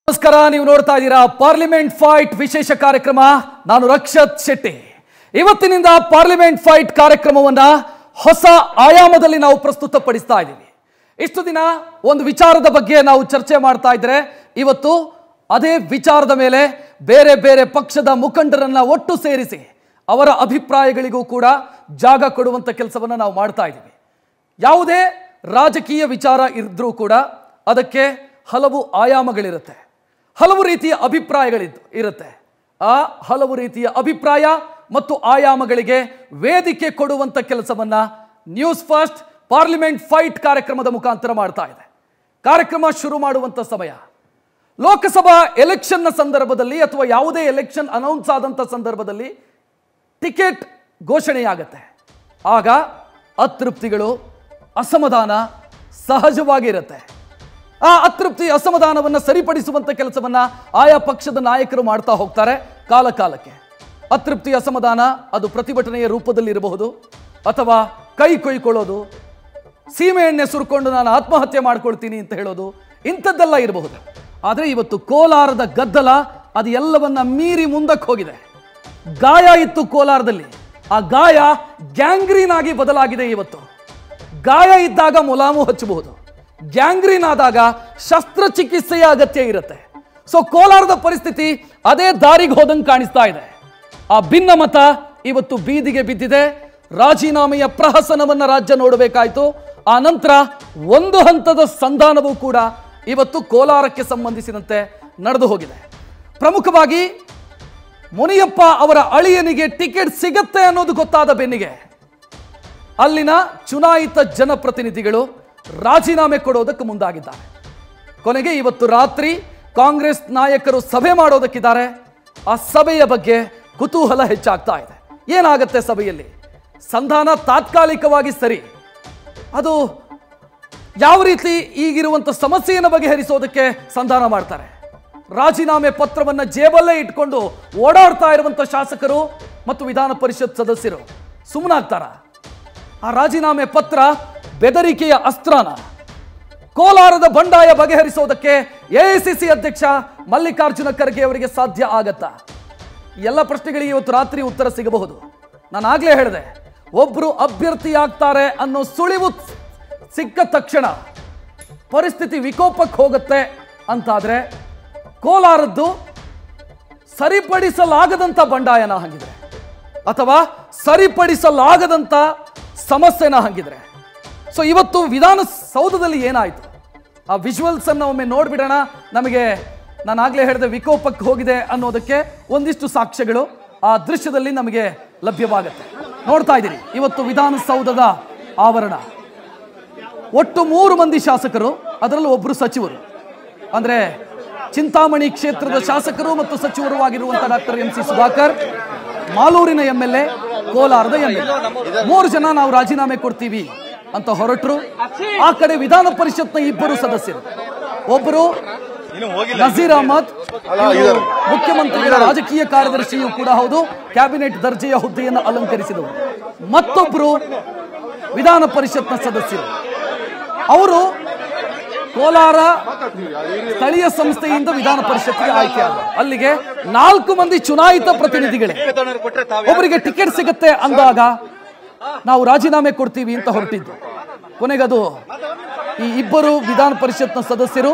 ನಮಸ್ಕಾರ, ನೀವು ನೋಡ್ತಾ ಇದ್ದೀರಾ ಪಾರ್ಲಿಮೆಂಟ್ ಫೈಟ್ ವಿಶೇಷ ಕಾರ್ಯಕ್ರಮ. ನಾನು ರಕ್ಷತ್ ಶೆಟ್ಟಿ. ಇವತ್ತಿನಿಂದ ಪಾರ್ಲಿಮೆಂಟ್ ಫೈಟ್ ಕಾರ್ಯಕ್ರಮವನ್ನ ಹೊಸ ಆಯಾಮದಲ್ಲಿ ನಾವು ಪ್ರಸ್ತುತಪಡಿಸ್ತಾ ಇದ್ದೀವಿ. ಇಷ್ಟು ದಿನ ಒಂದು ವಿಚಾರದ ಬಗ್ಗೆ ನಾವು ಚರ್ಚೆ ಮಾಡ್ತಾ ಇದ್ರೆ, ಇವತ್ತು ಅದೇ ವಿಚಾರದ ಮೇಲೆ ಬೇರೆ ಬೇರೆ ಪಕ್ಷದ ಮುಖಂಡರನ್ನ ಒಟ್ಟು ಸೇರಿಸಿ ಅವರ ಅಭಿಪ್ರಾಯಗಳಿಗೂ ಕೂಡ ಜಾಗ ಕೊಡುವಂತ ಕೆಲಸವನ್ನ ನಾವು ಮಾಡ್ತಾ ಇದ್ದೀವಿ. ಯಾವುದೇ ರಾಜಕೀಯ ವಿಚಾರ ಇದ್ರೂ ಕೂಡ ಅದಕ್ಕೆ ಹಲವು ಆಯಾಮಗಳಿರುತ್ತೆ, ಹಲವು ರೀತಿಯ ಅಭಿಪ್ರಾಯಗಳಿರುತ್ತೆ. ಆ ಹಲವು ರೀತಿಯ ಅಭಿಪ್ರಾಯ ಮತ್ತು ಆಯಾಮಗಳಿಗೆ ವೇದಿಕೆ ಕೊಡುವಂತ ಕೆಲಸವನ್ನ ನ್ಯೂಸ್ ಫಸ್ಟ್ ಪಾರ್ಲಿಮೆಂಟ್ ಫೈಟ್ ಕಾರ್ಯಕ್ರಮದ ಮುಖಾಂತರ ಮಾಡ್ತಾ ಇದೆ. ಕಾರ್ಯಕ್ರಮ ಶುರು ಮಾಡುವಂತ ಸಮಯ ಲೋಕಸಭಾ ಎಲೆಕ್ಷನ್ನ ಸಂದರ್ಭದಲ್ಲಿ ಅಥವಾ ಯಾವುದೇ ಎಲೆಕ್ಷನ್ ಅನೌನ್ಸ್ ಆದಂತ ಸಂದರ್ಭದಲ್ಲಿ ಟಿಕೆಟ್ ಘೋಷಣೆಯಾಗತ್ತೆ. ಆಗ ಅತೃಪ್ತಿಗಳು, ಅಸಮಾಧಾನ ಸಹಜವಾಗಿರುತ್ತೆ. ಆ ಅತೃಪ್ತಿ ಅಸಮಾಧಾನವನ್ನು ಸರಿಪಡಿಸುವಂತ ಕೆಲಸವನ್ನ ಆಯಾ ಪಕ್ಷದ ನಾಯಕರು ಮಾಡ್ತಾ ಹೋಗ್ತಾರೆ ಕಾಲ ಕಾಲಕ್ಕೆ. ಅತೃಪ್ತಿ ಅಸಮಾಧಾನ ಅದು ಪ್ರತಿಭಟನೆಯ ರೂಪದಲ್ಲಿ ಇರಬಹುದು, ಅಥವಾ ಕೈ ಕೊಯ್ಕೊಳ್ಳೋದು, ಸೀಮೆ ಎಣ್ಣೆ ಸುರ್ಕೊಂಡು ನಾನು ಆತ್ಮಹತ್ಯೆ ಮಾಡ್ಕೊಳ್ತೀನಿ ಅಂತ ಹೇಳೋದು, ಇಂಥದ್ದೆಲ್ಲ ಇರಬಹುದು. ಆದರೆ ಇವತ್ತು ಕೋಲಾರದ ಗದ್ದಲ ಅದು ಎಲ್ಲವನ್ನ ಮೀರಿ ಮುಂದಕ್ಕೆ ಹೋಗಿದೆ. ಗಾಯ ಇತ್ತು ಕೋಲಾರದಲ್ಲಿ, ಆ ಗಾಯ ಗ್ಯಾಂಗ್ರೀನ್ ಆಗಿ ಬದಲಾಗಿದೆ. ಇವತ್ತು ಗಾಯ ಇದ್ದಾಗ ಮುಲಾಮು ಹಚ್ಚಬಹುದು, ಗ್ಯಾಂಗ್ರೀನ್ ಆದಾಗ ಶಸ್ತ್ರಚಿಕಿತ್ಸೆಯ ಅಗತ್ಯ ಇರುತ್ತೆ. ಸೊ ಕೋಲಾರದ ಪರಿಸ್ಥಿತಿ ಅದೇ ದಾರಿಗೆ ಹೋದಂಗೆ ಕಾಣಿಸ್ತಾ ಇದೆ. ಆ ಭಿನ್ನಮತ ಇವತ್ತು ಬೀದಿಗೆ ಬಿದ್ದಿದೆ. ರಾಜೀನಾಮೆಯ ಪ್ರಹಸನವನ್ನ ರಾಜ್ಯ ನೋಡಬೇಕಾಯ್ತು. ಆ ನಂತರ ಒಂದು ಹಂತದ ಸಂಧಾನವೂ ಕೂಡ ಇವತ್ತು ಕೋಲಾರಕ್ಕೆ ಸಂಬಂಧಿಸಿದಂತೆ ನಡೆದು ಹೋಗಿದೆ. ಪ್ರಮುಖವಾಗಿ ಮುನಿಯಪ್ಪ ಅವರ ಅಳಿಯನಿಗೆ ಟಿಕೆಟ್ ಸಿಗತ್ತೆ ಅನ್ನೋದು ಗೊತ್ತಾದ ಬೆನ್ನಿಗೆ ಅಲ್ಲಿನ ಚುನಾಯಿತ ಜನಪ್ರತಿನಿಧಿಗಳು ರಾಜೀನಾಮೆ ಕೊಡೋದಕ್ಕೆ ಮುಂದಾಗಿದ್ದಾರೆ. ಕೊನೆಗೆ ಇವತ್ತು ರಾತ್ರಿ ಕಾಂಗ್ರೆಸ್ ನಾಯಕರು ಸಭೆ ಮಾಡೋದಕ್ಕಿದ್ದಾರೆ. ಆ ಸಭೆಯ ಬಗ್ಗೆ ಕುತೂಹಲ ಹೆಚ್ಚಾಗ್ತಾ ಇದೆ. ಏನಾಗುತ್ತೆ ಸಭೆಯಲ್ಲಿ? ಸಂಧಾನ ತಾತ್ಕಾಲಿಕವಾಗಿ ಸರಿ, ಅದು ಯಾವ ರೀತಿ ಈಗಿರುವಂಥ ಸಮಸ್ಯೆಯನ್ನು ಬಗೆಹರಿಸೋದಕ್ಕೆ ಸಂಧಾನ ಮಾಡ್ತಾರೆ. ರಾಜೀನಾಮೆ ಪತ್ರವನ್ನು ಜೇಬಲ್ಲೇ ಇಟ್ಕೊಂಡು ಓಡಾಡ್ತಾ ಇರುವಂಥ ಶಾಸಕರು ಮತ್ತು ವಿಧಾನ ಪರಿಷತ್ ಸದಸ್ಯರು ಸುಮ್ಮನಾಗ್ತಾರ? ಆ ರಾಜೀನಾಮೆ ಪತ್ರ ಬೆದರಿಕೆಯ ಅಸ್ತ್ರನ? ಕೋಲಾರದ ಬಂಡಾಯ ಬಗೆಹರಿಸೋದಕ್ಕೆ ಎಐಸಿಸಿ ಅಧ್ಯಕ್ಷ ಮಲ್ಲಿಕಾರ್ಜುನ ಖರ್ಗೆ ಅವರಿಗೆ ಸಾಧ್ಯ ಆಗತ್ತಾ? ಎಲ್ಲ ಪ್ರಶ್ನೆಗಳಿಗೆ ಇವತ್ತು ರಾತ್ರಿ ಉತ್ತರ ಸಿಗಬಹುದು. ನಾನು ಆಗ್ಲೇ ಹೇಳಿದೆ, ಒಬ್ರು ಅಭ್ಯರ್ಥಿ ಆಗ್ತಾರೆ ಅನ್ನೋ ಸುಳಿವು ಸಿಕ್ಕ ತಕ್ಷಣ ಪರಿಸ್ಥಿತಿ ವಿಕೋಪಕ್ಕೆ ಹೋಗುತ್ತೆ ಅಂತಾದ್ರೆ ಕೋಲಾರದ್ದು ಸರಿಪಡಿಸಲಾಗದಂತ ಬಂಡಾಯನ ಹಂಗಿದ್ರೆ, ಅಥವಾ ಸರಿಪಡಿಸಲಾಗದಂತ ಸಮಸ್ಯೆನ ಹಂಗಿದ್ರೆ. ಸೊ ಇವತ್ತು ವಿಧಾನಸೌಧದಲ್ಲಿ ಏನಾಯಿತು ಆ ವಿಜುವಲ್ಸ್ ಅನ್ನು ಒಮ್ಮೆ ನೋಡ್ಬಿಡೋಣ. ನಮಗೆ ನಾನು ಆಗ್ಲೇ ಹೇಳಿದೆ ವಿಕೋಪಕ್ಕೆ ಹೋಗಿದೆ ಅನ್ನೋದಕ್ಕೆ ಒಂದಿಷ್ಟು ಸಾಕ್ಷ್ಯಗಳು ಆ ದೃಶ್ಯದಲ್ಲಿ ನಮಗೆ ಲಭ್ಯವಾಗುತ್ತೆ. ನೋಡ್ತಾ ಇದ್ದೀರಿ ಇವತ್ತು ವಿಧಾನಸೌಧದ ಆವರಣ. ಒಟ್ಟು 3 ಮಂದಿ ಶಾಸಕರು, ಅದರಲ್ಲೂ ಒಬ್ಬರು ಸಚಿವರು, ಅಂದ್ರೆ ಚಿಂತಾಮಣಿ ಕ್ಷೇತ್ರದ ಶಾಸಕರು ಮತ್ತು ಸಚಿವರು ಆಗಿರುವಂತಹ ಡಾಕ್ಟರ್ MC ಸುಧಾಕರ್, ಮಾಲೂರಿನ MLA, ಕೋಲಾರದ MLA, 3 ಜನ ನಾವು ರಾಜೀನಾಮೆ ಕೊಡ್ತೀವಿ ಅಂತ ಹೊರಟರು. ಆ ಕಡೆ ವಿಧಾನ ಪರಿಷತ್ನ 2 ಸದಸ್ಯರು, ಒಬ್ಬರು ನಜೀರ್ ಅಹಮದ್, ಮುಖ್ಯಮಂತ್ರಿಗಳ ರಾಜಕೀಯ ಕಾರ್ಯದರ್ಶಿಯೂ ಕೂಡ ಹೌದು, ಕ್ಯಾಬಿನೆಟ್ ದರ್ಜೆಯ ಹುದ್ದೆಯನ್ನು ಅಲಂಕರಿಸಿದವರು. ಮತ್ತೊಬ್ಬರು ವಿಧಾನ ಪರಿಷತ್ನ ಸದಸ್ಯರು, ಅವರು ಕೋಲಾರ ಸ್ಥಳೀಯ ಸಂಸ್ಥೆಯಿಂದ ವಿಧಾನ ಪರಿಷತ್ಗೆ ಆಯ್ಕೆಯಾದ. ಅಲ್ಲಿಗೆ 4 ಮಂದಿ ಚುನಾಯಿತ ಪ್ರತಿನಿಧಿಗಳೇ. ಒಬ್ಬರಿಗೆ ಟಿಕೆಟ್ ಸಿಗುತ್ತೆ ಅಂದಾಗ ನಾವು ರಾಜೀನಾಮೆ ಕೊಡ್ತೀವಿ ಅಂತ ಹೊರಟಿದ್ದು. ಕೊನೆಗದು ಈ 2 ವಿಧಾನ ಪರಿಷತ್ನ ಸದಸ್ಯರು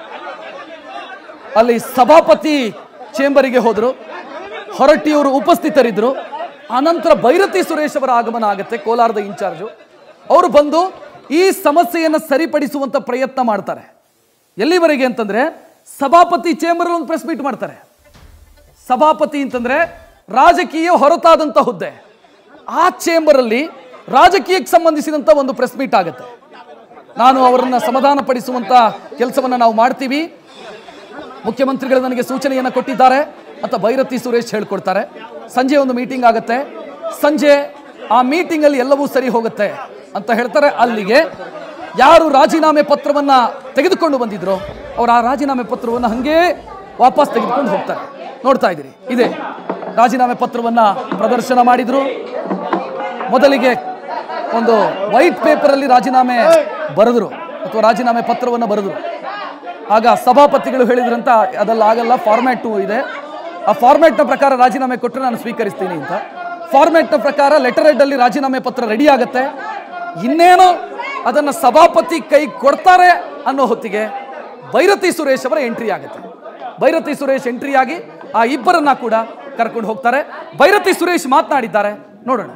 ಅಲ್ಲಿ ಸಭಾಪತಿ ಚೇಂಬರಿಗೆ ಹೋದ್ರು. ಹೊರಟ್ಟಿಯವರು ಉಪಸ್ಥಿತರಿದ್ರು. ಆನಂತರ ಭೈರತಿ ಸುರೇಶ್ ಅವರ ಆಗಮನ ಆಗುತ್ತೆ, ಕೋಲಾರದ ಇನ್ಚಾರ್ಜು. ಅವರು ಬಂದು ಈ ಸಮಸ್ಯೆಯನ್ನು ಸರಿಪಡಿಸುವಂತ ಪ್ರಯತ್ನ ಮಾಡ್ತಾರೆ. ಎಲ್ಲಿವರೆಗೆ ಅಂತಂದ್ರೆ ಸಭಾಪತಿ ಚೇಂಬರ್ ಒಂದು ಪ್ರೆಸ್ ಮೀಟ್ ಮಾಡ್ತಾರೆ. ಸಭಾಪತಿ ಅಂತಂದ್ರೆ ರಾಜಕೀಯ ಹೊರತಾದಂತ ಹುದ್ದೆ. ಆ ಚೇಂಬರ್ ಅಲ್ಲಿ ರಾಜಕೀಯಕ್ಕೆ ಸಂಬಂಧಿಸಿದಂತ ಒಂದು ಪ್ರೆಸ್ ಮೀಟ್ ಆಗುತ್ತೆ. ನಾನು ಅವರನ್ನ ಸಮಾಧಾನ ಪಡಿಸುವಂತ ಕೆಲಸವನ್ನ ನಾವು ಮಾಡ್ತೀವಿ, ಮುಖ್ಯಮಂತ್ರಿಗಳು ನನಗೆ ಸೂಚನೆಯನ್ನು ಕೊಟ್ಟಿದ್ದಾರೆ ಅಂತ ಭೈರತಿ ಸುರೇಶ್ ಹೇಳ್ಕೊಡ್ತಾರೆ. ಸಂಜೆ ಒಂದು ಮೀಟಿಂಗ್ ಆಗುತ್ತೆ. ಸಂಜೆ ಆ ಮೀಟಿಂಗ್ ಅಲ್ಲಿ ಎಲ್ಲವೂ ಸರಿ ಹೋಗುತ್ತೆ ಅಂತ ಹೇಳ್ತಾರೆ. ಅಲ್ಲಿಗೆ ಯಾರು ರಾಜೀನಾಮೆ ಪತ್ರವನ್ನ ತೆಗೆದುಕೊಂಡು ಬಂದಿದ್ರು ಅವರು ಆ ರಾಜೀನಾಮೆ ಪತ್ರವನ್ನು ಹಂಗೆ ವಾಪಸ್ ತೆಗೆದುಕೊಂಡು ಹೋಗ್ತಾರೆ. ನೋಡ್ತಾ ಇದ್ದೀರಿ, ಇದೆ ರಾಜೀನಾಮೆ ಪತ್ರವನ್ನ ಪ್ರದರ್ಶನ ಮಾಡಿದ್ರು. ಮೊದಲಿಗೆ ಒಂದು ವೈಟ್ ಪೇಪರ್ ಅಲ್ಲಿ ರಾಜೀನಾಮೆ ಬರೆದ್ರು ಅಥವಾ ರಾಜೀನಾಮೆ ಪತ್ರವನ್ನು ಬರೆದ್ರು. ಆಗ ಸಭಾಪತಿಗಳು ಹೇಳಿದ್ರಂತ ಅದೆಲ್ಲ ಆಗಲ್ಲ, ಫಾರ್ಮ್ಯಾಟ್ 2 ಇದೆ, ಆ ಫಾರ್ಮ್ಯಾಟ್ನ ಪ್ರಕಾರ ರಾಜೀನಾಮೆ ಕೊಟ್ಟರೆ ನಾನು ಸ್ವೀಕರಿಸ್ತೀನಿ ಅಂತ. ಫಾರ್ಮ್ಯಾಟ್ನ ಪ್ರಕಾರ ಲೆಟರ್ ಹೆಡ್ ಅಲ್ಲಿ ರಾಜೀನಾಮೆ ಪತ್ರ ರೆಡಿ ಆಗುತ್ತೆ. ಇನ್ನೇನು ಅದನ್ನು ಸಭಾಪತಿ ಕೈ ಕೊಡ್ತಾರೆ ಅನ್ನೋ ಹೊತ್ತಿಗೆ ಭೈರತಿ ಸುರೇಶ್ ಅವರ ಎಂಟ್ರಿ ಆಗುತ್ತೆ. ಭೈರತಿ ಸುರೇಶ್ ಎಂಟ್ರಿ ಆಗಿ ಆ ಇಬ್ಬರನ್ನ ಕೂಡ ಕರ್ಕೊಂಡು ಹೋಗ್ತಾರೆ. ಭೈರತಿ ಸುರೇಶ್ ಮಾತನಾಡಿದ್ದಾರೆ, ನೋಡೋಣ.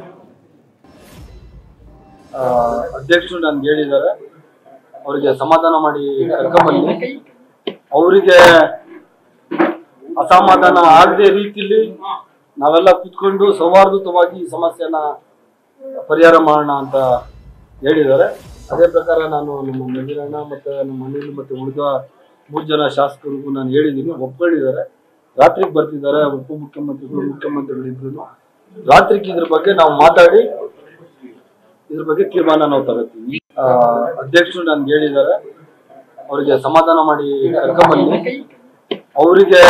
ಅಧ್ಯಕ್ಷರು ನನ್ಗೆ ಹೇಳಿದ್ದಾರೆ, ಅವರಿಗೆ ಸಮಾಧಾನ ಮಾಡಿ ಕರ್ಕೊಂಡ್ಬನ್ನಿ. ಅವರಿಗೆ ಅಸಮಾಧಾನ ಆಗದೆ ರೀತಿಯಲ್ಲಿ ನಾವೆಲ್ಲ ಕೂತ್ಕೊಂಡು ಸೌಹಾರ್ದಯುತವಾಗಿ ಈ ಸಮಸ್ಯೆನ ಪರಿಹಾರ ಮಾಡೋಣ ಅಂತ ಹೇಳಿದ್ದಾರೆ. ಅದೇ ಪ್ರಕಾರ ನಾನು ನಮ್ಮ ಮಂಜುರಣ್ಣ ಮತ್ತು ನಮ್ಮ ಅನಿಲ್ ಮತ್ತು ಉಳಿದ 3 ಜನ ಶಾಸಕರಿಗೂ ನಾನು ಹೇಳಿದ್ದೀನಿ, ಒಪ್ಕೊಂಡಿದ್ದಾರೆ. ರಾತ್ರಿಗೆ ಬರ್ತಿದ್ದಾರೆ ಉಪಮುಖ್ಯಮಂತ್ರಿಗಳು, ಮುಖ್ಯಮಂತ್ರಿಗಳು ಇದ್ರು. ರಾತ್ರಿಗೆ ಇದ್ರ ಬಗ್ಗೆ ನಾವು ಮಾತಾಡಿ ಇದ್ರ ಬಗ್ಗೆ ತೀರ್ಮಾನ ನಾವು ತಗೋತೀವಿ. ಅಧ್ಯಕ್ಷರು ನನ್ಗೆ ಹೇಳಿದ್ದಾರೆ, ಅವರಿಗೆ ಸಮಾಧಾನ ಮಾಡಿ ಕರ್ಕೊಂಡ್ಬನ್ನಿ. ಅವರಿಗೆ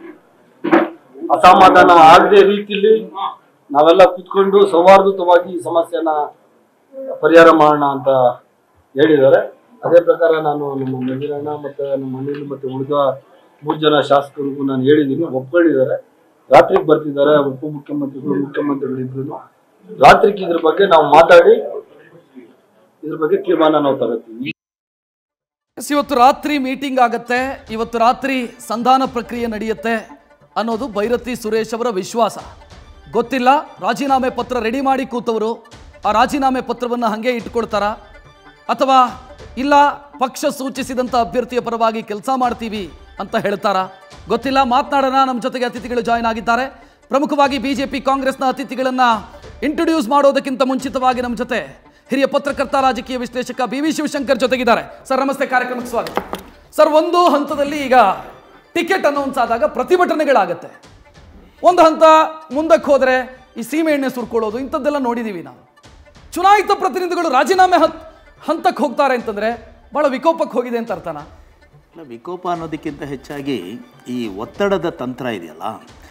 ಅಸಮಾಧಾನ ಆಗದೆ ರೀತಿಯಲ್ಲಿ ನಾವೆಲ್ಲ ಕೂತ್ಕೊಂಡು ಸೌಹಾರ್ದಯುತವಾಗಿ ಈ ಸಮಸ್ಯೆನ ಪರಿಹಾರ ಮಾಡೋಣ ಅಂತ ಹೇಳಿದ್ದಾರೆ. ಅದೇ ಪ್ರಕಾರ ನಾನು ನಮ್ಮ ಮಂಜುರಣ್ಣ ಮತ್ತು ನಮ್ಮ ಅನಿಲ್ ಮತ್ತು ಉಳಿದ 3 ಜನ ಶಾಸಕರಿಗೂ ನಾನು ಹೇಳಿದ್ದೀನಿ, ಒಪ್ಕೊಂಡಿದ್ದಾರೆ. ರಾತ್ರಿಗೆ ಬರ್ತಿದ್ದಾರೆ ಉಪಮುಖ್ಯಮಂತ್ರಿಗಳು, ಮುಖ್ಯಮಂತ್ರಿಗಳು ಇದ್ರು. ರಾತ್ರಿಗೆ ಇದ್ರ ಬಗ್ಗೆ ನಾವು ಮಾತಾಡಿ ಇದ್ರ ಬಗ್ಗೆ ತೀರ್ಮಾನ ನಾವು ತಗೋತೀವಿ. ಇವತ್ತು ರಾತ್ರಿ ಮೀಟಿಂಗ್ ಆಗತ್ತೆ, ಇವತ್ತು ರಾತ್ರಿ ಸಂಧಾನ ಪ್ರಕ್ರಿಯೆ ನಡೆಯುತ್ತೆ ಅನ್ನೋದು ಭೈರತಿ ಸುರೇಶ್ ಅವರ ವಿಶ್ವಾಸ. ಗೊತ್ತಿಲ್ಲ, ರಾಜೀನಾಮೆ ಪತ್ರ ರೆಡಿ ಮಾಡಿ ಕೂತವರು ಆ ರಾಜೀನಾಮೆ ಪತ್ರವನ್ನು ಹಾಗೆ ಇಟ್ಕೊಳ್ತಾರ, ಅಥವಾ ಇಲ್ಲ ಪಕ್ಷ ಸೂಚಿಸಿದಂಥ ಅಭ್ಯರ್ಥಿಯ ಪರವಾಗಿ ಕೆಲಸ ಮಾಡ್ತೀವಿ ಅಂತ ಹೇಳ್ತಾರ, ಗೊತ್ತಿಲ್ಲ. ಮಾತನಾಡೋಣ. ನಮ್ಮ ಜೊತೆಗೆ ಅತಿಥಿಗಳು ಜಾಯ್ನ್ ಆಗಿದ್ದಾರೆ. ಪ್ರಮುಖವಾಗಿ ಬಿಜೆಪಿ ಕಾಂಗ್ರೆಸ್ನ ಅತಿಥಿಗಳನ್ನು ಇಂಟ್ರೊಡ್ಯೂಸ್ ಮಾಡೋದಕ್ಕಿಂತ ಮುಂಚಿತವಾಗಿ ನಮ್ಮ ಜೊತೆ ಹಿರಿಯ ಪತ್ರಕರ್ತ, ರಾಜಕೀಯ ವಿಶ್ಲೇಷಕ ಬಿ ವಿ ಶಿವಶಂಕರ್ ಜೊತೆಗಿದ್ದಾರೆ. ಸರ್ ನಮಸ್ತೆ, ಕಾರ್ಯಕ್ರಮಕ್ಕೆ ಸ್ವಾಗತ. ಸರ್, ಒಂದು ಹಂತದಲ್ಲಿ ಈಗ ಟಿಕೆಟ್ ಅನೌನ್ಸ್ ಆದಾಗ ಪ್ರತಿಭಟನೆಗಳಾಗತ್ತೆ, ಒಂದು ಹಂತ ಮುಂದಕ್ಕೆ ಹೋದರೆ ಈ ಸೀಮೆ ಎಣ್ಣೆ ಸುರ್ಕೊಳ್ಳೋದು ಇಂಥದ್ದೆಲ್ಲ ನೋಡಿದ್ದೀವಿ ನಾವು. ಚುನಾಯಿತ ಪ್ರತಿನಿಧಿಗಳು ರಾಜೀನಾಮೆ ಹಂತಕ್ಕೆ ಹೋಗ್ತಾರೆ ಅಂತಂದರೆ ಭಾಳ ವಿಕೋಪಕ್ಕೆ ಹೋಗಿದೆ ಅಂತ ಅರ್ಥನಾ? ಇಲ್ಲ, ವಿಕೋಪ ಅನ್ನೋದಕ್ಕಿಂತ ಹೆಚ್ಚಾಗಿ ಈ ಒತ್ತಡದ ತಂತ್ರ ಇದೆಯಲ್ಲ,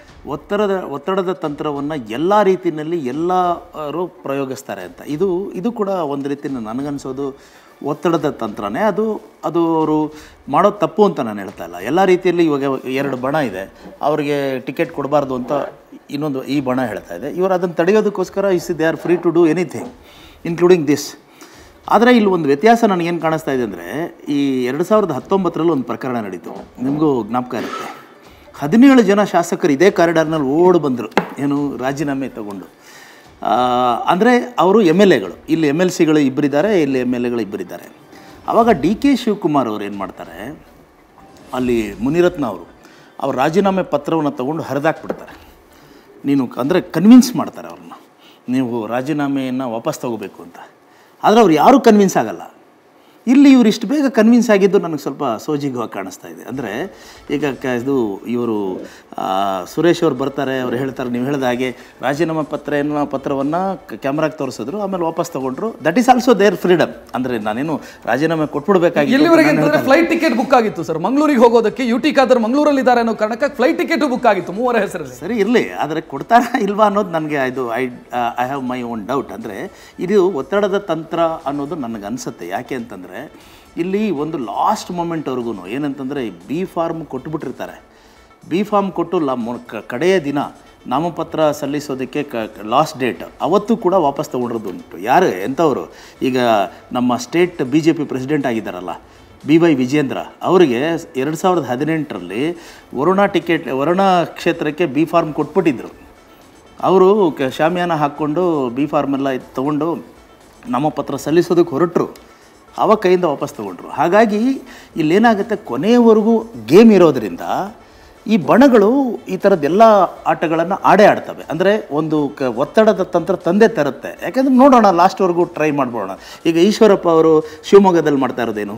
ಒತ್ತಡದ ತಂತ್ರವನ್ನು ಎಲ್ಲ ರೀತಿಯಲ್ಲಿ ಎಲ್ಲರೂ ಪ್ರಯೋಗಿಸ್ತಾರೆ ಅಂತ. ಇದು ಕೂಡ ಒಂದು ರೀತಿಯಲ್ಲಿ ನನಗನ್ಸೋದು ಒತ್ತಡದ ತಂತ್ರನೇ. ಅದು ಅವರು ಮಾಡೋದು ತಪ್ಪು ಅಂತ ನಾನು ಹೇಳ್ತಾ ಇಲ್ಲ. ಎಲ್ಲ ರೀತಿಯಲ್ಲಿ ಇವಾಗ 2 ಬಣ ಇದೆ, ಅವರಿಗೆ ಟಿಕೆಟ್ ಕೊಡಬಾರ್ದು ಅಂತ ಇನ್ನೊಂದು ಈ ಬಣ ಹೇಳ್ತಾ ಇದೆ. ಇವರು ಅದನ್ನು ತಡೆಯೋದಕ್ಕೋಸ್ಕರ they are free to do anything including this. ಆದರೆ ಇಲ್ಲಿ ಒಂದು ವ್ಯತ್ಯಾಸ ನನಗೇನು ಕಾಣಿಸ್ತಾ ಇದೆ ಅಂದರೆ, ಈ 2019ರಲ್ಲಿ ಒಂದು ಪ್ರಕರಣ ನಡೀತು, ನಿಮಗೂ ಜ್ಞಾಪಕ ಇರುತ್ತೆ. 17 ಜನ ಶಾಸಕರು ಇದೇ ಕಾರಿಡಾರ್ನಲ್ಲಿ ಓಡಿ ಬಂದರು, ಏನು ರಾಜೀನಾಮೆ ತಗೊಂಡು. ಅಂದರೆ ಅವರು MLAಗಳು, ಇಲ್ಲಿ MLCಗಳು ಇಬ್ಬರಿದ್ದಾರೆ, ಇಲ್ಲಿ MLAಗಳು ಇಬ್ಬರಿದ್ದಾರೆ. ಆವಾಗ DK ಶಿವಕುಮಾರ್ ಅವರು ಏನು ಮಾಡ್ತಾರೆ, ಅಲ್ಲಿ ಮುನಿರತ್ನ ಅವ್ರ ರಾಜೀನಾಮೆ ಪತ್ರವನ್ನು ತಗೊಂಡು ಹರಿದಾಕ್ಬಿಡ್ತಾರೆ. ನೀನು ಅಂದರೆ ಕನ್ವಿನ್ಸ್ ಮಾಡ್ತಾರೆ ಅವ್ರನ್ನ, ನೀವು ರಾಜೀನಾಮೆಯನ್ನು ವಾಪಸ್ ತಗೋಬೇಕು ಅಂತ. ಆದರೆ ಅವ್ರು ಯಾರೂ ಕನ್ವಿನ್ಸ್ ಆಗಲ್ಲ. ಇಲ್ಲಿ ಇವರು ಇಷ್ಟು ಬೇಗ ಕನ್ವಿನ್ಸ್ ಆಗಿದ್ದು ನನಗೆ ಸ್ವಲ್ಪ ಸೋಜಿಗವಾಗಿ ಕಾಣಿಸ್ತಾ ಇದೆ. ಅಂದರೆ ಈಗ ಇದು ಇವರು ಸುರೇಶ್ ಅವರು ಬರ್ತಾರೆ, ಅವ್ರು ಹೇಳ್ತಾರೆ, ನೀವು ಹೇಳಿದ ಹಾಗೆ ರಾಜೀನಾಮೆ ಪತ್ರವನ್ನು ಕ್ಯಾಮ್ರಾಗೆ ತೋರಿಸಿದ್ರು, ಆಮೇಲೆ ವಾಪಸ್ ತೊಗೊಂಡ್ರು. That is also their freedom. ಅಂದರೆ ನಾನೇನು ರಾಜೀನಾಮೆ ಕೊಟ್ಬಿಡ್ಬೇಕಾಗಿ ಇಲ್ಲಿವರೆಗೆ ಫ್ಲೈಟ್ ಟಿಕೆಟ್ ಬುಕ್ ಆಗಿತ್ತು ಸರ್, ಮಂಗಳೂರಿಗೆ ಹೋಗೋದಕ್ಕೆ. UT ಖಾದರ್ ಮಂಗಳೂರಲ್ಲಿ ಇದ್ದಾರೆ ಅನ್ನೋ ಕಾರಣಕ್ಕೆ ಫ್ಲೈಟ್ ಟಿಕೆಟ್ ಬುಕ್ ಆಗಿತ್ತು 3 ಹೆಸರಲ್ಲಿ. ಸರಿ ಇರಲಿ, ಆದರೆ ಕೊಡ್ತಾರಾ ಇಲ್ವಾ ಅನ್ನೋದು ನನಗೆ I have my own doubt. ಅಂದರೆ ಇದು ಒತ್ತಡದ ತಂತ್ರ ಅನ್ನೋದು ನನಗೆ ಅನಿಸುತ್ತೆ. ಯಾಕೆ ಅಂತಂದರೆ ಇಲ್ಲಿ ಒಂದು ಲಾಸ್ಟ್ ಮೊಮೆಂಟ್ವರೆಗೂ ಏನಂತಂದರೆ ಬಿ ಫಾರ್ಮ್ ಕೊಟ್ಟುಬಿಟ್ಟಿರ್ತಾರೆ. ಬಿ ಫಾರ್ಮ್ ಕೊಟ್ಟು ಕಡೆಯ ದಿನ ನಾಮಪತ್ರ ಸಲ್ಲಿಸೋದಕ್ಕೆ ಲಾಸ್ಟ್ ಡೇಟ್ ಅವತ್ತು ಕೂಡ ವಾಪಸ್ ತೊಗೊಂಡಿರೋದು ಉಂಟು. ಯಾರು ಎಂಥವರು, ಈಗ ನಮ್ಮ ಸ್ಟೇಟ್ BJP ಪ್ರೆಸಿಡೆಂಟ್ ಆಗಿದ್ದಾರಲ್ಲ BY ವಿಜೇಂದ್ರ, ಅವರಿಗೆ 2018ರಲ್ಲಿ ವರುಣಾ ಕ್ಷೇತ್ರಕ್ಕೆ ಬಿ ಫಾರ್ಮ್ ಕೊಟ್ಬಿಟ್ಟಿದ್ರು. ಅವರು ಶಾಮಿಯಾನ ಹಾಕ್ಕೊಂಡು ಬಿ ಫಾರ್ಮ್ ಎಲ್ಲ ತೊಗೊಂಡು ನಾಮಪತ್ರ ಸಲ್ಲಿಸೋದಕ್ಕೆ ಹೊರಟರು, ಆವಾಗ ಕೈಯಿಂದ ವಾಪಸ್ ತೊಗೊಂಡ್ರು. ಹಾಗಾಗಿ ಇಲ್ಲೇನಾಗುತ್ತೆ, ಕೊನೆಯವರೆಗೂ ಗೇಮ್ ಇರೋದರಿಂದ ಈ ಬಣಗಳು ಈ ಥರದ್ದೆಲ್ಲ ಆಟಗಳನ್ನು ಆಡ್ತವೆ. ಅಂದರೆ ಒಂದು ಒತ್ತಡದ ತಂತ್ರ ತಂದೆ ತರುತ್ತೆ. ಯಾಕೆಂದರೆ ನೋಡೋಣ, ಲಾಸ್ಟ್ವರೆಗೂ ಟ್ರೈ ಮಾಡ್ಬೋಣ. ಈಗ ಈಶ್ವರಪ್ಪ ಅವರು ಶಿವಮೊಗ್ಗದಲ್ಲಿ ಮಾಡ್ತಾ ಇರೋದೇನು,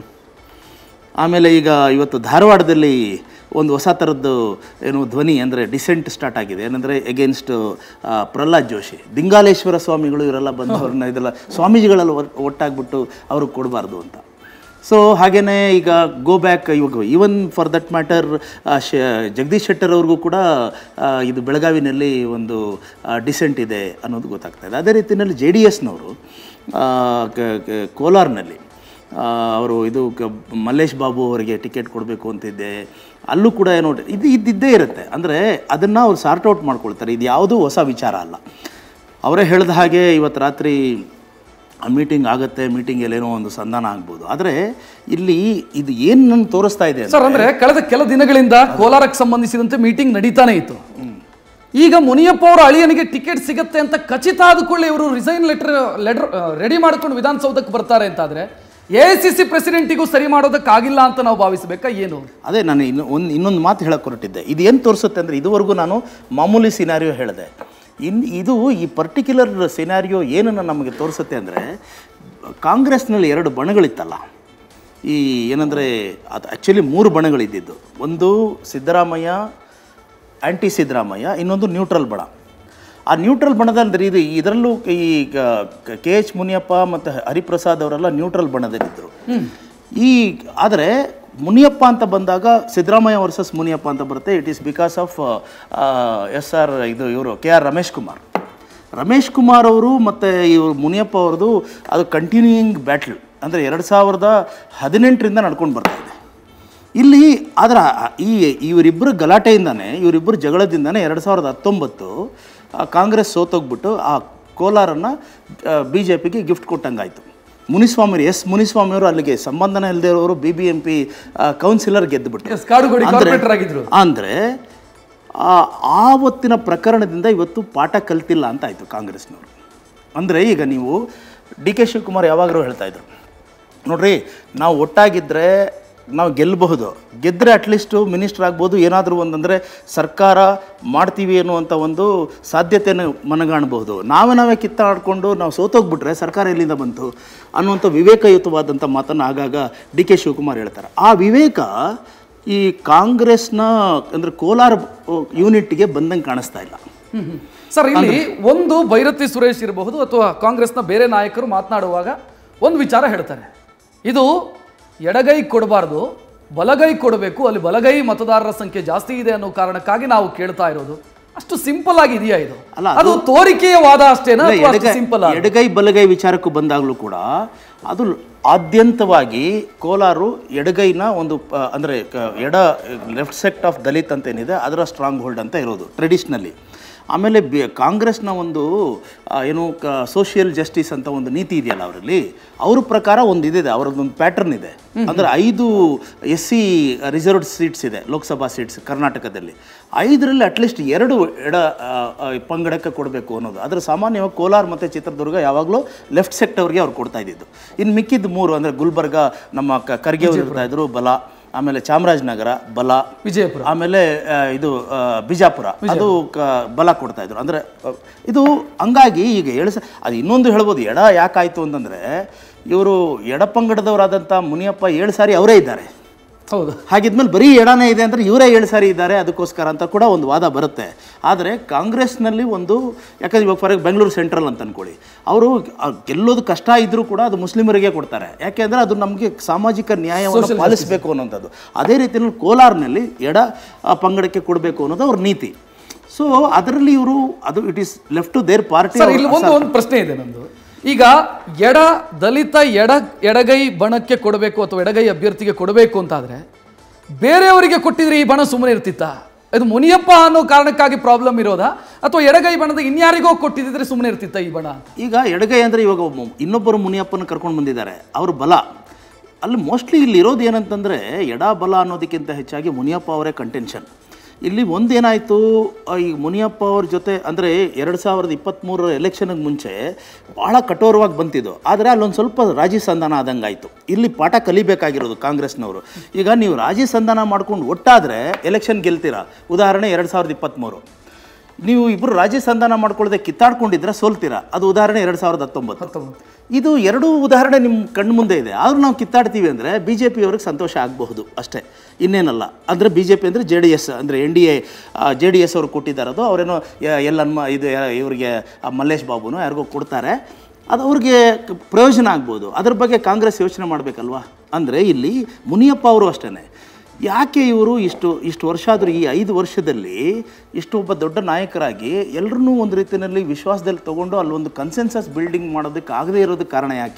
ಆಮೇಲೆ ಈಗ ಇವತ್ತು ಧಾರವಾಡದಲ್ಲಿ ಒಂದು ಹೊಸ ಥರದ್ದು ಏನು ಧ್ವನಿ ಅಂದರೆ ಡಿಸೆಂಟ್ ಸ್ಟಾರ್ಟ್ ಆಗಿದೆ. ಏನಂದರೆ ಎಗೇನ್ಸ್ಟ್ ಪ್ರಹ್ಲಾದ್ ಜೋಶಿ, ದಿಂಗಾಲೇಶ್ವರ ಸ್ವಾಮಿಗಳು ಇವರೆಲ್ಲ ಬಂದವ್ರನ್ನ ಇದೆಲ್ಲ ಸ್ವಾಮೀಜಿಗಳೆಲ್ಲ ಒಟ್ಟಾಗ್ಬಿಟ್ಟು ಅವ್ರಿಗೆ ಕೊಡಬಾರ್ದು ಅಂತ. ಸೊ ಹಾಗೆಯೇ ಈಗ ಗೋ ಬ್ಯಾಕ್, ಇವಾಗ even for that matter Jagadish Shettar ಅವ್ರಿಗೂ ಕೂಡ ಇದು ಬೆಳಗಾವಿನಲ್ಲಿ ಒಂದು ಡಿಸೆಂಟ್ ಇದೆ ಅನ್ನೋದು ಗೊತ್ತಾಗ್ತಾಯಿದೆ. ಅದೇ ರೀತಿಯಲ್ಲಿ JDSನವರು ಕೋಲಾರ್ನಲ್ಲಿ ಅವರು ಇದು ಮಲ್ಲೇಶ್ ಬಾಬು ಅವರಿಗೆ ಟಿಕೆಟ್ ಕೊಡಬೇಕು ಅಂತಿದ್ದೆ, ಅಲ್ಲೂ ಕೂಡ ಏನೋ ಇದ್ದಿದ್ದೇ ಇರುತ್ತೆ. ಅಂದರೆ ಅದನ್ನು ಅವ್ರು ಸಾರ್ಟ್ ಔಟ್ ಮಾಡ್ಕೊಳ್ತಾರೆ. ಇದು ಯಾವುದೂ ಹೊಸ ವಿಚಾರ ಅಲ್ಲ. ಅವರೇ ಹೇಳಿದ ಹಾಗೆ ಇವತ್ತು ರಾತ್ರಿ ಮೀಟಿಂಗ್ ಆಗುತ್ತೆ, ಮೀಟಿಂಗಲ್ಲಿ ಏನೋ ಒಂದು ಸಂಧಾನ ಆಗ್ಬೋದು. ಆದರೆ ಇಲ್ಲಿ ಇದು ಏನು ನನ್ನ ತೋರಿಸ್ತಾ ಇದೆ ಸರ್, ಅಂದರೆ ಕಳೆದ ಕೆಲ ದಿನಗಳಿಂದ ಕೋಲಾರಕ್ಕೆ ಸಂಬಂಧಿಸಿದಂತೆ ಮೀಟಿಂಗ್ ನಡೀತಾನೆ ಇತ್ತು. ಈಗ ಮುನಿಯಪ್ಪ ಅವರ ಅಳಿಯನಿಗೆ ಟಿಕೆಟ್ ಸಿಗುತ್ತೆ ಅಂತ ಖಚಿತ ಆದ ಕೂಡಲೇ ಇವರು ರಿಸೈನ್ ಲೆಟರ್ ರೆಡಿ ಮಾಡ್ಕೊಂಡು ವಿಧಾನಸೌಧಕ್ಕೆ ಬರ್ತಾರೆ ಅಂತಾದರೆ AICC ಪ್ರೆಸಿಡೆಂಟಿಗೂ ಸರಿ ಮಾಡೋದಕ್ಕಾಗಿಲ್ಲ ಅಂತ ನಾವು ಭಾವಿಸಬೇಕಾ ಏನು? ಅದೇ ನಾನು ಇನ್ನೊಂದು ಮಾತು ಹೇಳಕ್ಕೆ ಹೊರಟಿದ್ದೆ. ಇದು ಏನು ತೋರಿಸುತ್ತೆ ಅಂದರೆ, ಇದುವರೆಗೂ ನಾನು ಮಾಮೂಲಿ ಸಿನಾರಿಯೋ ಹೇಳಿದೆ. ಇದು ಈ ಪರ್ಟಿಕ್ಯುಲರ್ ಸಿನಾರಿಯೋ ಏನನ್ನು ನಮಗೆ ತೋರಿಸುತ್ತೆ ಅಂದರೆ, ಕಾಂಗ್ರೆಸ್ನಲ್ಲಿ 2 ಬಣಗಳಿತ್ತಲ್ಲ, ಈ ಏನಂದರೆ ಅದು ಆ್ಯಕ್ಚುಲಿ 3 ಬಣಗಳಿದ್ದಿದ್ದು. ಒಂದು ಸಿದ್ದರಾಮಯ್ಯ, ಆ್ಯಂಟಿ ಸಿದ್ದರಾಮಯ್ಯ, ಇನ್ನೊಂದು ನ್ಯೂಟ್ರಲ್ ಬಣ. ಆ ನ್ಯೂಟ್ರಲ್ ಬಣದಲ್ಲಿ ಇದರಲ್ಲೂ ಈ KH ಮುನಿಯಪ್ಪ ಮತ್ತು ಹರಿಪ್ರಸಾದ್ ಅವರೆಲ್ಲ ನ್ಯೂಟ್ರಲ್ ಬಣದಲ್ಲಿದ್ದರು. ಆದರೆ ಮುನಿಯಪ್ಪ ಅಂತ ಬಂದಾಗ ಸಿದ್ದರಾಮಯ್ಯ ವರ್ಸಸ್ ಮುನಿಯಪ್ಪ ಅಂತ ಬರುತ್ತೆ. ಇಟ್ ಈಸ್ ಬಿಕಾಸ್ ಆಫ್ ಇವರು KR ರಮೇಶ್ ಕುಮಾರ್ ಅವರು ಮತ್ತು ಇವರು ಮುನಿಯಪ್ಪ ಅವ್ರದ್ದು ಅದು ಕಂಟಿನ್ಯೂಯಿಂಗ್ ಬ್ಯಾಟ್ಲ್. ಅಂದರೆ 2018ರಿಂದ ನಡ್ಕೊಂಡು ಬರ್ತಾ ಇದೆ. ಇಲ್ಲಿ ಆದರೆ ಇವರಿಬ್ಬರು ಗಲಾಟೆಯಿಂದಾನೆ, ಇವರಿಬ್ಬರು ಜಗಳದಿಂದಾನೆ 2019 ಕಾಂಗ್ರೆಸ್ ಸೋತೋಗ್ಬಿಟ್ಟು ಆ ಕೋಲಾರನ್ನು BJPಗೆ ಗಿಫ್ಟ್ ಕೊಟ್ಟಂಗಾಯಿತು. ಮುನಿಸ್ವಾಮಿಯವರು ಅಲ್ಲಿಗೆ ಸಂಬಂಧನ ಇಲ್ಲದೆ ಇರೋರು BBMP ಕೌನ್ಸಿಲರ್ ಗೆದ್ದುಬಿಟ್ಟು. ಅಂದರೆ ಆವತ್ತಿನ ಪ್ರಕರಣದಿಂದ ಇವತ್ತು ಪಾಠ ಕಲ್ತಿಲ್ಲ ಅಂತ ಆಯಿತು ಕಾಂಗ್ರೆಸ್ನವರು. ಅಂದರೆ ಈಗ ನೀವು DK ಶಿವಕುಮಾರ್ ಯಾವಾಗಲೂ ಹೇಳ್ತಾಯಿದ್ರು, ನೋಡ್ರಿ ನಾವು ಒಟ್ಟಾಗಿದ್ದರೆ ನಾವು ಗೆಲ್ಲಬಹುದು, ಗೆದ್ದರೆ ಅಟ್ಲೀಸ್ಟು ಮಿನಿಸ್ಟರ್ ಆಗ್ಬೋದು, ಏನಾದರೂ ಒಂದಂದರೆ ಸರ್ಕಾರ ಮಾಡ್ತೀವಿ ಅನ್ನುವಂಥ ಒಂದು ಸಾಧ್ಯತೆಯನ್ನು ಮನಗಾಣಬಹುದು. ನಾವೇ ಕಿತ್ತಾಡ್ಕೊಂಡು ನಾವು ಸೋತೋಗ್ಬಿಟ್ರೆ ಸರ್ಕಾರ ಎಲ್ಲಿಂದ ಬಂತು ಅನ್ನುವಂಥ ವಿವೇಕಯುತವಾದಂಥ ಮಾತನ್ನು ಆಗಾಗ DK ಶಿವಕುಮಾರ್ ಹೇಳ್ತಾರೆ. ಆ ವಿವೇಕ ಈ ಕಾಂಗ್ರೆಸ್ನ ಅಂದರೆ ಕೋಲಾರ ಯೂನಿಟ್ಗೆ ಬಂದಂಗೆ ಕಾಣಿಸ್ತಾ ಇಲ್ಲ. ಸರ್, ಇಲ್ಲಿ ಒಂದು ಭೈರತಿ ಸುರೇಶ್ ಇರಬಹುದು ಅಥವಾ ಕಾಂಗ್ರೆಸ್ನ ಬೇರೆ ನಾಯಕರು ಮಾತನಾಡುವಾಗ ಒಂದು ವಿಚಾರ ಹೇಳ್ತಾರೆ, ಇದು ಎಡಗೈ ಕೊಡಬಾರ್ದು, ಬಲಗೈ ಕೊಡಬೇಕು, ಅಲ್ಲಿ ಬಲಗೈ ಮತದಾರರ ಸಂಖ್ಯೆ ಜಾಸ್ತಿ ಇದೆ ಅನ್ನೋ ಕಾರಣಕ್ಕಾಗಿ ನಾವು ಕೇಳ್ತಾ ಇರೋದು. ಅಷ್ಟು ಸಿಂಪಲ್ ಆಗಿದೆಯಾ ಇದು? ಅಲ್ಲ, ಅದು ತೋರಿಕೆಯ ವಾದ ಅಷ್ಟೇನಾ? ಸಿಂಪಲ್ ಎಡಗೈ ಬಲಗೈ ವಿಚಾರಕ್ಕೂ ಬಂದಾಗಲೂ ಕೂಡ ಅದು ಆದ್ಯಂತವಾಗಿ ಕೋಲಾರು ಎಡಗೈನ ಒಂದು ಅಂದರೆ ಲೆಫ್ಟ್ ಸೆಕ್ಟ್ ಆಫ್ ದಲಿತ್ ಅಂತ ಏನಿದೆ ಅದರ ಸ್ಟ್ರಾಂಗ್ ಹೋಲ್ಡ್ ಅಂತ ಇರೋದು ಟ್ರೆಡಿಷ್ನಲಿ. ಆಮೇಲೆ ಕಾಂಗ್ರೆಸ್ನ ಒಂದು ಏನು ಸೋಷಿಯಲ್ ಜಸ್ಟಿಸ್ ಅಂತ ಒಂದು ನೀತಿ ಇದೆಯಲ್ಲ ಅವರಲ್ಲಿ, ಅವ್ರ ಪ್ರಕಾರ ಒಂದು ಇದಿದೆ, ಅವರದ್ದೊಂದು ಪ್ಯಾಟರ್ನ್ ಇದೆ. ಅಂದರೆ 5 SC ರಿಸರ್ವ್ಡ್ ಸೀಟ್ಸ್ ಇದೆ, ಲೋಕಸಭಾ ಸೀಟ್ಸ್ ಕರ್ನಾಟಕದಲ್ಲಿ. 5ರಲ್ಲಿ ಅಟ್ಲೀಸ್ಟ್ 2 ಎಡ ಪಂಗಡಕ್ಕೆ ಕೊಡಬೇಕು ಅನ್ನೋದು. ಅದರ ಸಾಮಾನ್ಯವಾಗಿ ಕೋಲಾರ ಮತ್ತು ಚಿತ್ರದುರ್ಗ ಯಾವಾಗಲೂ ಲೆಫ್ಟ್ ಸೆಕ್ಟರ್ಗೆ ಅವ್ರು ಕೊಡ್ತಾ ಇದ್ದಿದ್ದು. ಇನ್ನು ಮಿಕ್ಕಿದ್ದು 3 ಅಂದರೆ ಗುಲ್ಬರ್ಗ ನಮ್ಮ ಖರ್ಗೆ ಅವರು ಇರ್ತಾ ಇದ್ರು ಬಲ, ಆಮೇಲೆ ಚಾಮರಾಜನಗರ ಬಲ, ವಿಜಯಪುರ, ಆಮೇಲೆ ಇದು ಬಿಜಾಪುರ ಅದು ಬಲ ಕೊಡ್ತಾ ಇದ್ರು. ಅಂದರೆ ಇದು ಹಂಗಾಗಿ ಈಗ ಅದು ಇನ್ನೊಂದು ಹೇಳ್ಬೋದು, ಎಡ ಯಾಕಾಯಿತು ಅಂತಂದರೆ ಇವರು ಎಡಪಂಗಡದವರಾದಂಥ ಮುನಿಯಪ್ಪ 7 ಸಾರಿ ಅವರೇ ಇದ್ದಾರೆ. ಹೌದು, ಹಾಗಿದ್ಮೇಲೆ ಬರೀ ಎಡನೇ ಇದೆ ಅಂದರೆ ಇವರೇ 7 ಸಾರಿ ಇದ್ದಾರೆ, ಅದಕ್ಕೋಸ್ಕರ ಅಂತ ಕೂಡ ಒಂದು ವಾದ ಬರುತ್ತೆ. ಆದರೆ ಕಾಂಗ್ರೆಸ್ನಲ್ಲಿ ಒಂದು, ಯಾಕಂದ್ರೆ ಇವಾಗ ಫಾರ್ ಬೆಂಗಳೂರು ಸೆಂಟ್ರಲ್ ಅಂತ ಅಂದ್ಕೊಳ್ಳಿ, ಅವರು ಗೆಲ್ಲೋದು ಕಷ್ಟ ಇದ್ದರೂ ಕೂಡ ಅದು ಮುಸ್ಲಿಮರಿಗೆ ಕೊಡ್ತಾರೆ. ಯಾಕೆಂದರೆ ಅದು ನಮಗೆ ಸಾಮಾಜಿಕ ನ್ಯಾಯವನ್ನು ಪಾಲಿಸಬೇಕು ಅನ್ನೋಂಥದ್ದು. ಅದೇ ರೀತಿಯಲ್ಲಿ ಕೋಲಾರ್ನಲ್ಲಿ ಎಡ ಪಂಗಡಕ್ಕೆ ಕೊಡಬೇಕು ಅನ್ನೋದು ಅವ್ರ ನೀತಿ. ಸೊ ಅದರಲ್ಲಿ ಇವರು ಅದು it is left to their party. ಇಲ್ಲಿ ಒಂದು ಪ್ರಶ್ನೆ ಇದೆ ನಂದು. ಈಗ ದಲಿತ ಎಡಗೈ ಬಣಕ್ಕೆ ಕೊಡಬೇಕು ಅಥವಾ ಎಡಗೈ ಅಭ್ಯರ್ಥಿಗೆ ಕೊಡಬೇಕು ಅಂತಾದರೆ ಬೇರೆಯವರಿಗೆ ಕೊಟ್ಟಿದ್ರೆ ಈ ಬಣ ಸುಮ್ಮನೆ ಇರ್ತಿತ್ತಾ? ಇದು ಮುನಿಯಪ್ಪ ಅನ್ನೋ ಕಾರಣಕ್ಕಾಗಿ ಪ್ರಾಬ್ಲಮ್ ಇರೋದಾ ಅಥವಾ ಎಡಗೈ ಬಣದ ಇನ್ಯಾರಿಗೋ ಕೊಟ್ಟಿದ್ರೆ ಸುಮ್ಮನೆ ಇರ್ತಿತ್ತ ಈ ಬಣ? ಈಗ ಎಡಗೈ ಅಂದರೆ ಇವಾಗ ಇನ್ನೊಬ್ಬರು ಮುನಿಯಪ್ಪನ ಕರ್ಕೊಂಡು ಬಂದಿದ್ದಾರೆ, ಅವರು ಬಲ. ಅಲ್ಲಿ ಮೋಸ್ಟ್ಲಿ ಇಲ್ಲಿ ಇರೋದು ಏನಂತಂದರೆ ಎಡ ಬಲ ಅನ್ನೋದಕ್ಕಿಂತ ಹೆಚ್ಚಾಗಿ ಮುನಿಯಪ್ಪ ಅವರೇ ಕಂಟೆನ್ಷನ್. ಇಲ್ಲಿ ಒಂದೇನಾಯಿತು, ಈ ಮುನಿಯಪ್ಪ ಅವ್ರ ಜೊತೆ ಅಂದರೆ 2023 ಎಲೆಕ್ಷನ್ಗೆ ಮುಂಚೆ ಭಾಳ ಕಠೋರವಾಗಿ ಬಂತಿದ್ದು. ಆದರೆ ಅಲ್ಲೊಂದು ಸ್ವಲ್ಪ ರಾಜಿ ಸಂಧಾನ ಆದಂಗೆ ಆಯಿತು. ಇಲ್ಲಿ ಪಾಠ ಕಲಿಬೇಕಾಗಿರೋದು ಕಾಂಗ್ರೆಸ್ನವರು. ಈಗ ನೀವು ರಾಜಿ ಸಂಧಾನ ಮಾಡ್ಕೊಂಡು ಒಟ್ಟಾದರೆ ಎಲೆಕ್ಷನ್ ಗೆಲ್ತೀರಾ. ಉದಾಹರಣೆ 2023 ನೀವು ಇಬ್ಬರು ರಾಜಿ ಸಂಧಾನ ಮಾಡ್ಕೊಳ್ಳದೆ ಕಿತ್ತಾಡ್ಕೊಂಡಿದ್ರೆ ಸೋಲ್ತೀರಾ. ಅದು ಉದಾಹರಣೆ 2019. ಇದು 2 ಉದಾಹರಣೆ ನಿಮ್ಮ ಕಣ್ಣು ಮುಂದೆ ಇದೆ. ಆದರೂ ನಾವು ಕಿತ್ತಾಡ್ತೀವಿ ಅಂದರೆ BJP ಅವ್ರಿಗೆ ಸಂತೋಷ ಆಗಬಹುದು ಅಷ್ಟೇ, ಇನ್ನೇನಲ್ಲ. ಅಂದರೆ BJP ಅಂದರೆ JDS ಅಂದರೆ NDA JDS ಅವ್ರು ಕೊಟ್ಟಿದ್ದಾರದು, ಅವರೇನೋ ಇದು ಇವರಿಗೆ ಮಲ್ಲೇಶ್ ಬಾಬುನೋ ಯಾರಿಗೋ ಕೊಡ್ತಾರೆ, ಅದು ಅವ್ರಿಗೆ ಪ್ರಯೋಜನ ಆಗ್ಬೋದು. ಅದ್ರ ಬಗ್ಗೆ ಕಾಂಗ್ರೆಸ್ ಯೋಚನೆ ಮಾಡಬೇಕಲ್ವಾ. ಅಂದರೆ ಇಲ್ಲಿ ಮುನಿಯಪ್ಪ ಅವರು ಅಷ್ಟೇ, ಯಾಕೆ ಇವರು ಇಷ್ಟು ವರ್ಷ ಆದರೂ ಈ 5 ವರ್ಷದಲ್ಲಿ ಒಬ್ಬ ದೊಡ್ಡ ನಾಯಕರಾಗಿ ಎಲ್ಲರನ್ನೂ ಒಂದು ರೀತಿಯಲ್ಲಿ ವಿಶ್ವಾಸದಲ್ಲಿ ತೊಗೊಂಡು ಅಲ್ಲೊಂದು ಕನ್ಸೆನ್ಸಸ್ ಬಿಲ್ಡಿಂಗ್ ಮಾಡೋದಕ್ಕೆ ಆಗದೇ ಇರೋದಕ್ಕೆ ಕಾರಣ ಯಾಕೆ?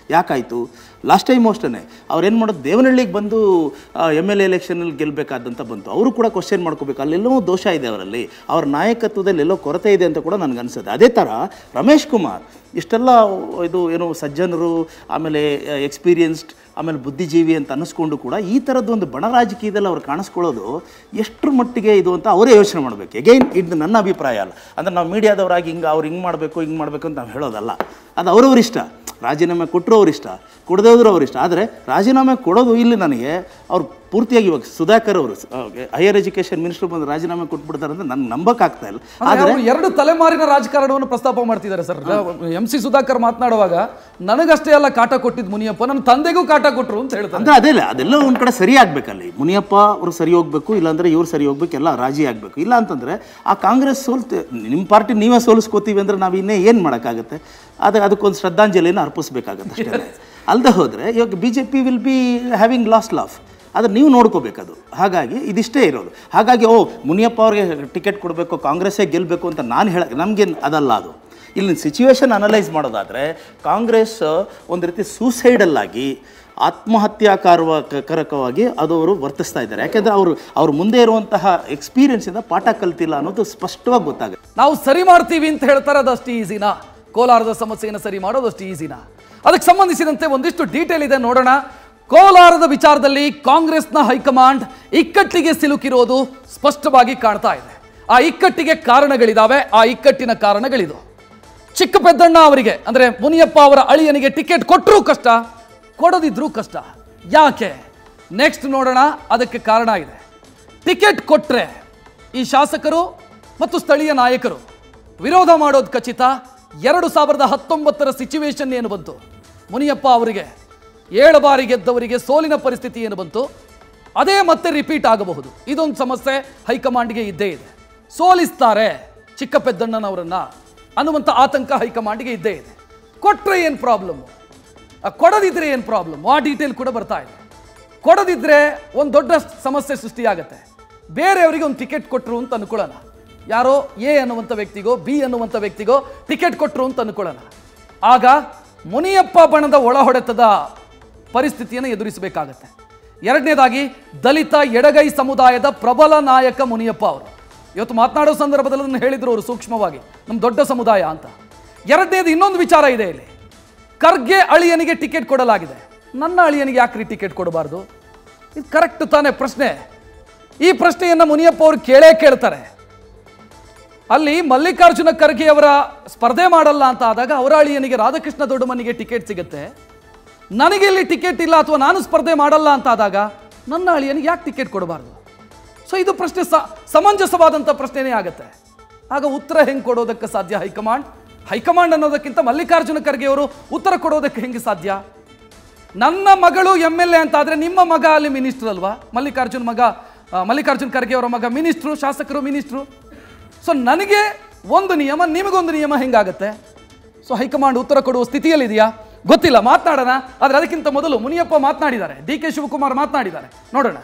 ಯಾಕಾಯಿತು? ಲಾಸ್ಟ್ ಟೈಮು ಅಷ್ಟೇ ಅವ್ರೇನು ಮಾಡೋದು, ದೇವನಹಳ್ಳಿಗೆ ಬಂದು MLA ಎಲೆಕ್ಷನಲ್ಲಿ ಗೆಲ್ಲಬೇಕಾದಂತ ಬಂತು. ಅವರು ಕೂಡ ಕ್ವಶನ್ ಮಾಡ್ಕೋಬೇಕು, ಅಲ್ಲೆಲ್ಲೋ ದೋಷ ಇದೆ ಅವರಲ್ಲಿ, ಅವ್ರ ನಾಯಕತ್ವದಲ್ಲಿ ಎಲ್ಲೋ ಕೊರತೆ ಇದೆ ಅಂತ ಕೂಡ ನನಗನ್ಸುತ್ತೆ. ಅದೇ ಥರ ರಮೇಶ್ ಕುಮಾರ್ ಇಷ್ಟೆಲ್ಲ ಇದು ಏನು ಸಜ್ಜನರು, ಆಮೇಲೆ ಎಕ್ಸ್ಪೀರಿಯನ್ಸ್ಡ್, ಆಮೇಲೆ ಬುದ್ಧಿಜೀವಿ ಅಂತ ಅನ್ನಿಸ್ಕೊಂಡು ಕೂಡ ಈ ಥರದ್ದು ಒಂದು ಬಣ ರಾಜಕೀಯದಲ್ಲಿ ಅವ್ರು ಕಾಣಿಸ್ಕೊಳ್ಳೋದು ಎಷ್ಟರ ಮಟ್ಟಿಗೆ ಇದು ಅಂತ ಅವರೇ ಯೋಚನೆ ಮಾಡಬೇಕು. ಎಗೈನ್ ಇದು ನನ್ನ ಅಭಿಪ್ರಾಯ ಅಲ್ಲ, ಅಂದರೆ ನಾವು ಮೀಡಿಯಾದವರಾಗಿ ಹಿಂಗೆ ಮಾಡಬೇಕು ಅಂತ ನಾವು ಹೇಳೋದಲ್ಲ. ಅದು ಅವ್ರವ್ರ ಇಷ್ಟ. ರಾಜೀನಾಮೆ ಕೊಟ್ಟರು ಅವ್ರಿಷ್ಟ, ಕೊಡದೋದ್ರು ಅವ್ರಿಷ್ಟ. ಆದರೆ ರಾಜೀನಾಮೆ ಕೊಡೋದು ಇಲ್ಲಿ ನನಗೆ ಅವ್ರು ಪೂರ್ತಿಯಾಗಿ ಇವಾಗ ಸುಧಾಕರ್ ಅವರು ಹೈಯರ್ ಎಜುಕೇಷನ್ ಮಿನಿಸ್ಟರ್ ಬಂದು ರಾಜೀನಾಮೆ ಕೊಟ್ಬಿಡ್ತಾರೆ ಅಂತ ನನಗೆ ನಂಬಕ್ಕಾಗ್ತಾ ಇಲ್ಲ. ಆದರೆ ಎರಡು ತಲೆಮಾರಿನ ರಾಜಕಾರಣವನ್ನು ಪ್ರಸ್ತಾಪ ಮಾಡ್ತಿದ್ದಾರೆ ಸರ್. MC ಸುಧಾಕರ್ ಮಾತನಾಡುವಾಗ ನನಗಷ್ಟೇ ಎಲ್ಲ ಕಾಟ ಕೊಟ್ಟಿದ್ದು ಮುನಿಯಪ್ಪ, ನನ್ನ ತಂದೆಗೂ ಕಾಟ ಕೊಟ್ಟರು ಅಂತ ಹೇಳ್ತಾರೆ. ಅಂದರೆ ಅದೇ ಅದೆಲ್ಲ ಒಂದು ಕಡೆ ಸರಿ ಆಗ್ಬೇಕಲ್ಲಿ. ಮುನಿಯಪ್ಪ ಅವರು ಸರಿ ಹೋಗ್ಬೇಕು, ಇಲ್ಲಾಂದರೆ ಇವ್ರು ಸರಿ ಹೋಗ್ಬೇಕು, ಎಲ್ಲ ರಾಜಿ ಆಗಬೇಕು. ಇಲ್ಲ ಅಂತಂದರೆ ಆ ಕಾಂಗ್ರೆಸ್ ನಿಮ್ಮ ಪಾರ್ಟಿ ನೀವೇ ಸೋಲಿಸ್ಕೋತೀವಿ ಅಂದರೆ ನಾವು ಇನ್ನೇ ಏನು ಮಾಡೋಕ್ಕಾಗುತ್ತೆ? ಅದಕ್ಕೊಂದು ಶ್ರದ್ಧಾಂಜಲಿಯನ್ನು ಅರ್ಪಿಸ್ಬೇಕಾಗತ್ತೆ ಅಷ್ಟೇ. ಅಲ್ಲದೆ ಹೋದರೆ ಇವಾಗ BJP will be having last laugh, ಆದರೆ ನೀವು ನೋಡ್ಕೋಬೇಕದು. ಹಾಗಾಗಿ ಇದಿಷ್ಟೇ ಇರೋದು. ಹಾಗಾಗಿ ಮುನಿಯಪ್ಪ ಅವ್ರಿಗೆ ಟಿಕೆಟ್ ಕೊಡಬೇಕು, ಕಾಂಗ್ರೆಸ್ಸೇ ಗೆಲ್ಲಬೇಕು ಅಂತ ನಾನು ನಮಗೇನು ಅದಲ್ಲ. ಅದು ಇಲ್ಲಿ ಸಿಚುವೇಶನ್ ಅನಲೈಸ್ ಕಾಂಗ್ರೆಸ್ ಒಂದು ರೀತಿ ಸೂಸೈಡಲ್ಲಾಗಿ ಆತ್ಮಹತ್ಯಾಕಾರಕವಾಗಿ ಅದು ಅವರು ವರ್ತಿಸ್ತಾ ಇದ್ದಾರೆ. ಯಾಕೆಂದರೆ ಅವರು ಮುಂದೆ ಇರುವಂತಹ ಎಕ್ಸ್ಪೀರಿಯನ್ಸಿಂದ ಪಾಠ ಕಲ್ತಿಲ್ಲ ಅನ್ನೋದು ಸ್ಪಷ್ಟವಾಗಿ ಗೊತ್ತಾಗುತ್ತೆ. ನಾವು ಸರಿ ಮಾಡ್ತೀವಿ ಅಂತ ಹೇಳ್ತಾರೆ, ಅದಷ್ಟು ಈಸಿನಾ? ಕೋಲಾರದ ಸಮಸ್ಯೆಯನ್ನು ಸರಿ ಮಾಡೋದಷ್ಟು ಈಸಿನಾ? ಅದಕ್ಕೆ ಸಂಬಂಧಿಸಿದಂತೆ ಒಂದಿಷ್ಟು ಡೀಟೇಲ್ ಇದೆ, ನೋಡೋಣ. ಕೋಲಾರದ ವಿಚಾರದಲ್ಲಿ ಕಾಂಗ್ರೆಸ್ನ ಹೈಕಮಾಂಡ್ ಇಕ್ಕಟ್ಟಿಗೆ ಸಿಲುಕಿರೋದು ಸ್ಪಷ್ಟವಾಗಿ ಕಾಣ್ತಾ ಇದೆ. ಆ ಇಕ್ಕಟ್ಟಿಗೆ ಕಾರಣಗಳಿದಾವೆ. ಆ ಇಕ್ಕಟ್ಟಿನ ಕಾರಣಗಳಿದು. ಚಿಕ್ಕಪೆದ್ದಣ್ಣ ಅವರಿಗೆ ಅಂದರೆ ಮುನಿಯಪ್ಪ ಅವರ ಅಳಿಯನಿಗೆ ಟಿಕೆಟ್ ಕೊಟ್ಟರೂ ಕಷ್ಟ, ಕೊಡದಿದ್ರೂ ಕಷ್ಟ. ಯಾಕೆ? ನೆಕ್ಸ್ಟ್ ನೋಡೋಣ. ಅದಕ್ಕೆ ಕಾರಣ ಇದೆ. ಟಿಕೆಟ್ ಕೊಟ್ಟರೆ ಈ ಶಾಸಕರು ಮತ್ತು ಸ್ಥಳೀಯ ನಾಯಕರು ವಿರೋಧ ಮಾಡೋದು ಖಚಿತ. 2019ರ ಸಿಚುವೇಶನ್ ಏನು ಬಂತು? ಮುನಿಯಪ್ಪ ಅವರಿಗೆ 7 ಬಾರಿ ಗೆದ್ದವರಿಗೆ ಸೋಲಿನ ಪರಿಸ್ಥಿತಿ ಏನು ಬಂತು? ಅದೇ ಮತ್ತೆ ರಿಪೀಟ್ ಆಗಬಹುದು. ಇದೊಂದು ಸಮಸ್ಯೆ ಹೈಕಮಾಂಡ್ಗೆ ಇದ್ದೇ ಇದೆ. ಸೋಲಿಸ್ತಾರೆ ಚಿಕ್ಕಪೆದ್ದಣ್ಣನವರನ್ನ ಅನ್ನುವಂಥ ಆತಂಕ ಹೈಕಮಾಂಡ್ಗೆ ಇದ್ದೇ ಇದೆ. ಕೊಟ್ಟರೆ ಏನು ಪ್ರಾಬ್ಲಮ್ಮು, ಕೊಡದಿದ್ರೆ ಏನು ಪ್ರಾಬ್ಲಮ್? ಆ ಡೀಟೇಲ್ ಕೂಡ ಬರ್ತಾ ಇದೆ. ಕೊಡದಿದ್ರೆ ಒಂದು ದೊಡ್ಡ ಸಮಸ್ಯೆ ಸೃಷ್ಟಿಯಾಗತ್ತೆ. ಬೇರೆಯವರಿಗೆ ಒಂದು ಟಿಕೆಟ್ ಕೊಟ್ಟರು ಅಂತ ಅನ್ಕೊಳ್ಳೋಣ, ಯಾರೋ A ಅನ್ನುವಂಥ ವ್ಯಕ್ತಿಗೋ B ಅನ್ನುವಂಥ ವ್ಯಕ್ತಿಗೋ ಟಿಕೆಟ್ ಕೊಟ್ಟರು ಅಂತ ಅನ್ಕೊಳ್ಳೋಣ. ಆಗ ಮುನಿಯಪ್ಪ ಬಣದ ಒಳಹೊಡೆತದ ಪರಿಸ್ಥಿತಿಯನ್ನು ಎದುರಿಸಬೇಕಾಗತ್ತೆ. ಎರಡನೇದಾಗಿ ದಲಿತ ಎಡಗೈ ಸಮುದಾಯದ ಪ್ರಬಲ ನಾಯಕ ಮುನಿಯಪ್ಪ ಅವರು ಇವತ್ತು ಮಾತನಾಡೋ ಸಂದರ್ಭದಲ್ಲಿ ಅದನ್ನು ಹೇಳಿದ್ರು ಅವರು ಸೂಕ್ಷ್ಮವಾಗಿ, ನಮ್ಮ ದೊಡ್ಡ ಸಮುದಾಯ ಅಂತ. ಎರಡನೇದು ಇನ್ನೊಂದು ವಿಚಾರ ಇದೆ ಇಲ್ಲಿ. ಖರ್ಗೆ ಅಳಿಯನಿಗೆ ಟಿಕೆಟ್ ಕೊಡಲಾಗಿದೆ, ನನ್ನ ಅಳಿಯನಿಗೆ ಯಾಕ್ರಿ ಟಿಕೆಟ್ ಕೊಡಬಾರ್ದು? ಇದು ಕರೆಕ್ಟ್ ತಾನೇ ಪ್ರಶ್ನೆ? ಈ ಪ್ರಶ್ನೆಯನ್ನು ಮುನಿಯಪ್ಪ ಅವರು ಕೇಳ್ತಾರೆ. ಅಲ್ಲಿ ಮಲ್ಲಿಕಾರ್ಜುನ ಖರ್ಗೆ ಅವರ ಸ್ಪರ್ಧೆ ಮಾಡಲ್ಲ ಅಂತ ಆದಾಗ ಅವರ ಅಳಿಯನಿಗೆ ರಾಧಾಕೃಷ್ಣ ದೊಡ್ಡಮನಿಗೆ ಟಿಕೆಟ್ ಸಿಗುತ್ತೆ. ನನಗೆ ಇಲ್ಲಿ ಟಿಕೆಟ್ ಇಲ್ಲ ಅಥವಾ ನಾನು ಸ್ಪರ್ಧೆ ಮಾಡಲ್ಲ ಅಂತ ಆದಾಗ ನನ್ನ ಅಳಿಯನಿಗೆ ಯಾಕೆ ಟಿಕೆಟ್ ಕೊಡಬಾರ್ದು? ಸೊ ಇದು ಪ್ರಶ್ನೆ ಸಮಂಜಸವಾದಂಥ ಪ್ರಶ್ನೆನೇ ಆಗುತ್ತೆ. ಆಗ ಉತ್ತರ ಹೆಂಗೆ ಕೊಡೋದಕ್ಕೆ ಸಾಧ್ಯ? ಹೈಕಮಾಂಡ್ ಅನ್ನೋದಕ್ಕಿಂತ ಮಲ್ಲಿಕಾರ್ಜುನ ಖರ್ಗೆ ಅವರು ಉತ್ತರ ಕೊಡೋದಕ್ಕೆ ಹೆಂಗೆ ಸಾಧ್ಯ? ನನ್ನ ಮಗಳು MLA ಅಂತ ಆದರೆ ನಿಮ್ಮ ಮಗ ಅಲ್ಲಿ ಮಿನಿಸ್ಟರ್ ಅಲ್ವಾ? ಮಲ್ಲಿಕಾರ್ಜುನ್ ಖರ್ಗೆ ಅವರ ಮಗ ಮಿನಿಸ್ಟ್ರು, ಶಾಸಕರು ಮಿನಿಸ್ಟ್ರು. ಸೊ ನನಗೆ ಒಂದು ನಿಯಮ, ನಿಮಗೊಂದು ನಿಯಮ ಹೆಂಗಾಗತ್ತೆ? ಸೊ ಹೈಕಮಾಂಡ್ ಉತ್ತರ ಕೊಡುವ ಸ್ಥಿತಿಯಲ್ಲಿದೆಯಾ ಗೊತ್ತಿಲ್ಲ, ಮಾತನಾಡೋಣ. ಆದರೆ ಅದಕ್ಕಿಂತ ಮೊದಲು ಮುನಿಯಪ್ಪ ಮಾತನಾಡಿದ್ದಾರೆ, DK ಶಿವಕುಮಾರ್ ಮಾತನಾಡಿದ್ದಾರೆ, ನೋಡೋಣ.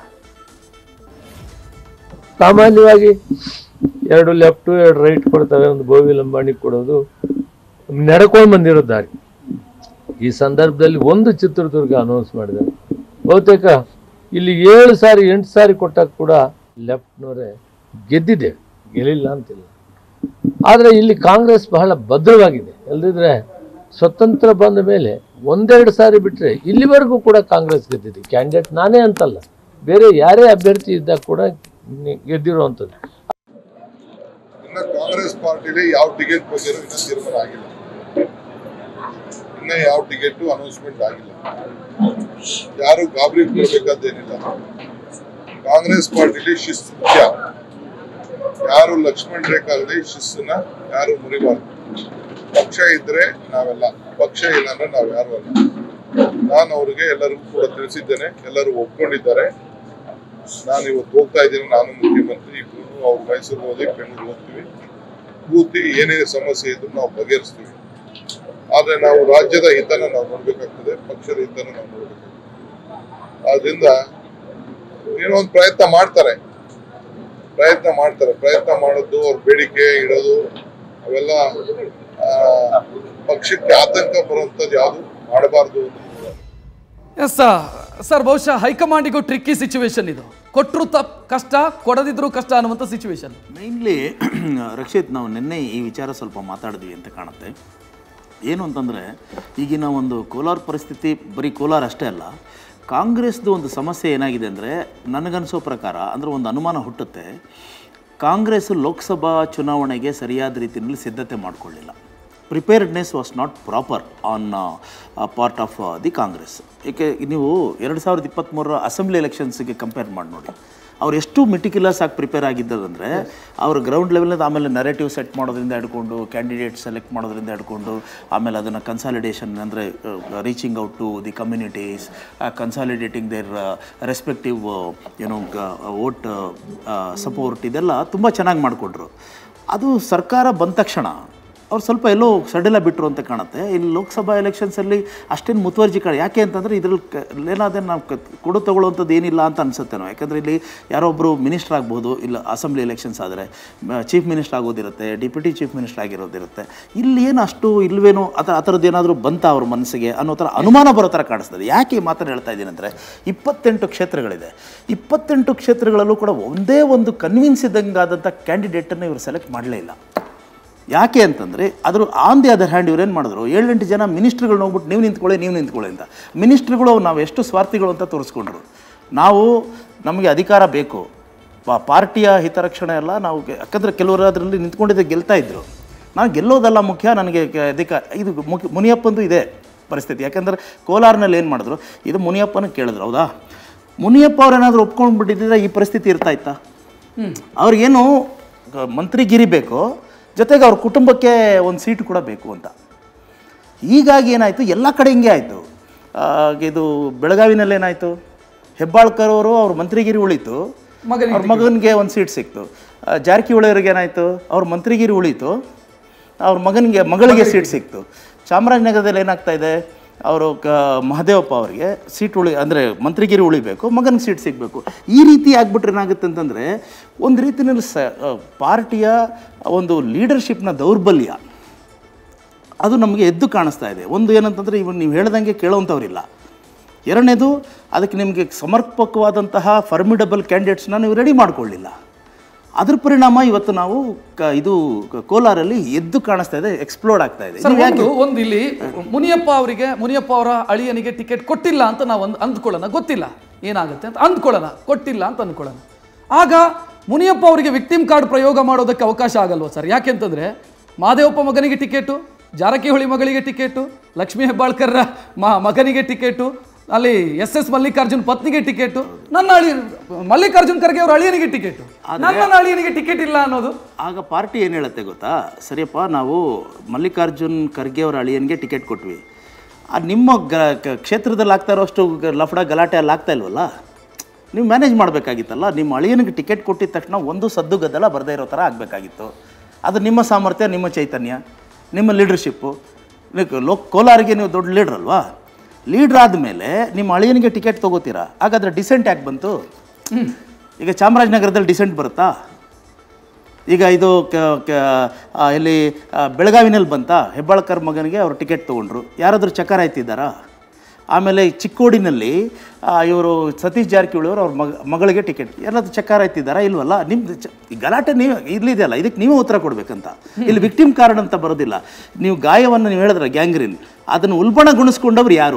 ಸಾಮಾನ್ಯವಾಗಿ 2 ಲೆಫ್ಟ್ 2 ರೈಟ್ ಕೊಡ್ತವೆ, ಒಂದು ಗೋವಿ ಲಂಬಾಣಿ ಕೊಡೋದು ನಡ್ಕೊಂಡು ಬಂದಿರೋ ದಾರಿ. ಈ ಸಂದರ್ಭದಲ್ಲಿ ಒಂದು ಚಿತ್ರದುರ್ಗ ಅನೌನ್ಸ್ ಮಾಡಿದ್ದಾರೆ. ಬಹುತೇಕ ಇಲ್ಲಿ 7 ಸಾರಿ 8 ಸಾರಿ ಕೊಟ್ಟಾಗ ಕೂಡ ಲೆಫ್ಟ್ನವರೇ ಗೆದ್ದಿದೆ, ಗೆಲ್ಲಿಲ್ಲ ಅಂತಿಲ್ಲ. ಆದರೆ ಇಲ್ಲಿ ಕಾಂಗ್ರೆಸ್ ಬಹಳ ಭದ್ರವಾಗಿದೆ. ಇಲ್ಲದಿದ್ರೆ ಸ್ವತಂತ್ರ ಬಂದ ಮೇಲೆ 1-2 ಸಾರಿ ಬಿಟ್ಟರೆ ಇಲ್ಲಿವರೆಗೂ ಕೂಡ ಕಾಂಗ್ರೆಸ್ ಗೆದ್ದಿದೆ. ಕ್ಯಾಂಡಿಡೇಟ್ ನಾನೇ ಅಂತಲ್ಲ, ಬೇರೆ ಯಾರೇ ಅಭ್ಯರ್ಥಿ ಇದ್ದಾಗ ಕೂಡ ಗೆದ್ದಿರುವಂಥದ್ದು. ಕಾಂಗ್ರೆಸ್ ಪಾರ್ಟಿಲಿ ಯಾವ ಟಿಕೆಟ್ ಬಗ್ಗೆ ಇನ್ನೂ ತೀರ್ಮಾನ ಆಗಿಲ್ಲ, ಇನ್ನೂ ಯಾವ ಟಿಕೆಟ್ ಅನೌನ್ಸ್ಮೆಂಟ್ ಆಗಿಲ್ಲ. ಯಾರು ಗಾಬರಿ ಬರಬೇಕಾದ್ದೇನಿಲ್ಲ. ಕಾಂಗ್ರೆಸ್ ಪಾರ್ಟಿಲಿ ಶಿಸ್ತು ಮುಖ್ಯ. ಯಾರು ಲಕ್ಷ್ಮಣ್ ರೇಖಾದಲ್ಲಿ ಶಿಸ್ತನ್ನ ಯಾರು ಮುರಿಬಾರ್ದು. ಪಕ್ಷ ಇದ್ರೆ ನಾವೆಲ್ಲ, ಪಕ್ಷ ಇಲ್ಲ ಅಂದ್ರೆ ನಾವ್ ಯಾರು ಅಲ್ಲ. ನಾನು ಅವ್ರಿಗೆ ಎಲ್ಲರಿಗೂ ಕೂಡ ತಿಳಿಸಿದ್ದೇನೆ, ಎಲ್ಲರೂ ಒಪ್ಕೊಂಡಿದ್ದಾರೆ. ನಾನು ಇವತ್ತು ಹೋಗ್ತಾ ಇದ್ದೀನಿ, ನಾನು ಮುಖ್ಯಮಂತ್ರಿ ಇಬ್ರು. ಅವ್ರು ಮೈಸೂರು ಹೋಗಿ ಬೆಂಗಳೂರು ಹೋಗ್ತೀವಿ, ಕೂತಿ ಏನೇ ಸಮಸ್ಯೆ ಇದ್ರು ನಾವು ಬಗೆಹರಿಸ್ತೀವಿ. ಆದ್ರೆ ನಾವು ರಾಜ್ಯದ ಹಿತನ ನಾವು ನೋಡ್ಬೇಕಾಗ್ತದೆ, ಪಕ್ಷದ ಹಿತನ ನಾವು ನೋಡ್ಬೇಕಾಗ್ತದೆ. ಆದ್ರಿಂದ ಏನೋ ಒಂದು ಪ್ರಯತ್ನ ಮಾಡ್ತಾರೆ. ಪ್ರಯತ್ನ ಮಾಡೋದು, ಅವ್ರ ಬೇಡಿಕೆ ಇಡೋದು, ಅವೆಲ್ಲ ಪಕ್ಷಕ್ಕೆ ಆತಂಕ ಬರುವಂತದ್ದು ಯಾವುದು ಮಾಡಬಾರ್ದು. ಎಸ್ ಸರ್, ಬಹುಶಃ ಹೈಕಮಾಂಡಿಗೂ ಟ್ರಿಕ್ಕಿ ಸಿಚುವೇಶನ್ ಇದು. ಕೊಟ್ಟರು ಕಷ್ಟ, ಕೊಡದಿದ್ರು ಕಷ್ಟ ಅನ್ನುವಂಥ ಸಿಚುವೇಶನ್. ಮೈನ್ಲಿ ರಕ್ಷಿತ್, ನಾವು ನಿನ್ನೆ ಈ ವಿಚಾರ ಸ್ವಲ್ಪ ಮಾತಾಡಿದ್ವಿ ಅಂತ ಕಾಣುತ್ತೆ. ಏನು ಅಂತಂದರೆ, ಈಗಿನ ಒಂದು ಕೋಲಾರ ಪರಿಸ್ಥಿತಿ ಬರೀ ಕೋಲಾರ ಅಷ್ಟೇ ಅಲ್ಲ, ಕಾಂಗ್ರೆಸ್ದು ಒಂದು ಸಮಸ್ಯೆ ಏನಾಗಿದೆ ಅಂದರೆ, ನನಗನ್ಸೋ ಪ್ರಕಾರ ಅಂದರೆ ಒಂದು ಅನುಮಾನ ಹುಟ್ಟುತ್ತೆ, ಕಾಂಗ್ರೆಸ್ ಲೋಕಸಭಾ ಚುನಾವಣೆಗೆ ಸರಿಯಾದ ರೀತಿಯಲ್ಲಿ ಸಿದ್ಧತೆ ಮಾಡಿಕೊಳ್ಳಿಲ್ಲ. Preparedness was not proper on part of the Congress. ಏಕೆ ನೀವು 2023 ಅಸೆಂಬ್ಲಿ ಎಲೆಕ್ಷನ್ಸ್ಗೆ ಕಂಪೇರ್ ಮಾಡಿ ನೋಡಿ, ಅವ್ರು ಎಷ್ಟು ಮಿಟಿಕ್ಯುಲಸ್ ಆಗಿ ಪ್ರಿಪೇರ್ ಆಗಿದ್ದದಂದರೆ, ಅವರು ಗ್ರೌಂಡ್ ಲೆವೆಲ್ನಿಂದ ಆಮೇಲೆ ನರೇಟಿವ್ ಸೆಟ್ ಮಾಡೋದ್ರಿಂದ ಹಿಡ್ಕೊಂಡು, ಕ್ಯಾಂಡಿಡೇಟ್ ಸೆಲೆಕ್ಟ್ ಮಾಡೋದ್ರಿಂದ ಹಿಡ್ಕೊಂಡು, ಆಮೇಲೆ ಅದನ್ನು ಕನ್ಸಾಲಿಡೇಷನ್ ಅಂದರೆ reaching out to the communities, consolidating their respective vote support, ಇದೆಲ್ಲ ತುಂಬ ಚೆನ್ನಾಗಿ ಮಾಡಿಕೊಂಡ್ರು. ಅದು ಸರ್ಕಾರ ಬಂದ ತಕ್ಷಣ ಅವ್ರು ಸ್ವಲ್ಪ ಎಲ್ಲೋ ಸಡ್ಡೆಲ್ಲ ಬಿಟ್ಟರು ಅಂತ ಕಾಣುತ್ತೆ. ಇಲ್ಲಿ ಲೋಕಸಭಾ ಎಲೆಕ್ಷನ್ಸಲ್ಲಿ ಅಷ್ಟೇನು ಮುತುವರ್ಜಿ ಯಾಕೆ ಅಂತಂದರೆ ಇದ್ರಲ್ಲಿ ಏನಾದ್ರೆ ನಾವು ಕೊಡು ತಗೊಳ್ಳೋವಂಥದ್ದು ಏನಿಲ್ಲ ಅಂತ ಅನಿಸುತ್ತೆ ನಾವು. ಯಾಕಂದರೆ ಇಲ್ಲಿ ಯಾರೊಬ್ಬರು ಮಿನಿಸ್ಟರ್ ಆಗ್ಬೋದು, ಇಲ್ಲ ಅಸೆಂಬ್ಲಿ ಎಲೆಕ್ಷನ್ಸ್ ಆದರೆ ಚೀಫ್ ಮಿನಿಸ್ಟರ್ ಆಗೋದಿರುತ್ತೆ, ಡೆಪ್ಯೂಟಿ ಚೀಫ್ ಮಿನಿಸ್ಟರ್ ಆಗಿರೋದಿರುತ್ತೆ. ಇಲ್ಲಿ ಏನು ಅಷ್ಟು ಇಲ್ವೇನೋ ಆ ಥರದ್ದು ಏನಾದರೂ ಬಂತ ಅವ್ರ ಮನಸ್ಸಿಗೆ ಅನ್ನೋ ಥರ ಅನುಮಾನ ಬರೋ ಥರ ಕಾಣಿಸ್ತದೆ. ಯಾಕೆ ಈ ಮಾತನ್ನು ಹೇಳ್ತಾ ಇದ್ದೀನಿ ಅಂದರೆ, 28 ಕ್ಷೇತ್ರಗಳಿದೆ. 28 ಕ್ಷೇತ್ರಗಳಲ್ಲೂ ಕೂಡ ಒಂದೇ ಒಂದು ಕನ್ವಿನ್ಸ್ ಇದ್ದಂಗಾದಂಥ ಕ್ಯಾಂಡಿಡೇಟನ್ನು ಇವರು ಸೆಲೆಕ್ಟ್ ಮಾಡಲೇ ಇಲ್ಲ. ಯಾಕೆ ಅಂತಂದರೆ, ಅದ್ರ ಆನ್ ದಿ ಅದರ್ ಹ್ಯಾಂಡ್ ಇವ್ರೇನು ಮಾಡಿದ್ರು, 7-8 ಜನ ಮಿನಿಸ್ಟ್ರುಗಳನ್ನ ಹೋಗ್ಬಿಟ್ಟು ನೀವು ನಿಂತ್ಕೊಳ್ಳಿ ಅಂತ. ಮಿನಿಸ್ಟ್ರುಗಳು ನಾವು ಎಷ್ಟು ಸ್ವಾರ್ಥಿಗಳು ಅಂತ ತೋರಿಸ್ಕೊಂಡ್ರು. ನಮಗೆ ಅಧಿಕಾರ ಬೇಕು, ಪಾರ್ಟಿಯ ಹಿತರಕ್ಷಣೆ ಎಲ್ಲ ನಾವು, ಯಾಕಂದರೆ ಕೆಲವರು ಅದರಲ್ಲಿ ನಿಂತ್ಕೊಂಡಿದ್ದೆ ಗೆಲ್ತಾ ಇದ್ರು. ನಾನು ಗೆಲ್ಲೋದಲ್ಲ ಮುಖ್ಯ, ನನಗೆ ಅಧಿಕಾರ. ಇದು ಮುನಿಯಪ್ಪಂದು ಇದೆ ಪರಿಸ್ಥಿತಿ. ಯಾಕಂದರೆ ಕೋಲಾರ್ನಲ್ಲಿ ಏನು ಮಾಡಿದ್ರು, ಇದು ಮುನಿಯಪ್ಪನ ಕೇಳಿದ್ರು. ಹೌದಾ, ಮುನಿಯಪ್ಪ ಅವ್ರೇನಾದರೂ ಒಪ್ಕೊಂಡ್ಬಿಟ್ಟಿದ್ರೆ ಈ ಪರಿಸ್ಥಿತಿ ಇರ್ತಾ ಇತ್ತಾ? ಅವ್ರಿಗೇನು ಮಂತ್ರಿಗಿರಿ ಬೇಕು, ಜೊತೆಗೆ ಅವ್ರ ಕುಟುಂಬಕ್ಕೆ ಒಂದು ಸೀಟು ಕೂಡ ಬೇಕು ಅಂತ. ಹೀಗಾಗಿ ಏನಾಯಿತು, ಎಲ್ಲ ಕಡೆ ಹಿಂಗೆ ಆಯಿತು. ಇದು ಬೆಳಗಾವಿನಲ್ಲಿ ಏನಾಯಿತು, ಹೆಬ್ಬಾಳ್ಕರ್ ಅವರು ಅವ್ರ ಮಂತ್ರಿಗಿರಿ ಉಳೀತು, ಅವ್ರ ಮಗನಿಗೆ ಒಂದು ಸೀಟ್ ಸಿಕ್ತು. ಜಾರಕಿಹೊಳಿ ಅವ್ರಿಗೆ ಏನಾಯಿತು, ಅವ್ರ ಮಂತ್ರಿಗಿರಿ ಉಳೀತು, ಅವ್ರ ಮಗಳಿಗೆ ಸೀಟ್ ಸಿಕ್ತು. ಚಾಮರಾಜನಗರದಲ್ಲಿ ಏನಾಗ್ತಾ ಇದೆ, ಅವರು ಮಹದೇವಪ್ಪ ಅವರಿಗೆ ಸೀಟ್ ಅಂದರೆ ಮಂತ್ರಿಗಿರಿ ಉಳಿಬೇಕು, ಮಗನಿಗೆ ಸೀಟ್ ಸಿಗಬೇಕು. ಈ ರೀತಿ ಆಗ್ಬಿಟ್ರೆ ಏನಾಗುತ್ತೆ ಅಂತಂದರೆ, ಒಂದು ರೀತಿಯಲ್ಲಿ ಪಾರ್ಟಿಯ ಒಂದು ಲೀಡರ್ಶಿಪ್ನ ದೌರ್ಬಲ್ಯ ಅದು ನಮಗೆ ಎದ್ದು ಕಾಣಿಸ್ತಾ ಇದೆ. ಒಂದು ಏನಂತಂದರೆ, ಇವಾಗ ನೀವು ಹೇಳ್ದಂಗೆ ಕೇಳೋವಂಥವ್ರಿಲ್ಲ. ಎರಡನೇದು, ಅದಕ್ಕೆ ನಿಮಗೆ ಸಮರ್ಪಕವಾದಂತಹ ಫರ್ಮಿಡಬಲ್ ಕ್ಯಾಂಡಿಡೇಟ್ಸ್ನ ನೀವು ರೆಡಿ ಮಾಡಿಕೊಳ್ಳಿಲ್ಲ. ಅದ್ರ ಪರಿಣಾಮ ಇವತ್ತು ನಾವು ಇದು ಕೋಲಾರಲ್ಲಿ ಎದ್ದು ಕಾಣಿಸ್ತಾ ಇದೆ, ಎಕ್ಸ್ಪ್ಲೋಡ್ ಆಗ್ತಾ ಇದೆ. ಒಂದು ಇಲ್ಲಿ ಮುನಿಯಪ್ಪ ಅವರ ಅಳಿಯನಿಗೆ ಟಿಕೆಟ್ ಕೊಟ್ಟಿಲ್ಲ ಅಂತ ನಾವು ಅಂದ್ಕೊಳ್ಳೋಣ, ಗೊತ್ತಿಲ್ಲ ಏನಾಗುತ್ತೆ ಅಂತ ಅಂದ್ಕೊಳ್ಳೋಣ, ಕೊಟ್ಟಿಲ್ಲ ಅಂತ ಅಂದ್ಕೊಳ್ಳೋಣ. ಆಗ ಮುನಿಯಪ್ಪ ಅವರಿಗೆ ವಿಕ್ಟಿಮ್ ಕಾರ್ಡ್ ಪ್ರಯೋಗ ಮಾಡೋದಕ್ಕೆ ಅವಕಾಶ ಆಗಲ್ವ ಸರ್? ಯಾಕೆಂತಂದ್ರೆ ಮಾದೇವಪ್ಪ ಮಗನಿಗೆ ಟಿಕೆಟು, ಜಾರಕಿಹೊಳಿ ಮಗಳಿಗೆ ಟಿಕೆಟು, ಲಕ್ಷ್ಮೀ ಹೆಬ್ಬಾಳ್ಕರ್ ಮಗನಿಗೆ ಟಿಕೆಟು, ಅಲ್ಲಿ SS ಮಲ್ಲಿಕಾರ್ಜುನ್ ಪತ್ನಿಗೆ ಟಿಕೆಟು, ನನ್ನ ಮಲ್ಲಿಕಾರ್ಜುನ್ ಖರ್ಗೆ ಅವ್ರ ಅಳಿಯನಿಗೆ ಟಿಕೆಟು, ನನ್ನ ಅಳಿಯನಿಗೆ ಟಿಕೆಟ್ ಇಲ್ಲ ಅನ್ನೋದು. ಆಗ ಪಾರ್ಟಿ ಏನು ಹೇಳುತ್ತೆ ಗೊತ್ತಾ, ಸರಿಯಪ್ಪ ನಾವು ಮಲ್ಲಿಕಾರ್ಜುನ್ ಖರ್ಗೆ ಅವ್ರ ಅಳಿಯನಿಗೆ ಟಿಕೆಟ್ ಕೊಟ್ವಿ, ನಿಮ್ಮ ಕ್ಷೇತ್ರದಲ್ಲಿ ಆಗ್ತಾ ಇರೋಷ್ಟು ಲಫಡ ಗಲಾಟೆ ಅಲ್ಲಿ ಆಗ್ತಾ ಇಲ್ವಲ್ಲ, ನೀವು ಮ್ಯಾನೇಜ್ ಮಾಡಬೇಕಾಗಿತ್ತಲ್ಲ. ನಿಮ್ಮ ಅಳಿಯನಿಗೆ ಟಿಕೆಟ್ ಕೊಟ್ಟಿದ ತಕ್ಷಣ ಒಂದು ಸದ್ದು ಗದ್ದಲ ಬರದೇ ಇರೋ ಥರ ಆಗಬೇಕಾಗಿತ್ತು. ಅದು ನಿಮ್ಮ ಸಾಮರ್ಥ್ಯ, ನಿಮ್ಮ ಚೈತನ್ಯ, ನಿಮ್ಮ ಲೀಡರ್ಶಿಪ್ಪು. ಕೋಲಾರಿಗೆ ನೀವು ದೊಡ್ಡ ಲೀಡ್ರ್ ಅಲ್ವಾ, ಲೀಡ್ರ್ ಆದಮೇಲೆ ನಿಮ್ಮ ಅಳಿಯನಿಗೆ ಟಿಕೆಟ್ ತೊಗೋತೀರಾ, ಹಾಗಾದರೆ ಡಿಸೆಂಟ್ ಯಾಕೆ ಬಂತು? ಈಗ ಚಾಮರಾಜನಗರದಲ್ಲಿ ಡಿಸೆಂಟ್ ಬರುತ್ತಾ? ಈಗ ಇದು ಇಲ್ಲಿ ಬೆಳಗಾವಿನಲ್ಲಿ ಬಂತಾ? ಹೆಬ್ಬಾಳ್ಕರ್ ಮಗನಿಗೆ ಅವರು ಟಿಕೆಟ್ ತೊಗೊಂಡ್ರು, ಯಾರಾದರೂ ಚಕ್ಕಾರ ಎತ್ತಿದ್ದಾರಾ? ಆಮೇಲೆ ಚಿಕ್ಕೋಡಿನಲ್ಲಿ ಇವರು ಸತೀಶ್ ಜಾರಕಿಹೊಳಿ ಅವರು ಅವ್ರ ಮಗಳಿಗೆ ಟಿಕೆಟ್ ಯಾರಾದರೂ ಚಕ್ಕಾರ ಎತ್ತಿದ್ದಾರಾ? ಇಲ್ವಲ್ಲ. ನಿಮ್ದು ಗಲಾಟೆ ನೀವು ಇಲ್ಲಿದೆಯಲ್ಲ, ಇದಕ್ಕೆ ನೀವೇ ಉತ್ತರ ಕೊಡಬೇಕಂತ. ಇಲ್ಲಿ ವಿಕ್ಟಿಮ್ ಕಾರ್ಡ್ ಅಂತ ಬರೋದಿಲ್ಲ. ನೀವು ಗಾಯವನ್ನು ನೀವು ಹೇಳಿದ್ರೆ ಗ್ಯಾಂಗ್ರೀನ್, ಅದನ್ನು ಉಲ್ಬಣಗೊಳಿಸ್ಕೊಂಡವ್ರು ಯಾರು?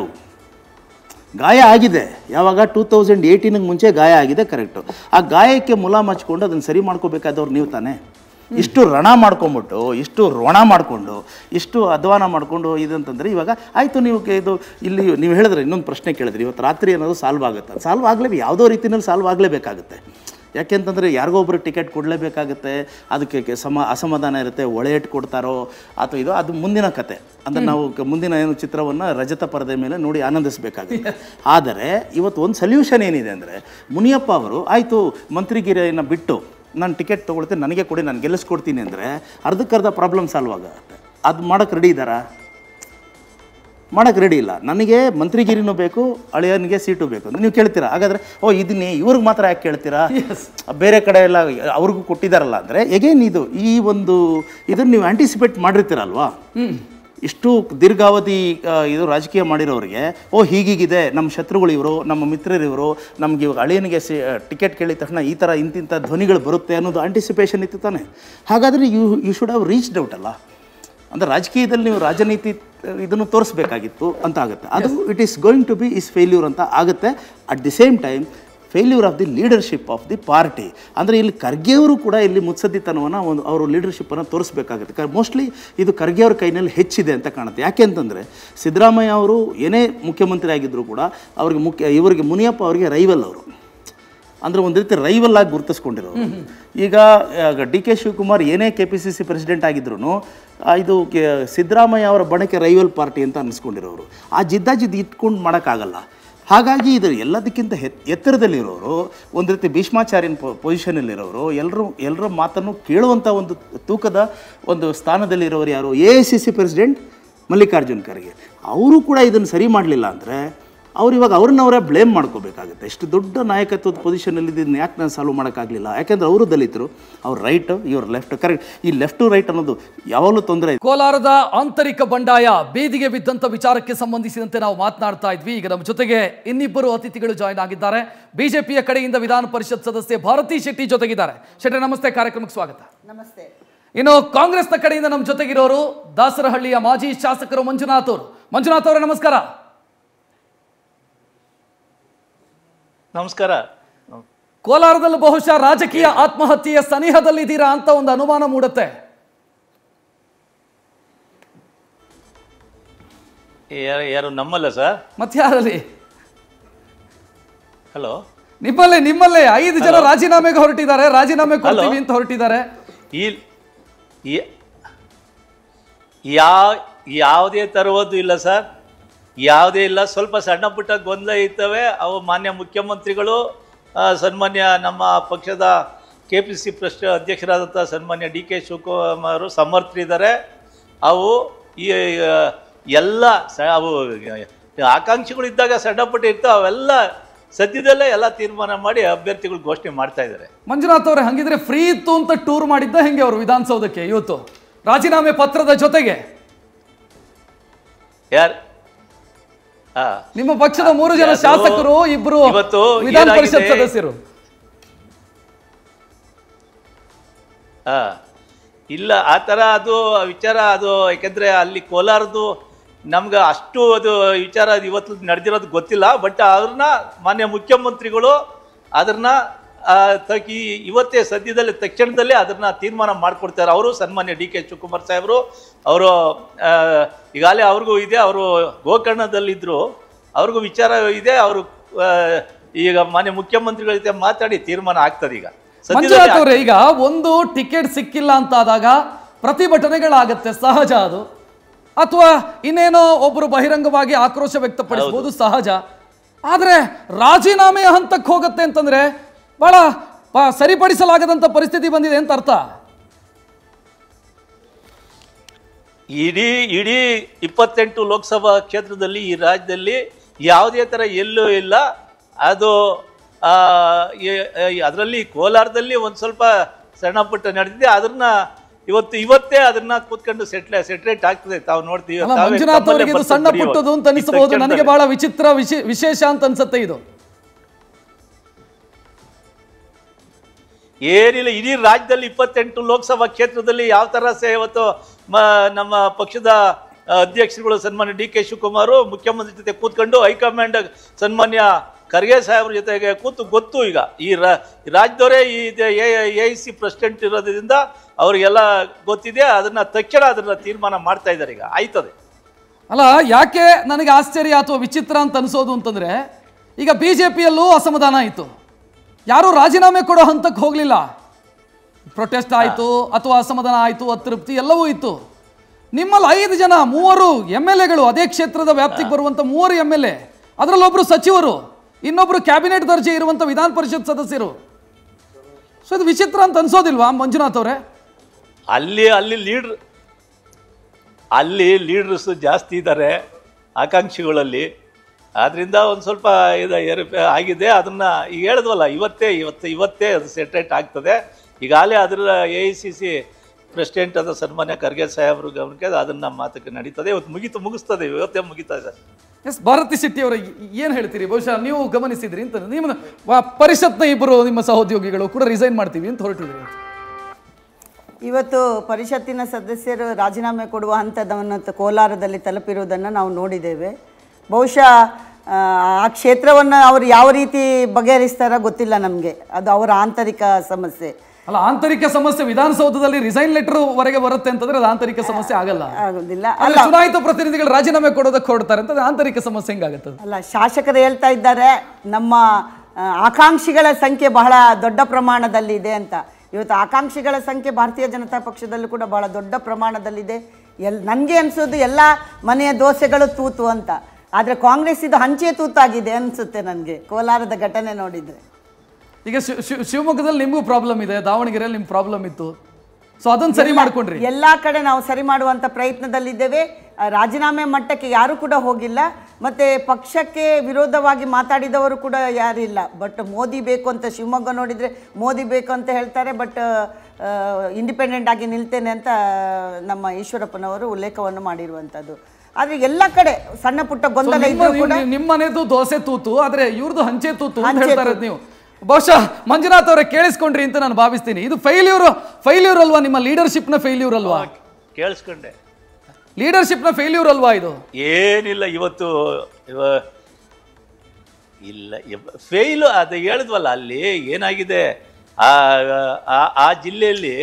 ಗಾಯ ಆಗಿದೆ, ಯಾವಾಗ 2018ಗೆ ಮುಂಚೆ ಗಾಯ ಆಗಿದೆ, ಕರೆಕ್ಟು. ಆ ಗಾಯಕ್ಕೆ ಮುಲಾಮ್ ಹಚ್ಕೊಂಡು ಅದನ್ನು ಸರಿ ಮಾಡ್ಕೋಬೇಕಾದವ್ರು ನೀವು ತಾನೇ. ಇಷ್ಟು ರಣ ಮಾಡ್ಕೊಂಬಿಟ್ಟು, ಇಷ್ಟು ರೋಣ ಮಾಡಿಕೊಂಡು, ಇಷ್ಟು ಅಧ್ವಾನ ಮಾಡಿಕೊಂಡು ಇದಂತಂದರೆ ಇವಾಗ ಆಯಿತು. ನೀವು ಇದು ಇಲ್ಲಿ ನೀವು ಹೇಳಿದ್ರೆ ಇನ್ನೊಂದು ಪ್ರಶ್ನೆ ಕೇಳಿದ್ರಿ, ಇವತ್ತು ರಾತ್ರಿ ಅನ್ನೋದು ಸಾಲ್ವ್ ಆಗುತ್ತೆ. ಸಾಲ್ವ್ ಆಗಲೇಬೇಕು, ಯಾವುದೋ ರೀತಿಯಲ್ಲಿ ಸಾಲ್ವ್ ಆಗಲೇಬೇಕಾಗುತ್ತೆ. ಯಾಕೆಂತಂದರೆ ಯಾರಿಗೋ ಒಬ್ಬರು ಟಿಕೆಟ್ ಕೊಡಲೇಬೇಕಾಗುತ್ತೆ, ಅದಕ್ಕೆ ಅಸಮಾಧಾನ ಇರುತ್ತೆ, ಒಳೆ ಇಟ್ಟು ಕೊಡ್ತಾರೋ ಅಥವಾ ಇದು ಅದು ಮುಂದಿನ ಕತೆ. ಅಂದರೆ ನಾವು ಮುಂದಿನ ಏನು ಚಿತ್ರವನ್ನು ರಜತ ಪರದೆ ಮೇಲೆ ನೋಡಿ ಆನಂದಿಸಬೇಕಾಗುತ್ತೆ. ಆದರೆ ಇವತ್ತು ಒಂದು ಸೊಲ್ಯೂಷನ್ ಏನಿದೆ ಅಂದರೆ, ಮುನಿಯಪ್ಪ ಅವರು ಆಯಿತು ಮಂತ್ರಿಗಿರಿಯನ್ನು ಬಿಟ್ಟು ನಾನು ಟಿಕೆಟ್ ತೊಗೊಳ್ತೀನಿ, ನನಗೆ ಕೊಡಿ, ನಾನು ಗೆಲ್ಲಿಸ್ಕೊಡ್ತೀನಿ ಅಂದರೆ ಅರ್ಧಕ್ಕರ್ಧ ಪ್ರಾಬ್ಲಮ್ ಸಾಲ್ವ್ ಆಗುತ್ತೆ. ಅದು ಮಾಡೋಕ್ಕೆ ರೆಡಿ ಇದ್ದಾರಾ? ಮಾಡೋಕ್ಕೆ ರೆಡಿ ಇಲ್ಲ. ನನಗೆ ಮಂತ್ರಿಗಿರಿನೂ ಬೇಕು, ಅಳಿಯನಿಗೆ ಸೀಟು ಬೇಕು ನೀವು ಕೇಳ್ತೀರಾ. ಹಾಗಾದರೆ ಇದನ್ನೇ ಇವ್ರಿಗೆ ಮಾತ್ರ ಯಾಕೆ ಕೇಳ್ತೀರಾ? ಬೇರೆ ಕಡೆ ಎಲ್ಲ ಅವ್ರಿಗೂ ಕೊಟ್ಟಿದ್ದಾರಲ್ಲ ಅಂದರೆ ಎಗೇನ್ ಇದು ಈ ಒಂದು ಇದನ್ನು ನೀವು ಆ್ಯಂಟಿಸಿಪೇಟ್ ಮಾಡಿರ್ತೀರಲ್ವಾ? ಇಷ್ಟು ದೀರ್ಘಾವಧಿ ಇದು ರಾಜಕೀಯ ಮಾಡಿರೋರಿಗೆ ಹೀಗೀಗಿದೆ, ನಮ್ಮ ಶತ್ರುಗಳು ಇವರು, ನಮ್ಮ ಮಿತ್ರರಿವರು, ನಮಗೆ ಇವಾಗ ಅಳಿಯನಿಗೆ ಟಿಕೆಟ್ ಕೇಳಿದ ತಕ್ಷಣ ಈ ಥರ ಇಂತಿಂಥ ಧ್ವನಿಗಳು ಬರುತ್ತೆ ಅನ್ನೋದು ಆಂಟಿಸಿಪೇಷನ್ ಇತ್ತು ತಾನೆ. ಹಾಗಾದರೆ you should have reached out ಅಲ್ಲ. ಅಂದರೆ ರಾಜಕೀಯದಲ್ಲಿ ನೀವು ರಾಜನೀತಿ ಇದನ್ನು ತೋರಿಸ್ಬೇಕಾಗಿತ್ತು ಅಂತ ಆಗುತ್ತೆ. ಅದು it is going to be is failure ಅಂತ ಆಗುತ್ತೆ. At the same time failure of the leadership of the party. ಅಂದರೆ ಇಲ್ಲಿ ಖರ್ಗೆಯವರು ಕೂಡ ಇಲ್ಲಿ ಮುತ್ಸದ್ದಿತನವನ್ನು ಅವರು ಲೀಡರ್ಶಿಪ್ಪನ್ನು ತೋರಿಸ್ಬೇಕಾಗುತ್ತೆ. ಮೋಸ್ಟ್ಲಿ ಇದು ಖರ್ಗೆ ಅವ್ರ ಕೈನಲ್ಲಿ ಹೆಚ್ಚಿದೆ ಅಂತ ಕಾಣುತ್ತೆ. ಯಾಕೆ ಅಂತಂದರೆ ಸಿದ್ದರಾಮಯ್ಯ ಅವರು ಏನೇ ಮುಖ್ಯಮಂತ್ರಿ ಆಗಿದ್ದರೂ ಕೂಡ ಇವರಿಗೆ ಮುನಿಯಪ್ಪ ಅವರಿಗೆ ರೈವಲ್ ಅವರು, ಅಂದರೆ ಒಂದು ರೀತಿ ರೈವಲ್ ಆಗಿ ಗುರುತಿಸ್ಕೊಂಡಿರೋರು. ಈಗ ಡಿ ಕೆ ಶಿವಕುಮಾರ್ ಏನೇ KPCC ಪ್ರೆಸಿಡೆಂಟ್ ಆಗಿದ್ರು ಇದು ಸಿದ್ದರಾಮಯ್ಯ ಅವರ ಬಣಕ್ಕೆ ರೈವಲ್ ಪಾರ್ಟಿ ಅಂತ ಅನ್ನಿಸ್ಕೊಂಡಿರೋರು. ಆ ಜಿದ್ದಾಜಿದ್ದು ಇಟ್ಕೊಂಡು ಮಾಡೋಕ್ಕಾಗಲ್ಲ. ಹಾಗಾಗಿ ಇದು ಎಲ್ಲದಕ್ಕಿಂತ ಎತ್ತರದಲ್ಲಿರೋರು, ಒಂದು ರೀತಿ ಭೀಷ್ಮಾಚಾರ್ಯನ ಪೊಸಿಷನಲ್ಲಿರೋರು, ಎಲ್ಲರ ಮಾತನ್ನು ಕೇಳುವಂಥ ಒಂದು ತೂಕದ ಒಂದು ಸ್ಥಾನದಲ್ಲಿರೋರು ಯಾರು? AICC president Mallikarjun Kharge. ಅವರು ಕೂಡ ಇದನ್ನು ಸರಿ ಮಾಡಲಿಲ್ಲ ಅಂದರೆ ಅವ್ರು ಇವಾಗ ಅವ್ರನ್ನವರೇ ಬ್ಲೇಮ್ ಮಾಡ್ಕೋಬೇಕಾಗುತ್ತೆ. ಎಷ್ಟು ದೊಡ್ಡ ನಾಯಕತ್ವದ ಪೊಸಿಷನಲ್ಲಿ ಇದನ್ನು ಯಾಕೆ ನಾನು ಸಾಲ್ವ್ ಮಾಡೋಕ್ಕಾಗಲಿಲ್ಲ? ಯಾಕೆಂದರೆ ಅವರು ದಲಿತರು, ಅವ್ರು ರೈಟ್, ಇವ್ರು ಲೆಫ್ಟ್. ಕರೆಕ್ಟ್. ಈ ಲೆಫ್ಟ್ ಟು ರೈಟ್ ಅನ್ನೋದು ಯಾವಾಗಲೂ ತೊಂದರೆ. ಕೋಲಾರದ ಆಂತರಿಕ ಬಂಡಾಯ ಬೀದಿಗೆ ಬಿದ್ದಂಥ ವಿಚಾರಕ್ಕೆ ಸಂಬಂಧಿಸಿದಂತೆ ನಾವು ಮಾತನಾಡ್ತಾ ಇದ್ವಿ. ಈಗ ನಮ್ಮ ಜೊತೆಗೆ ಇನ್ನಿಬ್ಬರು ಅತಿಥಿಗಳು ಜಾಯ್ನ್ ಆಗಿದ್ದಾರೆ. ಬಿಜೆಪಿಯ ಕಡೆಯಿಂದ ವಿಧಾನ ಪರಿಷತ್ ಸದಸ್ಯೆ ಭಾರತಿ ಶೆಟ್ಟಿ ಜೊತೆಗಿದ್ದಾರೆ. ಶೆಟ್ಟಿ ನಮಸ್ತೆ, ಕಾರ್ಯಕ್ರಮಕ್ಕೆ ಸ್ವಾಗತ. ನಮಸ್ತೆ. ಇನ್ನು ಕಾಂಗ್ರೆಸ್ನ ಕಡೆಯಿಂದ ನಮ್ಮ ಜೊತೆಗಿರೋರು ದಾಸರಹಳ್ಳಿಯ ಮಾಜಿ ಶಾಸಕರು ಮಂಜುನಾಥ್ ಅವರು. ಮಂಜುನಾಥ್ ಅವರೇ ನಮಸ್ಕಾರ. ನಮಸ್ಕಾರ. ಕೋಲಾರದಲ್ಲಿ ಬಹುಶಃ ರಾಜಕೀಯ ಆತ್ಮಹತ್ಯೆಯ ಸನಿಹದಲ್ಲಿದ್ದೀರಾ ಅಂತ ಒಂದು ಅನುಮಾನ ಮೂಡುತ್ತೆ. ಯಾರು ನಮ್ಮಲ್ಲ ಸರ್? ಮತ್ತೆ ಯಾರಲ್ಲಿ? ಹಲೋ, ನಿಮ್ಮಲ್ಲೇ 5 ಜನ ರಾಜೀನಾಮೆಗೆ ಹೊರಟಿದ್ದಾರೆ, ರಾಜೀನಾಮೆ ಕೊಡ್ತೀವಿ ಅಂತ ಹೊರಟಿದ್ದಾರೆ. ಯಾವುದೇ ತರುವುದು ಇಲ್ಲ ಸರ್, ಯಾವುದೇ ಇಲ್ಲ. ಸ್ವಲ್ಪ ಸಣ್ಣ ಪುಟ್ಟ ಗೊಂದಲ ಇರ್ತವೆ. ಅವು ಮಾನ್ಯ ಮುಖ್ಯಮಂತ್ರಿಗಳು, ಸನ್ಮಾನ್ಯ ನಮ್ಮ ಪಕ್ಷದ KPCC ಅಧ್ಯಕ್ಷರಾದಂಥ ಸನ್ಮಾನ್ಯ DK ಶಿವಕುಮಾರ್ ಸಮರ್ಥರಿದ್ದಾರೆ. ಅವು ಎಲ್ಲ ಅವು ಆಕಾಂಕ್ಷಿಗಳು ಇದ್ದಾಗ ಸಣ್ಣ ಪುಟ್ಟ ಇರ್ತವೆ, ಅವೆಲ್ಲ ಸದ್ಯದಲ್ಲೇ ಎಲ್ಲ ತೀರ್ಮಾನ ಮಾಡಿ ಅಭ್ಯರ್ಥಿಗಳು ಘೋಷಣೆ ಮಾಡ್ತಾ ಇದ್ದಾರೆ. ಮಂಜುನಾಥ್ ಅವರೇ, ಹಂಗಿದ್ರೆ ಫ್ರೀ ಇತ್ತು ಅಂತ ಟೂರ್ ಮಾಡಿದ್ದ ಹೆಂಗೆ ಅವರು ವಿಧಾನಸೌಧಕ್ಕೆ ಇವತ್ತು ರಾಜೀನಾಮೆ ಪತ್ರದ ಜೊತೆಗೆ? ಯಾರು? ನಿಮ್ಮ ಪಕ್ಷದ 3 ಜನ ಶಾಸಕರು, 2 ಇವತ್ತು ವಿಧಾನ ಪರಿಷತ್ ಸದಸ್ಯರು. ಇಲ್ಲ, ಆ ಥರ ಅದು ವಿಚಾರ ಅದು. ಯಾಕೆಂದರೆ ಅಲ್ಲಿ ಕೋಲಾರದು ನಮ್ಗೆ ಅಷ್ಟು ಅದು ವಿಚಾರ ಇವತ್ತು ನಡೆದಿರೋದು ಗೊತ್ತಿಲ್ಲ. ಬಟ್ ಅವ್ರನ್ನ ಮಾನ್ಯ ಮುಖ್ಯಮಂತ್ರಿಗಳು ಅದನ್ನ ಇವತ್ತೇ ಸದ್ಯದಲ್ಲಿ ತಕ್ಷಣದಲ್ಲೇ ಅದನ್ನ ತೀರ್ಮಾನ ಮಾಡಿಕೊಡ್ತಾರೆ. ಅವರು ಸನ್ಮಾನ್ಯ DK ಶಿವಕುಮಾರ್ ಸಾಹೇಬರು, ಅವರು ಈಗಾಗಲೇ ಅವ್ರಿಗೂ ಇದೆ, ಅವರು ಗೋಕರ್ಣದಲ್ಲಿದ್ದರು, ಅವ್ರಿಗೂ ವಿಚಾರ ಇದೆ. ಅವರು ಈಗ ಮಾನ್ಯ ಮುಖ್ಯಮಂತ್ರಿಗಳ ಜೊತೆ ಮಾತಾಡಿ ತೀರ್ಮಾನ ಆಗ್ತದೆ. ಈಗ ಮಂಜುನಾಥ್ ಅವರೇ, ಈಗ ಒಂದು ಟಿಕೆಟ್ ಸಿಕ್ಕಿಲ್ಲ ಅಂತ ಆದಾಗ ಪ್ರತಿಭಟನೆಗಳಾಗತ್ತೆ, ಸಹಜ ಅದು. ಅಥವಾ ಇನ್ನೇನೋ ಒಬ್ಬರು ಬಹಿರಂಗವಾಗಿ ಆಕ್ರೋಶ ವ್ಯಕ್ತಪಡಿಸಬಹುದು, ಸಹಜ. ಆದರೆ ರಾಜೀನಾಮೆಯ ಹಂತಕ್ಕೆ ಹೋಗುತ್ತೆ ಅಂತಂದ್ರೆ ಬಹಳ ಸರಿಪಡಿಸಲಾಗದಂತ ಪರಿಸ್ಥಿತಿ ಬಂದಿದೆ ಅಂತ ಅರ್ಥ. ಇಡೀ 28 ಲೋಕಸಭಾ ಕ್ಷೇತ್ರದಲ್ಲಿ ಈ ರಾಜ್ಯದಲ್ಲಿ ಯಾವುದೇ ಥರ ಎಲ್ಲೂ ಇಲ್ಲ. ಅದು ಅದರಲ್ಲಿ ಕೋಲಾರದಲ್ಲಿ ಒಂದು ಸ್ವಲ್ಪ ಸಣ್ಣ ಪುಟ್ಟ ನಡೆದಿದೆ. ಅದನ್ನ ಇವತ್ತೇ ಅದನ್ನ ಕೂತ್ಕೊಂಡು ಸೆಟ್ರೇಟ್ ಆಗ್ತದೆ. ತಾವು ನೋಡ್ತೀವಿ. ಮಂಜುನಾಥ್ ಅವರಿಗೆ ಇದು ಸಣ್ಣ ಪುಟ್ಟದು ಅಂತ ಅನಿಸಬಹುದು, ನನಗೆ ಬಹಳ ವಿಚಿತ್ರ ವಿಶೇಷ ಅಂತ ಅನ್ಸುತ್ತೆ ಇದು. ಏನಿಲ್ಲ, ಇಡೀ ರಾಜ್ಯದಲ್ಲಿ 28 ಲೋಕಸಭಾ ಕ್ಷೇತ್ರದಲ್ಲಿ ಯಾವ ಥರ ಇವತ್ತು ನಮ್ಮ ಪಕ್ಷದ ಅಧ್ಯಕ್ಷರುಗಳು ಸನ್ಮಾನ್ಯ DK ಶಿವಕುಮಾರ್ ಮುಖ್ಯಮಂತ್ರಿ ಜೊತೆ ಕೂತ್ಕೊಂಡು ಹೈಕಮಾಂಡ್ ಸನ್ಮಾನ್ಯ ಖರ್ಗೆ ಸಾಹೇಬ್ರ ಜೊತೆಗೆ ಕೂತು ಗೊತ್ತು. ಈಗ ಈ ರಾಜ್ಯದವರೇ ಈ AIC ಪ್ರೆಸಿಡೆಂಟ್ ಇರೋದ್ರಿಂದ ಅವ್ರಿಗೆಲ್ಲ ಗೊತ್ತಿದೆ. ಅದನ್ನ ತಕ್ಷಣ ಅದನ್ನ ತೀರ್ಮಾನ ಮಾಡ್ತಾ ಇದ್ದಾರೆ. ಈಗ ಆಯ್ತದೆ. ಅಲ್ಲ, ಯಾಕೆ ನನಗೆ ಆಶ್ಚರ್ಯ ಅಥವಾ ವಿಚಿತ್ರ ಅಂತ ಅನಿಸೋದು ಅಂತಂದ್ರೆ, ಈಗ BJPಯಲ್ಲೂ ಅಸಮಾಧಾನ ಆಯಿತು, ಯಾರೂ ರಾಜೀನಾಮೆ ಕೊಡೋ ಹಂತಕ್ಕೆ ಹೋಗಲಿಲ್ಲ. ಪ್ರೊಟೆಸ್ಟ್ ಆಯಿತು ಅಥವಾ ಅಸಮಾಧಾನ ಆಯಿತು, ಅತೃಪ್ತಿ ಎಲ್ಲವೂ ಇತ್ತು. ನಿಮ್ಮಲ್ಲಿ 5 ಜನ 3 MLAಗಳು, ಅದೇ ಕ್ಷೇತ್ರದ ವ್ಯಾಪ್ತಿಗೆ ಬರುವಂಥ 3 MLA, ಅದರಲ್ಲೊಬ್ಬರು ಸಚಿವರು, ಇನ್ನೊಬ್ರು ಕ್ಯಾಬಿನೆಟ್ ದರ್ಜೆ ಇರುವಂಥ ವಿಧಾನ ಪರಿಷತ್ ಸದಸ್ಯರು. ಸೊ ಇದು ವಿಚಿತ್ರ ಅಂತ ಅನ್ಸೋದಿಲ್ವಾ ಮಂಜುನಾಥ್ ಅವರೇ? ಅಲ್ಲಿ ಲೀಡರ್ಸ್ ಜಾಸ್ತಿ ಇದ್ದಾರೆ ಆಕಾಂಕ್ಷಿಗಳಲ್ಲಿ. ಆದ್ರಿಂದ ಒಂದು ಸ್ವಲ್ಪ ಏರುಪೇರು ಆಗಿದೆ. ಅದನ್ನ ಈಗ ಹೇಳಿದ್ವಲ್ಲ, ಇವತ್ತೇ ಅದು ಸೆಟ್ರೇಟ್ ಆಗ್ತದೆ. ಈಗಾಗಲೇ ಅದರ AICC ಪ್ರೆಸಿಡೆಂಟ್ ಆದ ಸನ್ಮಾನ್ಯ ಖರ್ಗೆ ಸಾಹೇಬ್ರು ಗಮನಕ್ಕೆ ಅದನ್ನು ಮಾತುಕತೆ ನಡೀತದೆ. ಇವತ್ತು ಮುಗಿಸ್ತದೆ, ಇವತ್ತೇ ಮುಗಿತಾ ಇದೆ. ಎಸ್, ಭಾರತಿ ಶೆಟ್ಟಿ ಅವರ ಏನು ಹೇಳ್ತೀರಿ? ಬಹುಶಃ ನೀವು ಗಮನಿಸಿದ್ರಿ ಅಂತ, ನಿಮ್ಮ ಪರಿಷತ್ನ ಇಬ್ಬರು ನಿಮ್ಮ ಸಹೋದ್ಯೋಗಿಗಳು ಕೂಡ ರಿಸೈನ್ ಮಾಡ್ತೀವಿ ಅಂತ ಹೊರಟಿದ್ರಿ. ಇವತ್ತು ಪರಿಷತ್ತಿನ ಸದಸ್ಯರು ರಾಜೀನಾಮೆ ಕೊಡುವ ಹಂತದವನ್ನು ಕೋಲಾರದಲ್ಲಿ ತಲುಪಿರುವುದನ್ನು ನಾವು ನೋಡಿದ್ದೇವೆ. ಬಹುಶಃ ಆ ಕ್ಷೇತ್ರವನ್ನು ಅವರು ಯಾವ ರೀತಿ ಬಗೆಹರಿಸ್ತಾರೋ ಗೊತ್ತಿಲ್ಲ ನಮಗೆ. ಅದು ಅವರ ಆಂತರಿಕ ಸಮಸ್ಯೆ. ಅಲ್ಲ, ಆಂತರಿಕ ಸಮಸ್ಯೆ ವಿಧಾನಸೌಧದಲ್ಲಿ ರಿಸೈನ್ ಲೆಟರ್ ವರೆಗೆ ಬರುತ್ತೆ ಅಂತಂದ್ರೆ ಅದು ಆಂತರಿಕ ಸಮಸ್ಯೆ ಆಗಲ್ಲ. ಆಗೋದಿಲ್ಲ. ಅಲ್ಲ, ಚುನಾಯಿತ ಪ್ರತಿನಿಧಿಗಳು ರಾಜೀನಾಮೆ ಕೊಡೋದಕ್ಕೆ ಹೊರಡ್ತಾರೆ ಅಂತ ಆಂತರಿಕ ಸಮಸ್ಯೆ ಹೆಂಗಾಗುತ್ತೆ? ಅಲ್ಲ, ಶಾಸಕರು ಹೇಳ್ತಾ ಇದ್ದಾರೆ ನಮ್ಮ ಆಕಾಂಕ್ಷಿಗಳ ಸಂಖ್ಯೆ ಬಹಳ ದೊಡ್ಡ ಪ್ರಮಾಣದಲ್ಲಿದೆ ಅಂತ. ಇವತ್ತು ಆಕಾಂಕ್ಷಿಗಳ ಸಂಖ್ಯೆ ಭಾರತೀಯ ಜನತಾ ಪಕ್ಷದಲ್ಲೂ ಕೂಡ ಬಹಳ ದೊಡ್ಡ ಪ್ರಮಾಣದಲ್ಲಿದೆ. ನನಗೆ ಅನಿಸೋದು ಎಲ್ಲ ಮನೆಯ ದೋಸೆಗಳು ತೂತು ಅಂತ. ಆದರೆ ಕಾಂಗ್ರೆಸ್ ಇದು ಹಂಚೆ ತೂತಾಗಿದೆ ಅನಿಸುತ್ತೆ ನನಗೆ, ಕೋಲಾರದ ಘಟನೆ ನೋಡಿದರೆ. ಈಗ ಶಿವಮೊಗ್ಗದಲ್ಲಿ ನಿಮಗೂ ಪ್ರಾಬ್ಲಮ್ ಇದೆ, ದಾವಣಗೆರೆಯಲ್ಲಿ ನಿಮ್ಗೆ ಪ್ರಾಬ್ಲಮ್ ಇತ್ತು. ಸೊ ಅದನ್ನು ಸರಿ ಮಾಡ್ಕೊಂಡ್ರಿ? ಎಲ್ಲ ಕಡೆ ನಾವು ಸರಿ ಮಾಡುವಂಥ ಪ್ರಯತ್ನದಲ್ಲಿದ್ದೇವೆ. ರಾಜೀನಾಮೆ ಮಟ್ಟಕ್ಕೆ ಯಾರೂ ಕೂಡ ಹೋಗಿಲ್ಲ. ಮತ್ತು ಪಕ್ಷಕ್ಕೆ ವಿರೋಧವಾಗಿ ಮಾತಾಡಿದವರು ಕೂಡ ಯಾರಿಲ್ಲ. ಬಟ್ ಮೋದಿ ಬೇಕು ಅಂತ ಶಿವಮೊಗ್ಗ ನೋಡಿದರೆ ಮೋದಿ ಬೇಕು ಅಂತ ಹೇಳ್ತಾರೆ. ಬಟ್ ಇಂಡಿಪೆಂಡೆಂಟ್ ಆಗಿ ನಿಲ್ತೇನೆ ಅಂತ ನಮ್ಮ ಈಶ್ವರಪ್ಪನವರು ಉಲ್ಲೇಖವನ್ನು ಮಾಡಿರುವಂಥದ್ದು. ಆದರೆ ಎಲ್ಲ ಕಡೆ ಸಣ್ಣ ಪುಟ್ಟ ಗೊಂದಲ ಇದ್ರೂ ಕೂಡ ನಿಮ್ಮನೆದು ದೋಸೆ ತೂತು, ಆದರೆ ಇವ್ರದ್ದು ಹಂಚೆ ತೂತು ಅಂತ ಹೇಳ್ತಾರೆ ನೀವು. ಬಹುಶಃ ಮಂಜುನಾಥ್ ಅವರೇ ಕೇಳಿಸ್ಕೊಂಡ್ರಿ ಅಂತ ನಾನು ಭಾವಿಸ್ತೀನಿ. ಇದು ಫೈಲ್ಯೂರ್ ಅಲ್ವಾ? ನಿಮ್ಮ ಲೀಡರ್ಶಿಪ್ನ ಫೇಲ್ಯೂರ್ ಅಲ್ವಾ? ಕೇಳಿಸ್ಕೊಂಡೆ. ಲೀಡರ್ಶಿಪ್ನ ಫೇಲ್ಯೂರ್ ಅಲ್ವಾ ಇದು? ಏನಿಲ್ಲ, ಇವತ್ತು ಇಲ್ಲ ಫೇಲು. ಅದು ಹೇಳಿದ್ವಲ್ಲ, ಅಲ್ಲಿ ಏನಾಗಿದೆ ಆ ಜಿಲ್ಲೆಯಲ್ಲಿ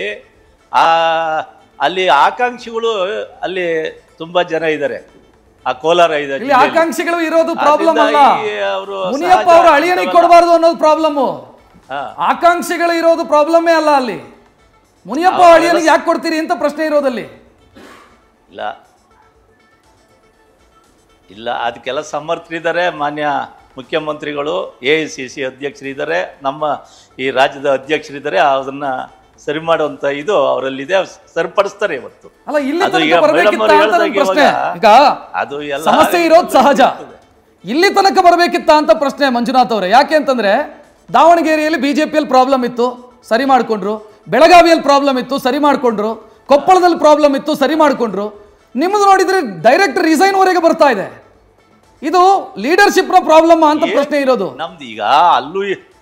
ಅಲ್ಲಿ ಆಕಾಂಕ್ಷಿಗಳು ಅಲ್ಲಿ ತುಂಬಾ ಜನ ಇದ್ದಾರೆ. ಆ ಕೋಲಾರ ಇದೆ, ಆಕಾಂಕ್ಷಿಗಳು ಇರೋದು ಪ್ರಾಬ್ಲಮ್ ಅಲ್ಲ. ಮುನಿಯಪ್ಪ ಅವರು ಅಳಿಯನಿಗೆ ಕೊಡಬಾರ್ದು ಅನ್ನೋದು ಪ್ರಾಬ್ಲಮ್. ಆಕಾಂಕ್ಷಿಗಳು ಇರೋದು ಪ್ರಾಬ್ಲಮ್ಮೇ ಅಲ್ಲ ಅಲ್ಲಿ. ಮುನಿಯಪ್ಪ ಅಳಿಯನಿಗೆ ಯಾಕೆ ಕೊಡ್ತೀರಿ ಅಂತ ಪ್ರಶ್ನೆ ಇರೋದಲ್ಲಿ. ಇಲ್ಲ ಅದಕ್ಕೆಲ್ಲ ಸಮರ್ಥರಿದ್ದಾರೆ. ಮಾನ್ಯ ಮುಖ್ಯಮಂತ್ರಿಗಳು, AICC ಅಧ್ಯಕ್ಷರಿದ್ದಾರೆ, ನಮ್ಮ ಈ ರಾಜ್ಯದ ಅಧ್ಯಕ್ಷರಿದ್ದಾರೆ. ಅದನ್ನ ಸರಿ ಮಾಡುವಂತ ಇದು ಅವರಲ್ಲಿದೆ, ಸರಿಪಡಿಸ್ತಾರೆ ಇವತ್ತು. ಅಲ್ಲ, ಇಲ್ಲಿ ಅದು ಸಮಸ್ಯೆ ಇರೋದು ಸಹಜ. ಇಲ್ಲಿ ತನಕ ಬರಬೇಕಿತ್ತ ಅಂತ ಪ್ರಶ್ನೆ ಮಂಜುನಾಥ್ ಅವರೇ. ಯಾಕೆ ಅಂತಂದ್ರೆ ದಾವಣಗೆರೆಯಲ್ಲಿ ಬಿಜೆಪಿಯಲ್ಲಿ ಪ್ರಾಬ್ಲಮ್ ಇತ್ತು, ಸರಿ ಮಾಡ್ಕೊಂಡ್ರು. ಬೆಳಗಾವಿಯಲ್ಲಿ ಪ್ರಾಬ್ಲಮ್ ಇತ್ತು, ಸರಿ ಮಾಡ್ಕೊಂಡ್ರು. ಕೊಪ್ಪಳದಲ್ಲಿ ಪ್ರಾಬ್ಲಮ್ ಇತ್ತು, ಸರಿ ಮಾಡ್ಕೊಂಡ್ರು. ನಿಮ್ಮದು ನೋಡಿದ್ರೆ ಡೈರೆಕ್ಟ್ ರಿಸೈನ್ ವರೆಗೆ ಬರ್ತಾ ಇದೆ. ಇದು ಲೀಡರ್ಶಿಪ್ನ ಪ್ರಾಬ್ಲಮ್ ಅಂತ ಪ್ರಶ್ನೆ ಇರೋದು. ನಮ್ದು ಈಗ ಅಲ್ಲೂ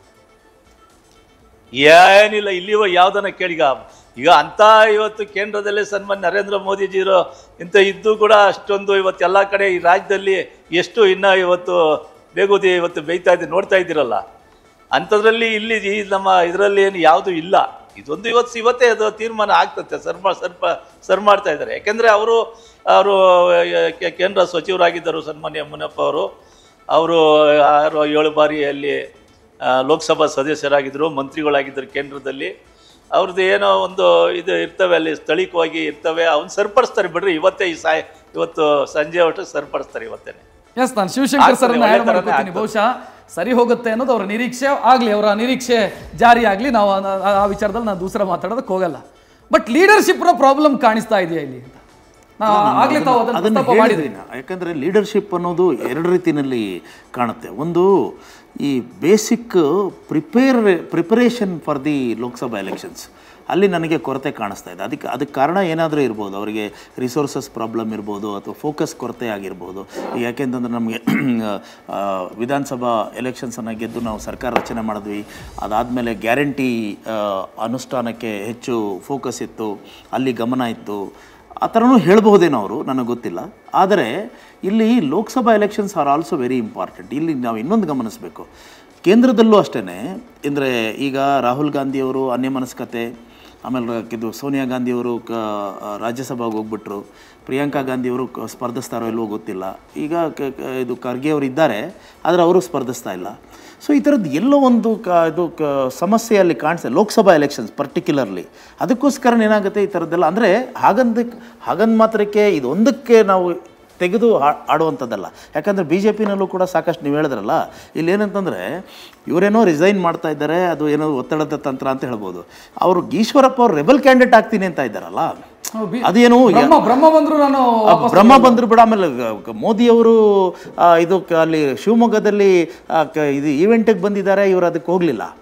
ಏನಿಲ್ಲ, ಇಲ್ಲಿ ಯಾವ್ದನ್ನ ಕೇಳಿಗ ಈಗ ಅಂತ ಇವತ್ತು ಕೇಂದ್ರದಲ್ಲಿ ಸನ್ಮಾನ್ಯ ನರೇಂದ್ರ ಮೋದಿಜಿರೋ ಇಂಥ ಇದ್ದು ಕೂಡ ಅಷ್ಟೊಂದು ಇವತ್ತು ಎಲ್ಲ ಕಡೆ ಈ ರಾಜ್ಯದಲ್ಲಿ ಎಷ್ಟು ಇನ್ನ ಇವತ್ತು ಬೇಗುದಿ ಇವತ್ತು ಬೇಯ್ತಾ ಇದ್ದೀವಿ, ನೋಡ್ತಾ ಇದ್ದೀರಲ್ಲ. ಅಂಥದ್ರಲ್ಲಿ ಇಲ್ಲಿ ಈ ನಮ್ಮ ಇದರಲ್ಲಿ ಏನು ಯಾವುದು ಇಲ್ಲ. ಇದೊಂದು ಇವತ್ತೇ ಅದು ತೀರ್ಮಾನ ಆಗ್ತದೆ. ಸರ್ ಮಾಡ್ತಾ ಇದ್ದಾರೆ. ಯಾಕೆಂದರೆ ಅವರು ಕೇಂದ್ರ ಸಚಿವರಾಗಿದ್ದರು ಸನ್ಮಾನ್ಯ ಮುನಿಯಪ್ಪ ಅವರು 7 ಬಾರಿ ಅಲ್ಲಿ ಲೋಕಸಭಾ ಸದಸ್ಯರಾಗಿದ್ದರು, ಮಂತ್ರಿಗಳಾಗಿದ್ದರು ಕೇಂದ್ರದಲ್ಲಿ. ಅವ್ರದ್ದು ಏನೋ ಒಂದು ಇದು ಇರ್ತವೆ, ಅಲ್ಲಿ ಸ್ಥಳೀಯವಾಗಿ ಇರ್ತವೆ, ಅವನ್ನ ಸರಿಪಡಿಸ್ತಾರೆ ಬಿಡ್ರಿ. ಇವತ್ತು ಸಂಜೆ ಒಟ್ಟು ಸರಿಪಡಿಸ್ತಾರೆ ಇವತ್ತೇನೆ. ಎಸ್, ನಾನು ಶಿವಶಂಕರ್ ಸರ್ ಮಾಡ್ಕೊತೀನಿ. ಬಹುಶಃ ಸರಿ ಹೋಗುತ್ತೆ ಅನ್ನೋದು ಅವರ ನಿರೀಕ್ಷೆ ಆಗಲಿ, ಅವರ ನಿರೀಕ್ಷೆ ಜಾರಿ ಆಗಲಿ. ನಾವು ಆ ವಿಚಾರದಲ್ಲಿ ನಾನು ದೂಸರ ಮಾತಾಡೋದಕ್ಕೆ ಹೋಗಲ್ಲ. ಬಟ್ ಲೀಡರ್ಶಿಪ್ನ ಪ್ರಾಬ್ಲಮ್ ಕಾಣಿಸ್ತಾ ಇದೆಯಾ ಇಲ್ಲಿ? ಯಾಕಂದರೆ ಲೀಡರ್ಶಿಪ್ ಅನ್ನೋದು 2 ರೀತಿಯಲ್ಲಿ ಕಾಣುತ್ತೆ. ಒಂದು ಈ basic preparation for the Lok Sabha elections, ಅಲ್ಲಿ ನನಗೆ ಕೊರತೆ ಕಾಣಿಸ್ತಾ ಇದೆ. ಅದಕ್ಕೆ ಕಾರಣ ಏನಾದರೂ ಇರ್ಬೋದು. ಅವರಿಗೆ ರಿಸೋರ್ಸಸ್ ಪ್ರಾಬ್ಲಮ್ ಇರ್ಬೋದು, ಅಥವಾ ಫೋಕಸ್ ಕೊರತೆ ಆಗಿರ್ಬೋದು. ಯಾಕೆಂತಂದ್ರೆ ನಮಗೆ ವಿಧಾನಸಭಾ ಎಲೆಕ್ಷನ್ಸನ್ನು ಗೆದ್ದು ನಾವು ಸರ್ಕಾರ ರಚನೆ ಮಾಡಿದ್ವಿ. ಅದಾದಮೇಲೆ ಗ್ಯಾರಂಟಿ ಅನುಷ್ಠಾನಕ್ಕೆ ಹೆಚ್ಚು ಫೋಕಸ್ ಇತ್ತು, ಅಲ್ಲಿ ಗಮನ ಇತ್ತು. ಆ ಥರನೂ ಹೇಳ್ಬಹುದೇನೋ ಅವರು, ನನಗೆ ಗೊತ್ತಿಲ್ಲ. ಆದರೆ ಇಲ್ಲಿ Lok Sabha elections are also very important. ಇಲ್ಲಿ ನಾವು ಇನ್ನೊಂದು ಗಮನಿಸಬೇಕು. ಕೇಂದ್ರದಲ್ಲೂ ಅಷ್ಟೇ, ಅಂದರೆ ಈಗ ರಾಹುಲ್ ಗಾಂಧಿಯವರು ಅನ್ಯಮನಸ್ಕತೆ, ಆಮೇಲೆ ಇದು ಸೋನಿಯಾ ಗಾಂಧಿಯವರು ರಾಜ್ಯಸಭೆಗೆ ಹೋಗ್ಬಿಟ್ರು, ಪ್ರಿಯಾಂಕಾ ಗಾಂಧಿಯವರು ಸ್ಪರ್ಧಿಸ್ತಾರೋ ಇಲ್ವೋ ಗೊತ್ತಿಲ್ಲ. ಈಗ ಇದು ಖರ್ಗೆ ಅವರು ಇದ್ದಾರೆ, ಆದರೆ ಅವರು ಸ್ಪರ್ಧಿಸ್ತಾ ಇಲ್ಲ. ಸೊ ಈ ಥರದ್ದು ಎಲ್ಲೋ ಒಂದು ಸಮಸ್ಯೆಯಲ್ಲಿ ಕಾಣಿಸ್ತದೆ ಲೋಕಸಭಾ ಎಲೆಕ್ಷನ್ಸ್ ಪರ್ಟಿಕ್ಯುಲರ್ಲಿ. ಅದಕ್ಕೋಸ್ಕರ ಏನಾಗುತ್ತೆ ಈ ಥರದ್ದೆಲ್ಲ. ಅಂದರೆ ಹಾಗಂದು ಮಾತ್ರಕ್ಕೆ ಇದೊಂದಕ್ಕೆ ನಾವು ತೆಗೆದು ಆಡುವಂಥದ್ದಲ್ಲ. ಯಾಕಂದರೆ BJPನಲ್ಲೂ ಕೂಡ ಸಾಕಷ್ಟು ನೀವು ಹೇಳಿದ್ರಲ್ಲ, ಇಲ್ಲೇನಂತಂದರೆ ಇವರೇನೋ ರಿಸೈನ್ ಮಾಡ್ತಾ ಇದ್ದಾರೆ, ಅದು ಏನೋ ಒತ್ತಡದ ತಂತ್ರ ಅಂತ ಹೇಳ್ಬೋದು. ಅವರು ಈಶ್ವರಪ್ಪ ಅವರು ರೆಬಲ್ ಕ್ಯಾಂಡಿಡೇಟ್ ಆಗ್ತೀನಿ ಅಂತ ಇದ್ದಾರಲ್ಲ, ಅದೇನು ಬ್ರಹ್ಮ ಬಂದ್ರು ಬಿಡ. ಆಮೇಲೆ ಮೋದಿಯವರು ಇದು ಅಲ್ಲಿ ಶಿವಮೊಗ್ಗದಲ್ಲಿ ಇದು ಈವೆಂಟಿಗೆ ಬಂದಿದ್ದಾರೆ, ಇವರು ಅದಕ್ಕೆ ಹೋಗಲಿಲ್ಲ.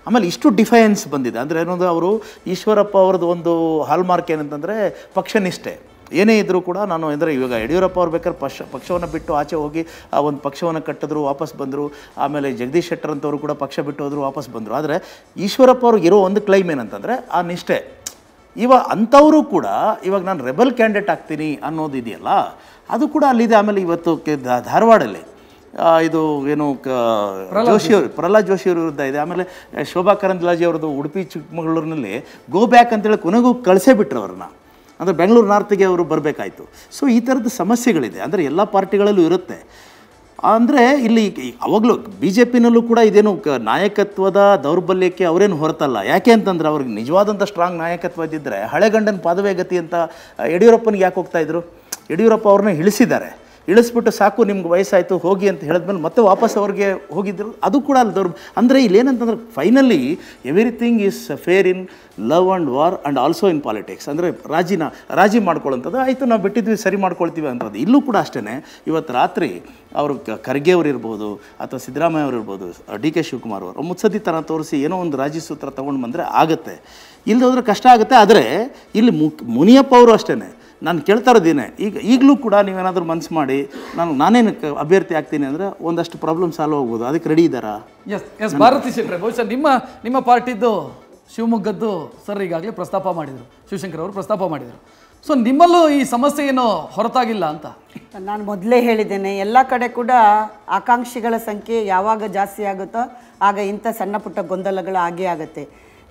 ಆಮೇಲೆ ಇಷ್ಟು ಡಿಫೈನ್ಸ್ ಬಂದಿದೆ ಅಂದರೆ ಏನಂದ್ರೆ ಅವರು ಈಶ್ವರಪ್ಪ ಅವ್ರದ್ದು ಒಂದು ಹಾಲ್ಮಾರ್ಕ್ ಏನಂತಂದರೆ ಪಕ್ಷನಿಷ್ಠೆ. ಏನೇ ಇದ್ದರೂ ಕೂಡ ನಾನು ಅಂದರೆ ಇವಾಗ ಯಡಿಯೂರಪ್ಪ ಅವ್ರು ಬೇಕಾದ್ರೆ ಪಕ್ಷವನ್ನು ಬಿಟ್ಟು ಆಚೆ ಹೋಗಿ ಆ ಒಂದು ಪಕ್ಷವನ್ನು ಕಟ್ಟಿದ್ರು, ವಾಪಸ್ ಬಂದರು. ಆಮೇಲೆ ಜಗದೀಶ್ ಶೆಟ್ಟರ್ ಅಂತವರು ಕೂಡ ಪಕ್ಷ ಬಿಟ್ಟು ಹೋದರು, ವಾಪಸ್ ಬಂದರು. ಆದರೆ ಈಶ್ವರಪ್ಪ ಅವ್ರಿಗೆ ಇರೋ ಒಂದು ಕ್ಲೈಮ್ ಏನಂತಂದರೆ ಆ ನಿಷ್ಠೆ. ಅಂಥವರು ಕೂಡ ಇವಾಗ ನಾನು ರೆಬಲ್ ಕ್ಯಾಂಡಿಡೇಟ್ ಆಗ್ತೀನಿ ಅನ್ನೋದು ಇದೆಯಲ್ಲ, ಅದು ಕೂಡ ಅಲ್ಲಿದೆ. ಆಮೇಲೆ ಇವತ್ತು ಧಾರವಾಡಲ್ಲಿ ಇದು ಏನು ಪ್ರಹ್ಲಾದ್ ಜೋಶಿ ಅವ್ರ ವಿರುದ್ಧ ಇದೆ. ಆಮೇಲೆ ಶೋಭಾ ಕರಂದ್ಲಾಜೆ ಅವ್ರದ್ದು ಉಡುಪಿ ಚಿಕ್ಕಮಗಳೂರಿನಲ್ಲಿ ಗೋ ಬ್ಯಾಕ್ ಅಂತೇಳಿ ಕೊನೆಗೂ ಕಳಿಸೇ ಬಿಟ್ರು ಅವ್ರನ್ನ. ಅಂದರೆ ಬೆಂಗಳೂರು ನಾರ್ತಿಗೆ ಅವರು ಬರಬೇಕಾಯ್ತು. ಸೊ ಈ ಥರದ ಸಮಸ್ಯೆಗಳಿದೆ, ಅಂದರೆ ಎಲ್ಲ ಪಾರ್ಟಿಗಳಲ್ಲೂ ಇರುತ್ತೆ. ಅಂದರೆ ಇಲ್ಲಿ ಅವಾಗಲೂ ಬಿ ಜೆ ಪಿನಲ್ಲೂ ಕೂಡ ಇದೇನು ನಾಯಕತ್ವದ ದೌರ್ಬಲ್ಯಕ್ಕೆ ಅವರೇನು ಹೊರತಲ್ಲ. ಯಾಕೆ ಅಂತಂದರೆ ಅವ್ರಿಗೆ ನಿಜವಾದಂಥ ಸ್ಟ್ರಾಂಗ್ ನಾಯಕತ್ವ ಇದ್ದಿದ್ದರೆ ಹಳೆಗಂಡನ ಪಾದವೇ ಗತಿ ಅಂತ ಯಡಿಯೂರಪ್ಪನಿಗೆ ಯಾಕೆ ಹೋಗ್ತಾಯಿದ್ರು? ಯಡಿಯೂರಪ್ಪ ಅವ್ರನ್ನ ಇಳಿಸಿದ್ದಾರೆ, ಇಳಿಸ್ಬಿಟ್ಟು ಸಾಕು ನಿಮ್ಗೆ ವಯಸ್ಸಾಯಿತು ಹೋಗಿ ಅಂತ ಹೇಳಿದ್ಮೇಲೆ ಮತ್ತೆ ವಾಪಸ್ ಅವ್ರಿಗೆ ಹೋಗಿದ್ರು. ಅದು ಕೂಡ ಅಲ್ಲಿ ಅಂದರೆ ಇಲ್ಲಿ ಏನಂತಂದ್ರೆ finally everything is fair in love and war and also in politics. ಅಂದರೆ ರಾಜಿ ಮಾಡ್ಕೊಳ್ಳೋಂಥದ್ದು ಆಯಿತು, ನಾವು ಬಿಟ್ಟಿದ್ವಿ ಸರಿ ಮಾಡ್ಕೊಳ್ತೀವಿ ಅಂಥದ್ದು. ಇಲ್ಲೂ ಕೂಡ ಅಷ್ಟೇ. ಇವತ್ತು ರಾತ್ರಿ ಅವರು ಖರ್ಗೆ ಅವರು ಇರ್ಬೋದು ಅಥವಾ ಸಿದ್ದರಾಮಯ್ಯ ಅವರು ಇರ್ಬೋದು, ಡಿ ಕೆ ಶಿವಕುಮಾರ್ ಅವರು ಮುತ್ಸದ್ದಿತನ ತೋರಿಸಿ ಏನೋ ಒಂದು ರಾಜಿ ಸೂತ್ರ ತೊಗೊಂಡು ಬಂದರೆ ಆಗುತ್ತೆ, ಇಲ್ಲದೆ ಹೋದರೆ ಕಷ್ಟ ಆಗುತ್ತೆ. ಆದರೆ ಇಲ್ಲಿ ಮುನಿಯಪ್ಪ ಅವರು ಅಷ್ಟೇ. ನಾನು ಕೇಳ್ತಾ ಇರೋದೇನೆ, ಈಗಲೂ ಕೂಡ ನೀವೇನಾದರೂ ಮನಸ್ಸು ಮಾಡಿ ನಾನೇನು ಅಭ್ಯರ್ಥಿ ಆಗ್ತೀನಿ ಅಂದರೆ ಒಂದಷ್ಟು ಪ್ರಾಬ್ಲಮ್ ಸಾಲ್ವ್ ಆಗ್ಬೋದು. ಅದಕ್ಕೆ ರೆಡಿ ಇದ್ದಾರಾ? ಎಸ್ ಭಾರತಿ ಶೆಟ್ಟರೆ, ಬಹುಶಃ ನಿಮ್ಮ ಪಾರ್ಟಿದ್ದು ಶಿವಮೊಗ್ಗದ್ದು ಸರ್ ಈಗಾಗಲೇ ಪ್ರಸ್ತಾಪ ಮಾಡಿದರು, ಶಿವಶಂಕರ್ ಅವರು ಪ್ರಸ್ತಾಪ ಮಾಡಿದರು. ಸೊ ನಿಮ್ಮಲ್ಲೂ ಈ ಸಮಸ್ಯೆ ಏನು ಹೊರತಾಗಿಲ್ಲ ಅಂತ ನಾನು ಮೊದಲೇ ಹೇಳಿದ್ದೇನೆ. ಎಲ್ಲ ಕಡೆ ಕೂಡ ಆಕಾಂಕ್ಷಿಗಳ ಸಂಖ್ಯೆ ಯಾವಾಗ ಜಾಸ್ತಿ ಆಗುತ್ತೋ ಆಗ ಇಂಥ ಸಣ್ಣ ಪುಟ್ಟ ಗೊಂದಲಗಳು ಆಗೇ ಆಗುತ್ತೆ.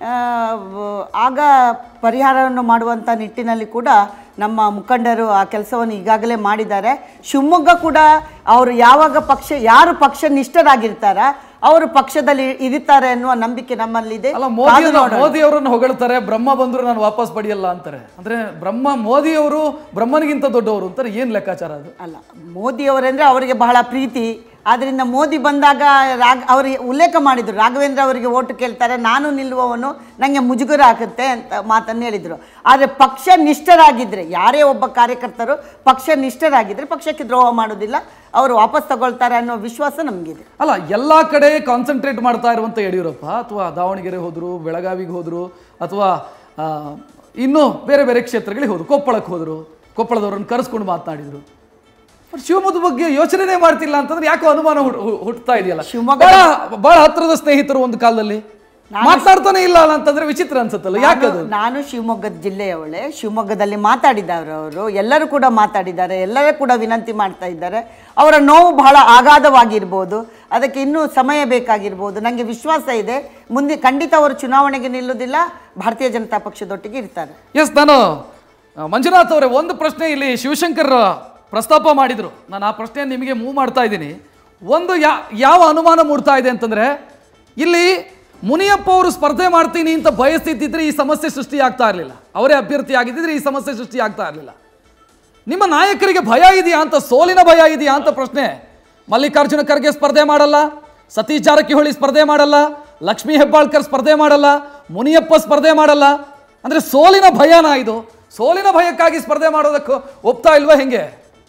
ಆಗ ಪರಿಹಾರವನ್ನು ಮಾಡುವಂಥ ನಿಟ್ಟಿನಲ್ಲಿ ಕೂಡ ನಮ್ಮ ಮುಖಂಡರು ಆ ಕೆಲಸವನ್ನು ಈಗಾಗಲೇ ಮಾಡಿದ್ದಾರೆ. ಶಿವಮೊಗ್ಗ ಕೂಡ ಅವರು ಯಾರು ಪಕ್ಷ ನಿಷ್ಠರಾಗಿರ್ತಾರ ಅವರು ಪಕ್ಷದಲ್ಲಿ ಇರುತ್ತಾರೆ ಅನ್ನುವ ನಂಬಿಕೆ ನಮ್ಮಲ್ಲಿದೆ. ಅಲ್ಲ, ಮೋದಿ ಅವರನ್ನು ಹೊಗಳ್ತಾರೆ, ಬ್ರಹ್ಮ ಬಂದ್ರು ನಾನು ವಾಪಸ್ ಪಡೆಯಲ್ಲ ಅಂತಾರೆ. ಅಂದ್ರೆ ಮೋದಿ ಅವರು ಬ್ರಹ್ಮನಿಗಿಂತ ದೊಡ್ಡವರು ಅಂತಾರೆ. ಏನ್ ಲೆಕ್ಕಾಚಾರ ಅದು? ಅಲ್ಲ, ಮೋದಿ ಅವರಂದ್ರೆ ಅವರಿಗೆ ಬಹಳ ಪ್ರೀತಿ. ಆದ್ದರಿಂದ ಮೋದಿ ಬಂದಾಗ ಅವರಿಗೆ ಉಲ್ಲೇಖ ಮಾಡಿದರು, ರಾಘವೇಂದ್ರ ಅವರಿಗೆ ಓಟು ಕೇಳ್ತಾರೆ, ನಾನು ನಿಲ್ಲುವವನು, ನನಗೆ ಮುಜುಗರ ಆಗುತ್ತೆ ಅಂತ ಮಾತನ್ನು ಹೇಳಿದರು. ಆದರೆ ಪಕ್ಷ ನಿಷ್ಠರಾಗಿದ್ದರೆ, ಯಾರೇ ಒಬ್ಬ ಕಾರ್ಯಕರ್ತರು ಪಕ್ಷ ನಿಷ್ಠರಾಗಿದ್ದರೆ ಪಕ್ಷಕ್ಕೆ ದ್ರೋಹ ಮಾಡೋದಿಲ್ಲ, ಅವರು ವಾಪಸ್ ತಗೊಳ್ತಾರೆ ಅನ್ನೋ ವಿಶ್ವಾಸ ನಮಗಿದೆ. ಅಲ್ಲ, ಎಲ್ಲ ಕಡೆ ಕಾನ್ಸಂಟ್ರೇಟ್ ಮಾಡ್ತಾ ಇರುವಂಥ ಯಡಿಯೂರಪ್ಪ ಅಥವಾ ದಾವಣಗೆರೆ ಹೋದರು, ಬೆಳಗಾವಿಗೆ ಹೋದರು, ಅಥವಾ ಇನ್ನೂ ಬೇರೆ ಬೇರೆ ಕ್ಷೇತ್ರಗಳಿಗೆ ಹೋದರು, ಕೊಪ್ಪಳಕ್ಕೆ ಹೋದರು, ಕೊಪ್ಪಳದವ್ರನ್ನ ಕರೆಸ್ಕೊಂಡು ಮಾತನಾಡಿದರು. ಶಿವಮೊಗ್ಗದ ಬಗ್ಗೆ ಯೋಚನೆ ಮಾಡ್ತಿಲ್ಲ ಅಂತಂದ್ರೆ ಯಾಕೋ ಅನುಮಾನ ಹುಟ್ಟುತ್ತಾ ಇದೆಯಲ್ಲ. ಬಹಳ ಹತ್ತಿರದ ಸ್ನೇಹಿತರು ಒಂದು ಕಾಲದಲ್ಲಿ ಮಾತಾಡ್ತಾನೆ ಇಲ್ಲ ಅಂತಂದ್ರೆ ವಿಚಿತ್ರ ಅನ್ಸುತ್ತಲ್ಲ, ಯಾಕದು? ನಾನು ಶಿವಮೊಗ್ಗದ ಜಿಲ್ಲೆಯವಳೆ, ಶಿವಮೊಗ್ಗದಲ್ಲಿ ಮಾತಾಡಿದ್ದಾರೆ ಅವರು, ಎಲ್ಲರೂ ಕೂಡ ಮಾತಾಡಿದ್ದಾರೆ, ಎಲ್ಲರೂ ಕೂಡ ವಿನಂತಿ ಮಾಡ್ತಾ ಇದ್ದಾರೆ. ಅವರ ನೋವು ಬಹಳ ಆಘಾತವಾಗಿರ್ಬೋದು, ಅದಕ್ಕೆ ಇನ್ನೂ ಸಮಯ ಬೇಕಾಗಿರ್ಬೋದು. ನನಗೆ ವಿಶ್ವಾಸ ಇದೆ ಮುಂದೆ ಖಂಡಿತ ಅವರು ಚುನಾವಣೆಗೆ ನಿಲ್ಲುವುದಿಲ್ಲ, ಭಾರತೀಯ ಜನತಾ ಪಕ್ಷದೊಟ್ಟಿಗೆ ಇರ್ತಾರೆ. ಎಸ್, ನಾನು ಮಂಜುನಾಥ್ ಅವರೇ, ಒಂದು ಪ್ರಶ್ನೆ ಇಲ್ಲಿ ಶಿವಶಂಕರ್ ಪ್ರಸ್ತಾಪ ಮಾಡಿದರು, ನಾನು ಆ ಪ್ರಶ್ನೆಯನ್ನು ನಿಮಗೆ ಮೂವ್ ಮಾಡ್ತಾ ಇದ್ದೀನಿ. ಒಂದು ಯಾವ ಅನುಮಾನ ಮೂಡ್ತಾ ಇದೆ ಅಂತಂದರೆ, ಇಲ್ಲಿ ಮುನಿಯಪ್ಪ ಅವರು ಸ್ಪರ್ಧೆ ಮಾಡ್ತೀನಿ ಅಂತ ಬಯಸ್ತಿದ್ದಿದ್ರೆ ಈ ಸಮಸ್ಯೆ ಸೃಷ್ಟಿಯಾಗ್ತಾ ಇರಲಿಲ್ಲ, ಅವರೇ ಅಭ್ಯರ್ಥಿ ಆಗಿದ್ದಿದ್ರೆ ಈ ಸಮಸ್ಯೆ ಸೃಷ್ಟಿಯಾಗ್ತಾ ಇರಲಿಲ್ಲ. ನಿಮ್ಮ ನಾಯಕರಿಗೆ ಭಯ ಇದೆಯಾ ಅಂತ, ಸೋಲಿನ ಭಯ ಇದೆಯಾ ಅಂತ ಪ್ರಶ್ನೆ. ಮಲ್ಲಿಕಾರ್ಜುನ ಖರ್ಗೆ ಸ್ಪರ್ಧೆ ಮಾಡಲ್ಲ, ಸತೀಶ್ ಜಾರಕಿಹೊಳಿ ಸ್ಪರ್ಧೆ ಮಾಡಲ್ಲ, ಲಕ್ಷ್ಮೀ ಹೆಬ್ಬಾಳ್ಕರ್ ಸ್ಪರ್ಧೆ ಮಾಡಲ್ಲ, ಮುನಿಯಪ್ಪ ಸ್ಪರ್ಧೆ ಮಾಡಲ್ಲ. ಅಂದರೆ ಸೋಲಿನ ಭಯನಾ ಇದು? ಸೋಲಿನ ಭಯಕ್ಕಾಗಿ ಸ್ಪರ್ಧೆ ಮಾಡೋದಕ್ಕೆ ಒಪ್ತಾ ಇಲ್ವಾ ಹೆಂಗೆ?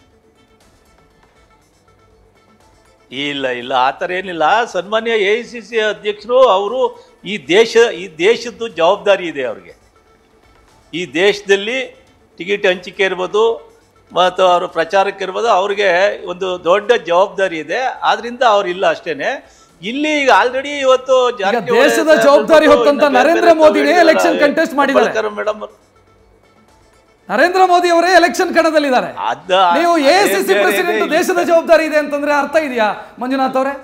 ಇಲ್ಲ, ಆ ಥರ ಏನಿಲ್ಲ. ಸನ್ಮಾನ್ಯ AICC ಅಧ್ಯಕ್ಷರು ಅವರು ಈ ದೇಶದ್ದು ಜವಾಬ್ದಾರಿ ಇದೆ ಅವ್ರಿಗೆ. ಈ ದೇಶದಲ್ಲಿ ಟಿಕೆಟ್ ಹಂಚಿಕೆ ಇರ್ಬೋದು ಮತ್ತು ಅವರು ಪ್ರಚಾರಕ್ಕೆ ಇರ್ಬೋದು, ಅವ್ರಿಗೆ ಒಂದು ದೊಡ್ಡ ಜವಾಬ್ದಾರಿ ಇದೆ. ಆದ್ರಿಂದ ಅವ್ರು ಇಲ್ಲ ಅಷ್ಟೇನೆ. ಇಲ್ಲಿ ಈಗ ಆಲ್ರೆಡಿ ಇವತ್ತು ದೇಶದ ಜವಾಬ್ದಾರಿ ಹೊತ್ತಂತ ನರೇಂದ್ರ ಮೋದಿನೇ ಎಲೆಕ್ಷನ್ ಕಂಟೆಸ್ಟ್ ಮಾಡಿದ್ದಾರೆ. ಮೇಡಮ್, ನರೇಂದ್ರ ಮೋದಿ ಅವರೇ ಎಲೆಕ್ಷನ್ ಕಣದಲ್ಲಿದ್ದಾರೆ. ನೀವು AICC ಪ್ರೆಸಿಡೆಂಟ್, ದೇಶದ ಜವಾಬ್ದಾರಿ ಇದೆ ಅಂತಂದ್ರೆ ಅರ್ಥ ಇದೆಯಾ ಮಂಜುನಾಥ್ ಅವರೇ?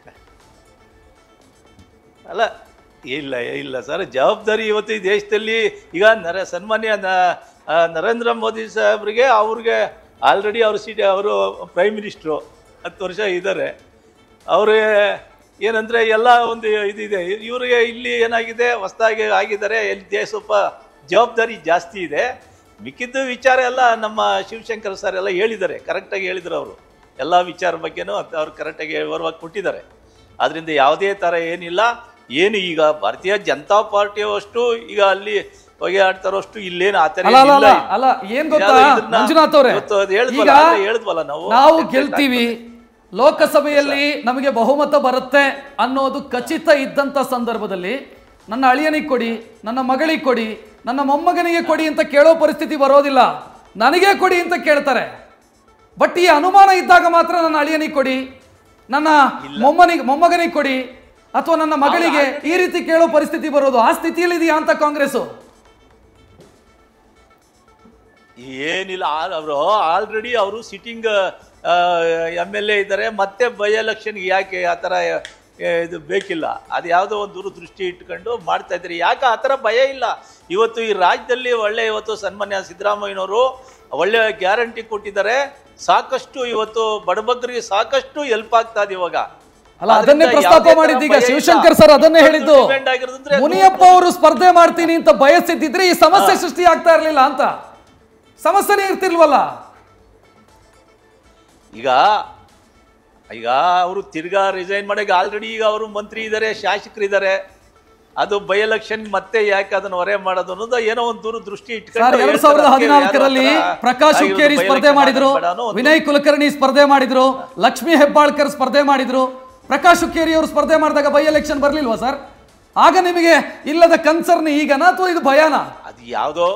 ಅಲ್ಲ, ಇಲ್ಲ ಸರ್, ಜವಾಬ್ದಾರಿ ಇವತ್ತು ಈ ದೇಶದಲ್ಲಿ ಈಗ ಸನ್ಮಾನ್ಯ ನರೇಂದ್ರ ಮೋದಿ ಸಾಹೇಬ್ರಿಗೆ ಅವ್ರಿಗೆ ಆಲ್ರೆಡಿ ಅವರು ಪ್ರೈಮ್ ಮಿನಿಸ್ಟ್ರು 10 ವರ್ಷ ಇದ್ದಾರೆ. ಅವ್ರಿಗೆ ಏನಂದರೆ ಎಲ್ಲ ಒಂದು ಇದಿದೆ. ಇವ್ರಿಗೆ ಇಲ್ಲಿ ಏನಾಗಿದೆ, ಹೊಸದಾಗಿ ಆಗಿದ್ದಾರೆ, ಇಲ್ಲಿ ಸ್ವಲ್ಪ ಜವಾಬ್ದಾರಿ ಜಾಸ್ತಿ ಇದೆ. ಮಿಕ್ಕಿದ್ದು ವಿಚಾರ ಎಲ್ಲ ನಮ್ಮ ಶಿವಶಂಕರ್ ಸರ್ ಎಲ್ಲ ಹೇಳಿದ್ದಾರೆ, ಕರೆಕ್ಟಾಗಿ ಹೇಳಿದ್ರು. ಅವರು ಎಲ್ಲ ವಿಚಾರ ಬಗ್ಗೆನೂ ಅವ್ರು ಕರೆಕ್ಟಾಗಿ ವಿವರವಾಗಿ ಕೊಟ್ಟಿದ್ದಾರೆ. ಆದ್ದರಿಂದ ಯಾವುದೇ ಥರ ಏನಿಲ್ಲ. ಏನು ಈಗ ಭಾರತೀಯ ಜನತಾ ಪಾರ್ಟಿಯಷ್ಟು ಈಗ ಅಲ್ಲಿ ಹೊಗೆ ಆಡ್ತಾರೋಷ್ಟು ಇಲ್ಲೇನು ಆ ಥರ ಅಲ್ಲ. ಏನ್ ಗೊತ್ತಾ ಮಂಜುನಾಥ್ ಅವರೇ, ಹೇಳಿದ್ವಲ್ಲ ನಾವು ಗೆಲ್ತೀವಿ, ಲೋಕಸಭೆಯಲ್ಲಿ ನಮಗೆ ಬಹುಮತ ಬರುತ್ತೆ ಅನ್ನೋದು ಖಚಿತ ಇದ್ದಂಥ ಸಂದರ್ಭದಲ್ಲಿ ನನ್ನ ಅಳಿಯನಿಗೆ ಕೊಡಿ, ನನ್ನ ಮಗಳಿಗೆ ಕೊಡಿ, ನನ್ನ ಮೊಮ್ಮಗನಿಗೆ ಕೊಡಿ ಅಂತ ಕೇಳೋ ಪರಿಸ್ಥಿತಿ ಬರೋದಿಲ್ಲ. ನನಗೆ ಕೊಡಿ ಅಂತ ಕೇಳ್ತಾರೆ. ಬಟ್ ಈ ಅನುಮಾನ ಇದ್ದಾಗ ಮಾತ್ರ ನನ್ನ ಅಳಿಯನಿಗೆ ಕೊಡಿ, ನನ್ನ ಮೊಮ್ಮಗನಿಗೆ ಕೊಡಿ ಅಥವಾ ನನ್ನ ಮಗಳಿಗೆ ಈ ರೀತಿ ಕೇಳೋ ಪರಿಸ್ಥಿತಿ ಬರೋದು. ಆ ಸ್ಥಿತಿಯಲ್ಲಿ ಇದೆಯಾ ಅಂತ ಕಾಂಗ್ರೆಸ್? ಏನಿಲ್ಲ, ಅವರು ಆಲ್ರೆಡಿ ಅವರು ಸಿಟ್ಟಿಂಗ್ MLA ಇದ್ದಾರೆ. ಮತ್ತೆ ಬೈ ಎಲೆಕ್ಷನ್ಗೆ ಯಾಕೆ ಆ ಥರ ಇದು ಬೇಕಿಲ್ಲ. ಅದು ಯಾವುದೋ ಒಂದು ದೂರದೃಷ್ಟಿ ಇಟ್ಕೊಂಡು ಮಾಡ್ತಾ ಇದ್ದಾರೆ. ಯಾಕೆ ಆ ಥರ ಭಯ ಇಲ್ಲ. ಇವತ್ತು ಈ ರಾಜ್ಯದಲ್ಲಿ ಒಳ್ಳೆ ಇವತ್ತು ಸನ್ಮಾನ್ಯ ಸಿದ್ದರಾಮಯ್ಯನವರು ಒಳ್ಳೆ ಗ್ಯಾರಂಟಿ ಕೊಟ್ಟಿದ್ದಾರೆ. ಸಾಕಷ್ಟು ಇವತ್ತು ಬಡಬಗ್ಗರಿಗೆ ಸಾಕಷ್ಟು ಹೆಲ್ಪ್ ಆಗ್ತಾ ಇದೆ ಇವಾಗ. ಅಲ್ಲ, ಅದನ್ನೇ ಪ್ರಸ್ತಾಪ ಮಾಡಿದ್ದೀಗ ಶಿವಶಂಕರ್ ಸರ್ ಅದನ್ನೇ ಹೇಳಿದ್ದು. ಮುನಿಯಪ್ಪ ಅವರು ಸ್ಪರ್ಧೆ ಮಾಡ್ತೀನಿ ಅಂತ ಬಯಸಿದ್ದಿದ್ರೆ ಈ ಸಮಸ್ಯೆ ಸೃಷ್ಟಿ ಆಗ್ತಾ ಇರಲಿಲ್ಲ ಅಂತ. ಸಮಸ್ಯೆನೇ ಇರ್ತಿಲ್ವಲ್ಲ. ಈಗ ಅವರು ತಿರ್ಗಾ ರಿಸೈನ್ ಮಾಡಕ್ಕೆ ಆಲ್ರೆಡಿ ಈಗ ಅವರು ಮಂತ್ರಿ ಇದ್ದಾರೆ, ಶಾಸಕರಿದ್ದಾರೆ. ಅದು ಬೈ ಎಲೆಕ್ಷನ್ ಮತ್ತೆ ಯಾಕೆ ಅದನ್ನು ಹೊರೆ ಮಾಡೋದು ಅನ್ನೋದು ಏನೋ ಒಂದು ದೂರದೃಷ್ಟಿ ಇಟ್ಕೊಂಡು 2014ರಲ್ಲಿ ಪ್ರಕಾಶ್ ಹುಕ್ಕೇರಿ ಸ್ಪರ್ಧೆ ಮಾಡಿದ್ರು, ವಿನಯ್ ಕುಲಕರ್ಣಿ ಸ್ಪರ್ಧೆ ಮಾಡಿದ್ರು, ಲಕ್ಷ್ಮೀ ಹೆಬ್ಬಾಳ್ಕರ್ ಸ್ಪರ್ಧೆ ಮಾಡಿದ್ರು. ಪ್ರಕಾಶ್ ಹುಕ್ಕೇರಿ ಅವರು ಸ್ಪರ್ಧೆ ಮಾಡಿದಾಗ ಬೈ ಎಲೆಕ್ಷನ್ ಬರ್ಲಿಲ್ವಾ ಸರ್? ಆಗ ನಿಮಗೆ ಇಲ್ಲದ ಕನ್ಸರ್ನ್ ಈಗನಾ ಅಥವಾ ಇದು ಭಯನಾ? ಅದು ಯಾವುದೋ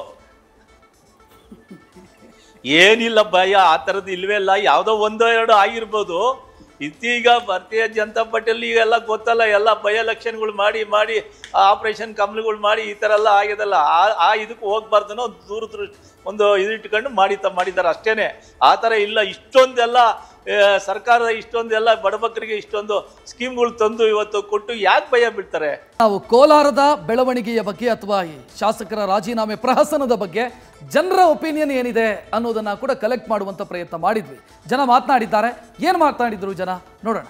ಏನಿಲ್ಲ ಭಯ, ಆ ಥರದ್ದು ಇಲ್ವೇ ಇಲ್ಲ. ಯಾವುದೋ ಒಂದೋ ಎರಡೋ ಆಗಿರ್ಬೋದು. ಇತ್ತೀಗ ಭಾರತೀಯ ಜನತಾ ಪಾರ್ಟಿಯಲ್ಲಿ ಈಗೆಲ್ಲ ಗೊತ್ತಲ್ಲ, ಎಲ್ಲ ಬೈ ಎಲೆಕ್ಷನ್ಗಳು ಮಾಡಿ ಆಪರೇಷನ್ ಕಮಲಗಳು ಮಾಡಿ ಈ ಥರ ಎಲ್ಲ ಆಗ್ಯದಲ್ಲ. ಆ ಇದಕ್ಕೆ ಹೋಗ್ಬಾರ್ದು ಅನ್ನೋ ಒಂದು ಇದಿಟ್ಕೊಂಡು ಮಾಡಿದ್ದಾರೆ ಅಷ್ಟೇನೆ. ಆ ಥರ ಇಲ್ಲ. ಇಷ್ಟೊಂದೆಲ್ಲ ಸರ್ಕಾರ ಇಷ್ಟೊಂದೆಲ್ಲ ಬಡಬಗ್ಗರಿಗೆ ಇಷ್ಟೊಂದು ಸ್ಕೀಮ್ಗಳು ತಂದು ಇವತ್ತು ಕೊಟ್ಟು ಯಾಕೆ ಭಯ ಬೀಳ್ತಾರೆ? ನಾವು ಕೋಲಾರದ ಬೆಳವಣಿಗೆಯ ಬಗ್ಗೆ ಅಥವಾ ಈ ಶಾಸಕರ ರಾಜೀನಾಮೆ ಪ್ರಹಸನದ ಬಗ್ಗೆ ಜನರ ಒಪಿನಿಯನ್ ಏನಿದೆ ಅನ್ನೋದನ್ನ ಕೂಡ ಕಲೆಕ್ಟ್ ಮಾಡುವಂತ ಪ್ರಯತ್ನ ಮಾಡಿದ್ವಿ. ಜನ ಮಾತನಾಡಿದ್ದಾರೆ. ಏನು ಮಾತನಾಡಿದ್ರು ಜನ ನೋಡೋಣ.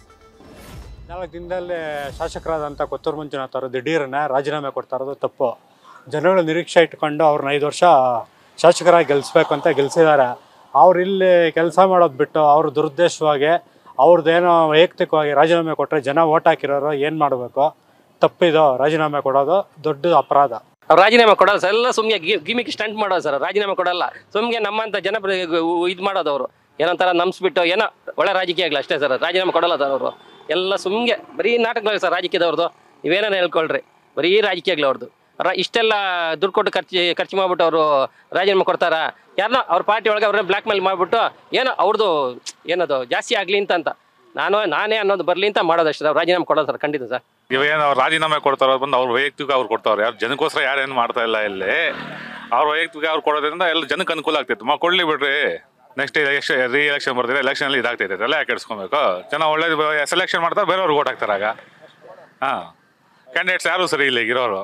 4 ದಿನದಲ್ಲೇ ಶಾಸಕರಾದಂಥ ಕೊತ್ತೂರು ಮಂಜುನಾಥ್ ಅವರು ದಿಢೀರನ್ನ ರಾಜೀನಾಮೆ ಕೊಡ್ತಾ ಇರೋದು ತಪ್ಪು. ಜನಗಳು ನಿರೀಕ್ಷೆ ಇಟ್ಕೊಂಡು ಅವ್ರನ್ನ 5 ವರ್ಷ ಶಾಸಕರಾಗಿ ಗೆಲ್ಲಿಸ್ಬೇಕು ಅಂತ ಗೆಲ್ಲಿಸಿದ್ದಾರೆ. ಅವ್ರು ಇಲ್ಲಿ ಕೆಲಸ ಮಾಡೋದು ಬಿಟ್ಟು ಅವರು ದುರುದ್ದೇಶವಾಗಿ ಅವ್ರದ್ದೇನೋ ವೈಯಕ್ತಿಕವಾಗಿ ರಾಜೀನಾಮೆ ಕೊಟ್ಟರೆ ಜನ ಓಟ್ ಹಾಕಿರೋರು ಏನು ಮಾಡಬೇಕು? ತಪ್ಪಿದು. ರಾಜೀನಾಮೆ ಕೊಡೋದು ದೊಡ್ಡ ಅಪರಾಧ. ಅವ್ರು ರಾಜೀನಾಮೆ ಕೊಡಲ್ಲ ಸರ್. ಎಲ್ಲ ಸುಮ್ಮನೆ ಗಿಮಿಕ್ ಸ್ಟಂಟ್ ಮಾಡೋದು ಸರ್. ರಾಜೀನಾಮೆ ಕೊಡಲ್ಲ. ಸುಮ್ಮನೆ ನಮ್ಮಂಥ ಜನ ಇದು ಮಾಡೋದು. ಅವರು ಏನೊಂಥರ ನಂಬಿಸ್ಬಿಟ್ಟು ಏನೋ ಒಳ್ಳೆ ರಾಜಕೀಯ ಆಗಲಿ ಅಷ್ಟೇ ಸರ್. ರಾಜೀನಾಮೆ ಕೊಡಲ್ಲ ಸರ್ ಅವರು. ಎಲ್ಲ ಸುಮ್ಮನೆ ಬರೀ ನಾಟಕಗಳು ಸರ್ ರಾಜಕೀಯದವ್ರದ್ದು. ನೀವೇನೋ ಹೇಳ್ಕೊಳ್ರಿ, ಬರೀ ರಾಜಕೀಯ ಆಗಲಿ ಅವ್ರದ್ದು. ಇಷ್ಟೆಲ್ಲ ದುಡ್ಡು ಕೊಟ್ಟು ಖರ್ಚು ಮಾಡಿಬಿಟ್ಟು ಅವರು ರಾಜೀನಾಮೆ ಕೊಡ್ತಾರ? ಯಾರನ್ನೋ ಅವ್ರ ಪಾರ್ಟಿ ಒಳಗೆ ಅವ್ರನ್ನ ಬ್ಲ್ಯಾಕ್ ಮೇಲ್ ಮಾಡಿಬಿಟ್ಟು ಏನೋ ಅವ್ರದ್ದು ಏನದು ಜಾಸ್ತಿ ಆಗಲಿ ಅಂತ ನಾನೇ ಅನ್ನೋದು ಬರಲಿ ಅಂತ ಮಾಡೋದಷ್ಟೇ. ಅವ್ರು ರಾಜೀನಾಮೆ ಕೊಡೋದು ಸರ್, ಖಂಡಿತ ಸರ್. ಇವೇನು ಅವ್ರು ರಾಜೀನಾಮೆ ಕೊಡ್ತಾರೋ ಬಂದು ಅವ್ರು ವೈಯಕ್ತಿಕ ಅವ್ರು ಕೊಡ್ತಾವ್ರೆ. ಯಾರು ಜನಕ್ಕೋಸ್ಕರ ಯಾರೇನು ಮಾಡ್ತಾ ಇಲ್ಲ ಇಲ್ಲಿ. ಅವ್ರು ವೈಯಕ್ತಿಕ ಅವ್ರು ಕೊಡೋದ್ರಿಂದ ಎಲ್ಲ ಜನಕ್ಕೆ ಅನುಕೂಲ ಆಗ್ತಿತ್ತು. ಕೊಡ್ಲಿ ಬಿಡ್ರಿ, ನೆಕ್ಸ್ಟ್ ರೀ ಎಲೆಕ್ಷನ್ ಬರ್ತಾರೆ, ಎಲೆಕ್ಷನಲ್ಲಿ ಇದಾಗ್ತೈತೆ, ಎಲ್ಲ ಯಾಕೆ ಕೆಡಿಸ್ಕೊಬೇಕು? ಜನ ಒಳ್ಳೇದು ಸೆಲೆಕ್ಷನ್ ಮಾಡ್ತಾರೆ, ಬೇರೆಯವ್ರಿಗೆ ಓಟ್ ಹಾಕ್ತಾರೆ. ಆಗ ಕ್ಯಾಂಡಿಡೇಟ್ಸ್ ಯಾರು ಸರಿ ಇಲ್ಲ ಇರೋರು.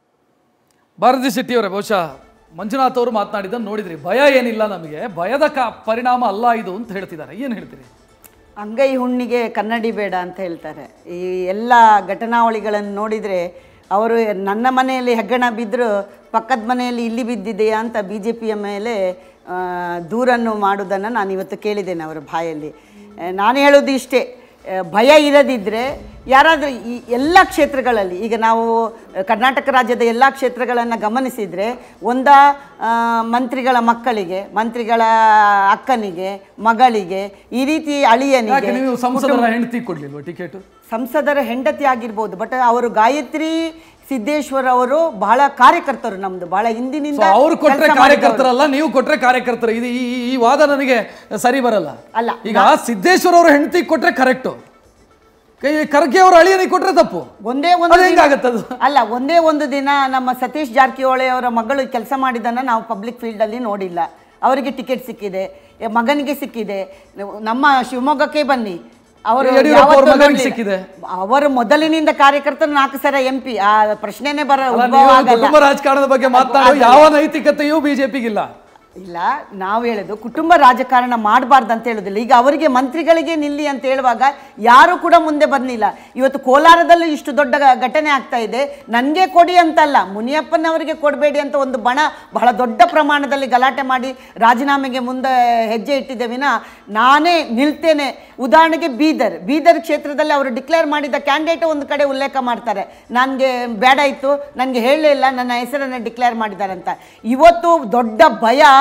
ಭಾರತಿ ಶೆಟ್ಟಿ ಅವರೇ, ಬಹುಶಃ ಮಂಜುನಾಥ್ ಅವರು ಮಾತನಾಡಿದ್ದನ್ನು ನೋಡಿದ್ರಿ. ಭಯ ಏನಿಲ್ಲ, ನಮಗೆ ಭಯದ ಪರಿಣಾಮ ಅಲ್ಲ ಇದು ಅಂತ ಹೇಳ್ತಿದ್ದಾರೆ. ಏನು ಹೇಳ್ತೀರಿ? ಅಂಗೈ ಹುಣ್ಣಿಗೆ ಕನ್ನಡಿ ಬೇಡ ಅಂತ ಹೇಳ್ತಾರೆ. ಈ ಎಲ್ಲ ಘಟನಾವಳಿಗಳನ್ನು ನೋಡಿದರೆ ಅವರು ನನ್ನ ಮನೆಯಲ್ಲಿ ಹೆಗ್ಗಣ ಬಿದ್ದರೂ ಪಕ್ಕದ ಮನೆಯಲ್ಲಿ ಇಲ್ಲಿ ಬಿದ್ದಿದೆಯಾ ಅಂತ BJPಯ ಮೇಲೆ ದೂರನ್ನು ಮಾಡೋದನ್ನು ನಾನು ಇವತ್ತು ಕೇಳಿದ್ದೇನೆ ಅವರ ಬಾಯಲ್ಲಿ. ನಾನು ಹೇಳೋದು ಇಷ್ಟೇ, ಭಯ ಇರದಿದ್ದರೆ ಯಾರಾದರೂ ಈ ಎಲ್ಲ ಕ್ಷೇತ್ರಗಳಲ್ಲಿ, ಈಗ ನಾವು ಕರ್ನಾಟಕ ರಾಜ್ಯದ ಎಲ್ಲ ಕ್ಷೇತ್ರಗಳನ್ನು ಗಮನಿಸಿದರೆ ಮಂತ್ರಿಗಳ ಮಕ್ಕಳಿಗೆ, ಮಂತ್ರಿಗಳ ಅಕ್ಕನಿಗೆ, ಮಗಳಿಗೆ, ಈ ರೀತಿ ಅಳಿಯನಿಗೆ ಸಂಸದರ ಹೆಂಡತಿ ಕೊಡ್ಲಿಲ್ವಾ ಟಿಕೆಟ್? ಸಂಸದರ ಹೆಂಡತಿ ಆಗಿರ್ಬೋದು, ಬಟ್ ಅವರು ಗಾಯತ್ರಿ ಸಿದ್ದೇಶ್ವರ್ ಅವರು ಬಹಳ ಕಾರ್ಯಕರ್ತರು, ನಮ್ದು ಬಹಳ ಹಿಂದಿನಿಂದ. ಅವರು ಕೊಟ್ರೆ ಕಾರ್ಯಕರ್ತರಲ್ಲ, ನೀವು ಕೊಟ್ರೆ ಕಾರ್ಯಕರ್ತರು. ಇದು ಈ ವಾದ ನನಗೆ ಸರಿ ಬರಲ್ಲ. ಅಲ್ಲ, ಈಗ ಸಿದ್ದೇಶ್ವರ್ ಅವ್ರ ಹೆಂಡತಿ ಕೊಟ್ರೆ ಕರೆಕ್ಟು, ಖರ್ಗೆ ಅವ್ರ ಅಳಿಯನಿಗೆ ಕೊಟ್ರೆ ತಪ್ಪು. ಒಂದೇ ಒಂದು ದಿನ ನಮ್ಮ ಸತೀಶ್ ಜಾರಕಿಹೊಳಿ ಅವರ ಮಗಳು ಕೆಲಸ ಮಾಡಿದ್ದನ್ನು ನಾವು ಪಬ್ಲಿಕ್ ಫೀಲ್ಡಲ್ಲಿ ನೋಡಿಲ್ಲ. ಅವರಿಗೆ ಟಿಕೆಟ್ ಸಿಕ್ಕಿದೆ, ಮಗನಿಗೆ ಸಿಕ್ಕಿದೆ. ನಮ್ಮ ಶಿವಮೊಗ್ಗಕ್ಕೆ ಬನ್ನಿ, ಅವರು ಮೊದಲಿನಿಂದ ಕಾರ್ಯಕರ್ತರು 4 ಸಲ MP. ಆ ಪ್ರಶ್ನೆನೇ ಕುಟುಂಬ ರಾಜಕಾರಣದ ಬಗ್ಗೆ ಮಾತನಾಡೋ ಯಾವ ನೈತಿಕತೆಯೂ ಬಿಜೆಪಿಗಿಲ್ಲ. ಇಲ್ಲ, ನಾವು ಹೇಳೋದು ಕುಟುಂಬ ರಾಜಕಾರಣ ಮಾಡಬಾರ್ದು ಅಂತ ಹೇಳೋದಿಲ್ಲ. ಈಗ ಅವರಿಗೆ ಮಂತ್ರಿಗಳಿಗೆ ನಿಲ್ಲಿ ಅಂತ ಹೇಳುವಾಗ ಯಾರು ಕೂಡ ಮುಂದೆ ಬರಲಿಲ್ಲ. ಇವತ್ತು ಕೋಲಾರದಲ್ಲೂ ಇಷ್ಟು ದೊಡ್ಡ ಘಟನೆ ಆಗ್ತಾ ಇದೆ. ನನಗೆ ಕೊಡಿ ಅಂತಲ್ಲ, ಮುನಿಯಪ್ಪನವರಿಗೆ ಕೊಡಬೇಡಿ ಅಂತ ಒಂದು ಬಹಳ ದೊಡ್ಡ ಪ್ರಮಾಣದಲ್ಲಿ ಗಲಾಟೆ ಮಾಡಿ ರಾಜೀನಾಮೆಗೆ ಮುಂದೆ ಹೆಜ್ಜೆ ಇಟ್ಟಿದ್ದೆ ವಿನ ನಾನೇ ನಿಲ್ತೇನೆ. ಉದಾಹರಣೆಗೆ ಬೀದರ್ ಕ್ಷೇತ್ರದಲ್ಲಿ ಅವರು ಡಿಕ್ಲೇರ್ ಮಾಡಿದ ಕ್ಯಾಂಡಿಡೇಟ್ ಒಂದು ಕಡೆ ಉಲ್ಲೇಖ ಮಾಡ್ತಾರೆ, ನನಗೆ ಬೇಡ ಇತ್ತು, ನನಗೆ ಹೇಳಲೇ ಇಲ್ಲ, ನನ್ನ ಹೆಸರನ್ನು ಡಿಕ್ಲೇರ್ ಮಾಡಿದ್ದಾರೆ ಅಂತ. ಇವತ್ತು ದೊಡ್ಡ ಭಯ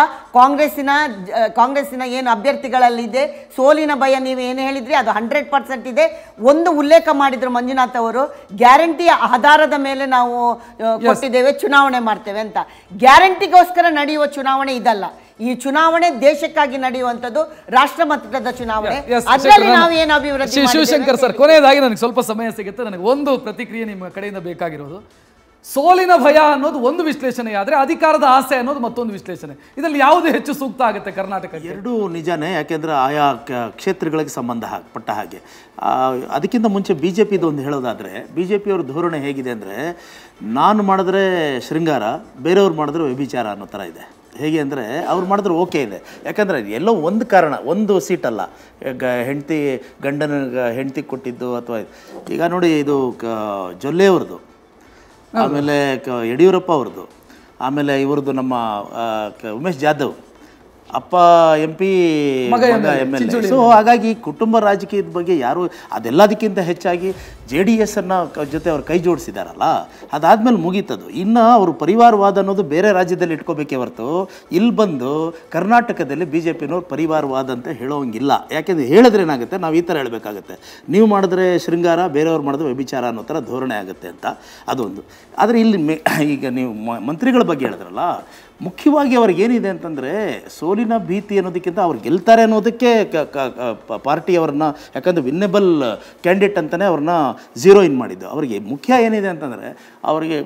ಕಾಂಗ್ರೆಸ್ಸಿನ ಏನು ಅಭ್ಯರ್ಥಿಗಳಲ್ಲಿದೆ ಸೋಲಿನ ಭಯ ನೀವು ಏನು ಹೇಳಿದ್ರಿ ಅದು 100% ಇದೆ. ಒಂದು ಉಲ್ಲೇಖ ಮಾಡಿದ್ರು ಮಂಜುನಾಥ್ ಅವರು, ಗ್ಯಾರಂಟಿಯ ಆಧಾರದ ಮೇಲೆ ನಾವು ಕೊಟ್ಟಿದ್ದೇವೆ, ಚುನಾವಣೆ ಮಾಡ್ತೇವೆ ಅಂತ. ಗ್ಯಾರಂಟಿಗೋಸ್ಕರ ನಡೆಯುವ ಚುನಾವಣೆ ಇದಲ್ಲ. ಈ ಚುನಾವಣೆ ದೇಶಕ್ಕಾಗಿ ನಡೆಯುವಂಥದ್ದು, ರಾಷ್ಟ್ರ ಮಟ್ಟದ ಚುನಾವಣೆ. ಅದರಲ್ಲಿ ನಾವು ಏನು ಅಭಿವೃದ್ಧಿ ಶಿವಶಂಕರ್ ಸರ್, ಕೊನೆಯದಾಗಿ ನನಗೆ ಸ್ವಲ್ಪ ಸಮಯ ಸಿಗುತ್ತೆ, ನನಗೆ ಒಂದು ಪ್ರತಿಕ್ರಿಯೆ ನಿಮ್ಮ ಕಡೆಯಿಂದ ಬೇಕಾಗಿರೋದು. ಸೋಲಿನ ಭಯ ಅನ್ನೋದು ಒಂದು ವಿಶ್ಲೇಷಣೆ ಆದರೆ ಅಧಿಕಾರದ ಆಸೆ ಅನ್ನೋದು ಮತ್ತೊಂದು ವಿಶ್ಲೇಷಣೆ. ಇದರಲ್ಲಿ ಯಾವುದು ಹೆಚ್ಚು ಸೂಕ್ತ ಆಗುತ್ತೆ ಕರ್ನಾಟಕ? ಎರಡೂ ನಿಜಾನೇ, ಯಾಕೆಂದರೆ ಆಯಾ ಕ್ಷೇತ್ರಗಳಿಗೆ ಸಂಬಂಧಪಟ್ಟ ಹಾಗೆ. ಅದಕ್ಕಿಂತ ಮುಂಚೆ ಬಿ ಜೆ ಪಿದು ಒಂದು ಹೇಳೋದಾದರೆ, ಬಿ ಜೆ ಪಿಯವ್ರ ಧೋರಣೆ ಹೇಗಿದೆ ಅಂದರೆ, ನಾನು ಮಾಡಿದ್ರೆ ಶೃಂಗಾರ, ಬೇರೆಯವ್ರು ಮಾಡಿದ್ರೆ ವ್ಯಭಿಚಾರ ಅನ್ನೋ ಥರ ಇದೆ. ಹೇಗೆ ಅಂದರೆ ಅವ್ರು ಮಾಡಿದ್ರೆ ಓಕೆ ಇದೆ, ಯಾಕಂದರೆ ಎಲ್ಲೋ ಒಂದು ಕಾರಣ, ಒಂದು ಸೀಟಲ್ಲ, ಗಂಡನ ಹೆಂಡತಿ ಕೊಟ್ಟಿದ್ದು ಅಥವಾ ಈಗ ನೋಡಿ ಇದು ಜೊಲ್ಲೆಯವ್ರದ್ದು, ಆಮೇಲೆ ಯಡಿಯೂರಪ್ಪ ಅವ್ರದ್ದು, ಆಮೇಲೆ ಇವ್ರದ್ದು ನಮ್ಮ ಉಮೇಶ್ ಜಾಧವ್ ಅಪ್ಪ MP ಮಗ MLA. ಸೊ ಹಾಗಾಗಿ ಕುಟುಂಬ ರಾಜಕೀಯದ ಬಗ್ಗೆ ಯಾರು, ಅದೆಲ್ಲದಕ್ಕಿಂತ ಹೆಚ್ಚಾಗಿ JDS ಜೊತೆ ಅವ್ರು ಕೈ ಜೋಡಿಸಿದಾರಲ್ಲ, ಅದಾದ್ಮೇಲೆ ಮುಗೀತದು. ಇನ್ನು ಅವರು ಪರಿವಾರವಾದ ಅನ್ನೋದು ಬೇರೆ ರಾಜ್ಯದಲ್ಲಿ ಇಟ್ಕೋಬೇಕೇ ಹೊರತು ಇಲ್ಲಿ ಬಂದು ಕರ್ನಾಟಕದಲ್ಲಿ BJPನವ್ರು ಪರಿವಾರವಾದ ಅಂತ ಹೇಳೋಂಗಿಲ್ಲ. ಯಾಕೆಂದರೆ ಹೇಳಿದ್ರೆ ಏನಾಗುತ್ತೆ, ನಾವು ಈ ಥರ ಹೇಳಬೇಕಾಗತ್ತೆ, ನೀವು ಮಾಡಿದ್ರೆ ಶೃಂಗಾರ, ಬೇರೆಯವ್ರು ಮಾಡಿದ್ರೆ ವ್ಯಭಿಚಾರ ಅನ್ನೋ ಥರ ಧೋರಣೆ ಆಗುತ್ತೆ ಅಂತ, ಅದೊಂದು. ಆದರೆ ಇಲ್ಲಿ ಈಗ ನೀವು ಮಂತ್ರಿಗಳ ಬಗ್ಗೆ ಹೇಳಿದ್ರಲ್ಲ, ಮುಖ್ಯವಾಗಿ ಅವ್ರಿಗೆ ಏನಿದೆ ಅಂತಂದರೆ ಸೋಲಿನ ಭೀತಿ ಅನ್ನೋದಕ್ಕಿಂತ ಅವ್ರು ಗೆಲ್ತಾರೆ ಅನ್ನೋದಕ್ಕೆ ಪಾರ್ಟಿಯವ್ರನ್ನ, ಯಾಕಂದರೆ ವಿನ್ನೆಬಲ್ ಕ್ಯಾಂಡಿಡೇಟ್ ಅಂತಲೇ ಅವ್ರನ್ನ ಝೀರೋ ಇನ್ ಮಾಡಿದ್ದು. ಅವರಿಗೆ ಮುಖ್ಯ ಏನಿದೆ ಅಂತಂದರೆ ಅವರಿಗೆ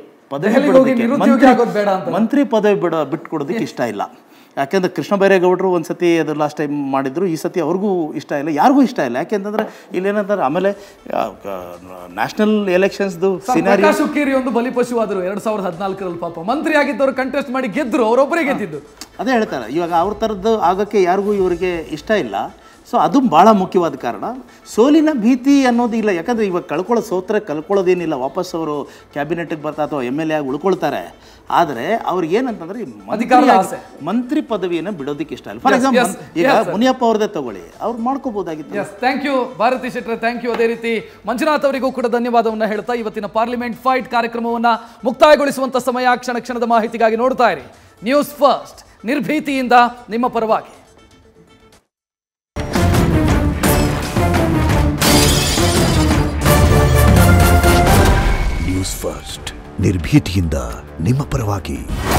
ಮಂತ್ರಿ ಪದವಿ ಬಿಟ್ಕೊಡೋದಕ್ಕೆ ಇಷ್ಟ ಇಲ್ಲ. ಯಾಕೆಂದರೆ ಕೃಷ್ಣ ಬೈರೇಗೌಡರು ಒಂದು ಸತಿ ಅದು ಲಾಸ್ಟ್ ಟೈಮ್ ಮಾಡಿದ್ರು, ಈ ಸತಿ ಅವ್ರಿಗೂ ಇಷ್ಟ ಇಲ್ಲ, ಯಾರಿಗೂ ಇಷ್ಟ ಇಲ್ಲ. ಯಾಕೆಂತಂದರೆ ಇಲ್ಲೇನಂತಾರೆ, ಆಮೇಲೆ ನ್ಯಾಷನಲ್ ಎಲೆಕ್ಷನ್ಸ್ದು ಪ್ರಕಾಶ್ ಹುಕ್ಕೇರಿ ಒಂದು ಬಲಿಪಶುವಾದರು 2014ರಲ್ಲಿ. ಪಾಪ ಮಂತ್ರಿ ಆಗಿದ್ದವರು ಕಂಟೆಸ್ಟ್ ಮಾಡಿ ಗೆದ್ದರು, ಅವರೊಬ್ಬರೇ ಗೆದ್ದಿದ್ದು. ಅದೇ ಹೇಳ್ತಾರೆ, ಇವಾಗ ಅವ್ರ ಥರದ್ದು ಆಗೋಕ್ಕೆ ಯಾರಿಗೂ ಇವರಿಗೆ ಇಷ್ಟ ಇಲ್ಲ. ಸೊ ಅದು ಭಾಳ ಮುಖ್ಯವಾದ ಕಾರಣ. ಸೋಲಿನ ಭೀತಿ ಅನ್ನೋದು ಇಲ್ಲ, ಯಾಕಂದರೆ ಇವಾಗ ಸೋತ್ರೆ ಕಳ್ಕೊಳ್ಳೋದೇನಿಲ್ಲ, ವಾಪಸ್ ಅವರು ಕ್ಯಾಬಿನೆಟ್ಗೆ ಬರ್ತಾ ಅಥವಾ MLA ಆಗಿ ಉಳ್ಕೊಳ್ತಾರೆ. ಆದರೆ ಅವ್ರಿಗೆ ಏನಂತಂದ್ರೆ ಮಂತ್ರಿ ಪದವಿಯನ್ನು ಬಿಡೋದಕ್ಕೆ ಇಷ್ಟ ಇಲ್ಲ. ಫಾರ್ ಎಕ್ಸಾಂಪಲ್ ಈಗ ಮುನಿಯಪ್ಪ ಅವ್ರದ್ದೇ ತಗೊಳ್ಳಿ, ಅವ್ರು ಮಾಡ್ಕೋಬಹುದಾಗಿತ್ತು. Thank you Bharati Shettar, thank you. ಅದೇ ರೀತಿ ಮಂಜುನಾಥ್ ಅವರಿಗೂ ಕೂಡ ಧನ್ಯವಾದವನ್ನು ಹೇಳ್ತಾ ಇವತ್ತಿನ ಪಾರ್ಲಿಮೆಂಟ್ ಫೈಟ್ ಕಾರ್ಯಕ್ರಮವನ್ನು ಮುಕ್ತಾಯಗೊಳಿಸುವಂಥ ಸಮಯ. ಕ್ಷಣ ಕ್ಷಣದ ಮಾಹಿತಿಗಾಗಿ ನೋಡ್ತಾ ಇರಿ ನ್ಯೂಸ್ ಫಸ್ಟ್, ನಿರ್ಭೀತಿಯಿಂದ ನಿಮ್ಮ ಪರವಾಗಿ. ನ್ಯೂಸ್ ಫಸ್ಟ್, ನಿರ್ಭೀತಿಯಿಂದ ನಿಮ್ಮ ಪರವಾಗಿ.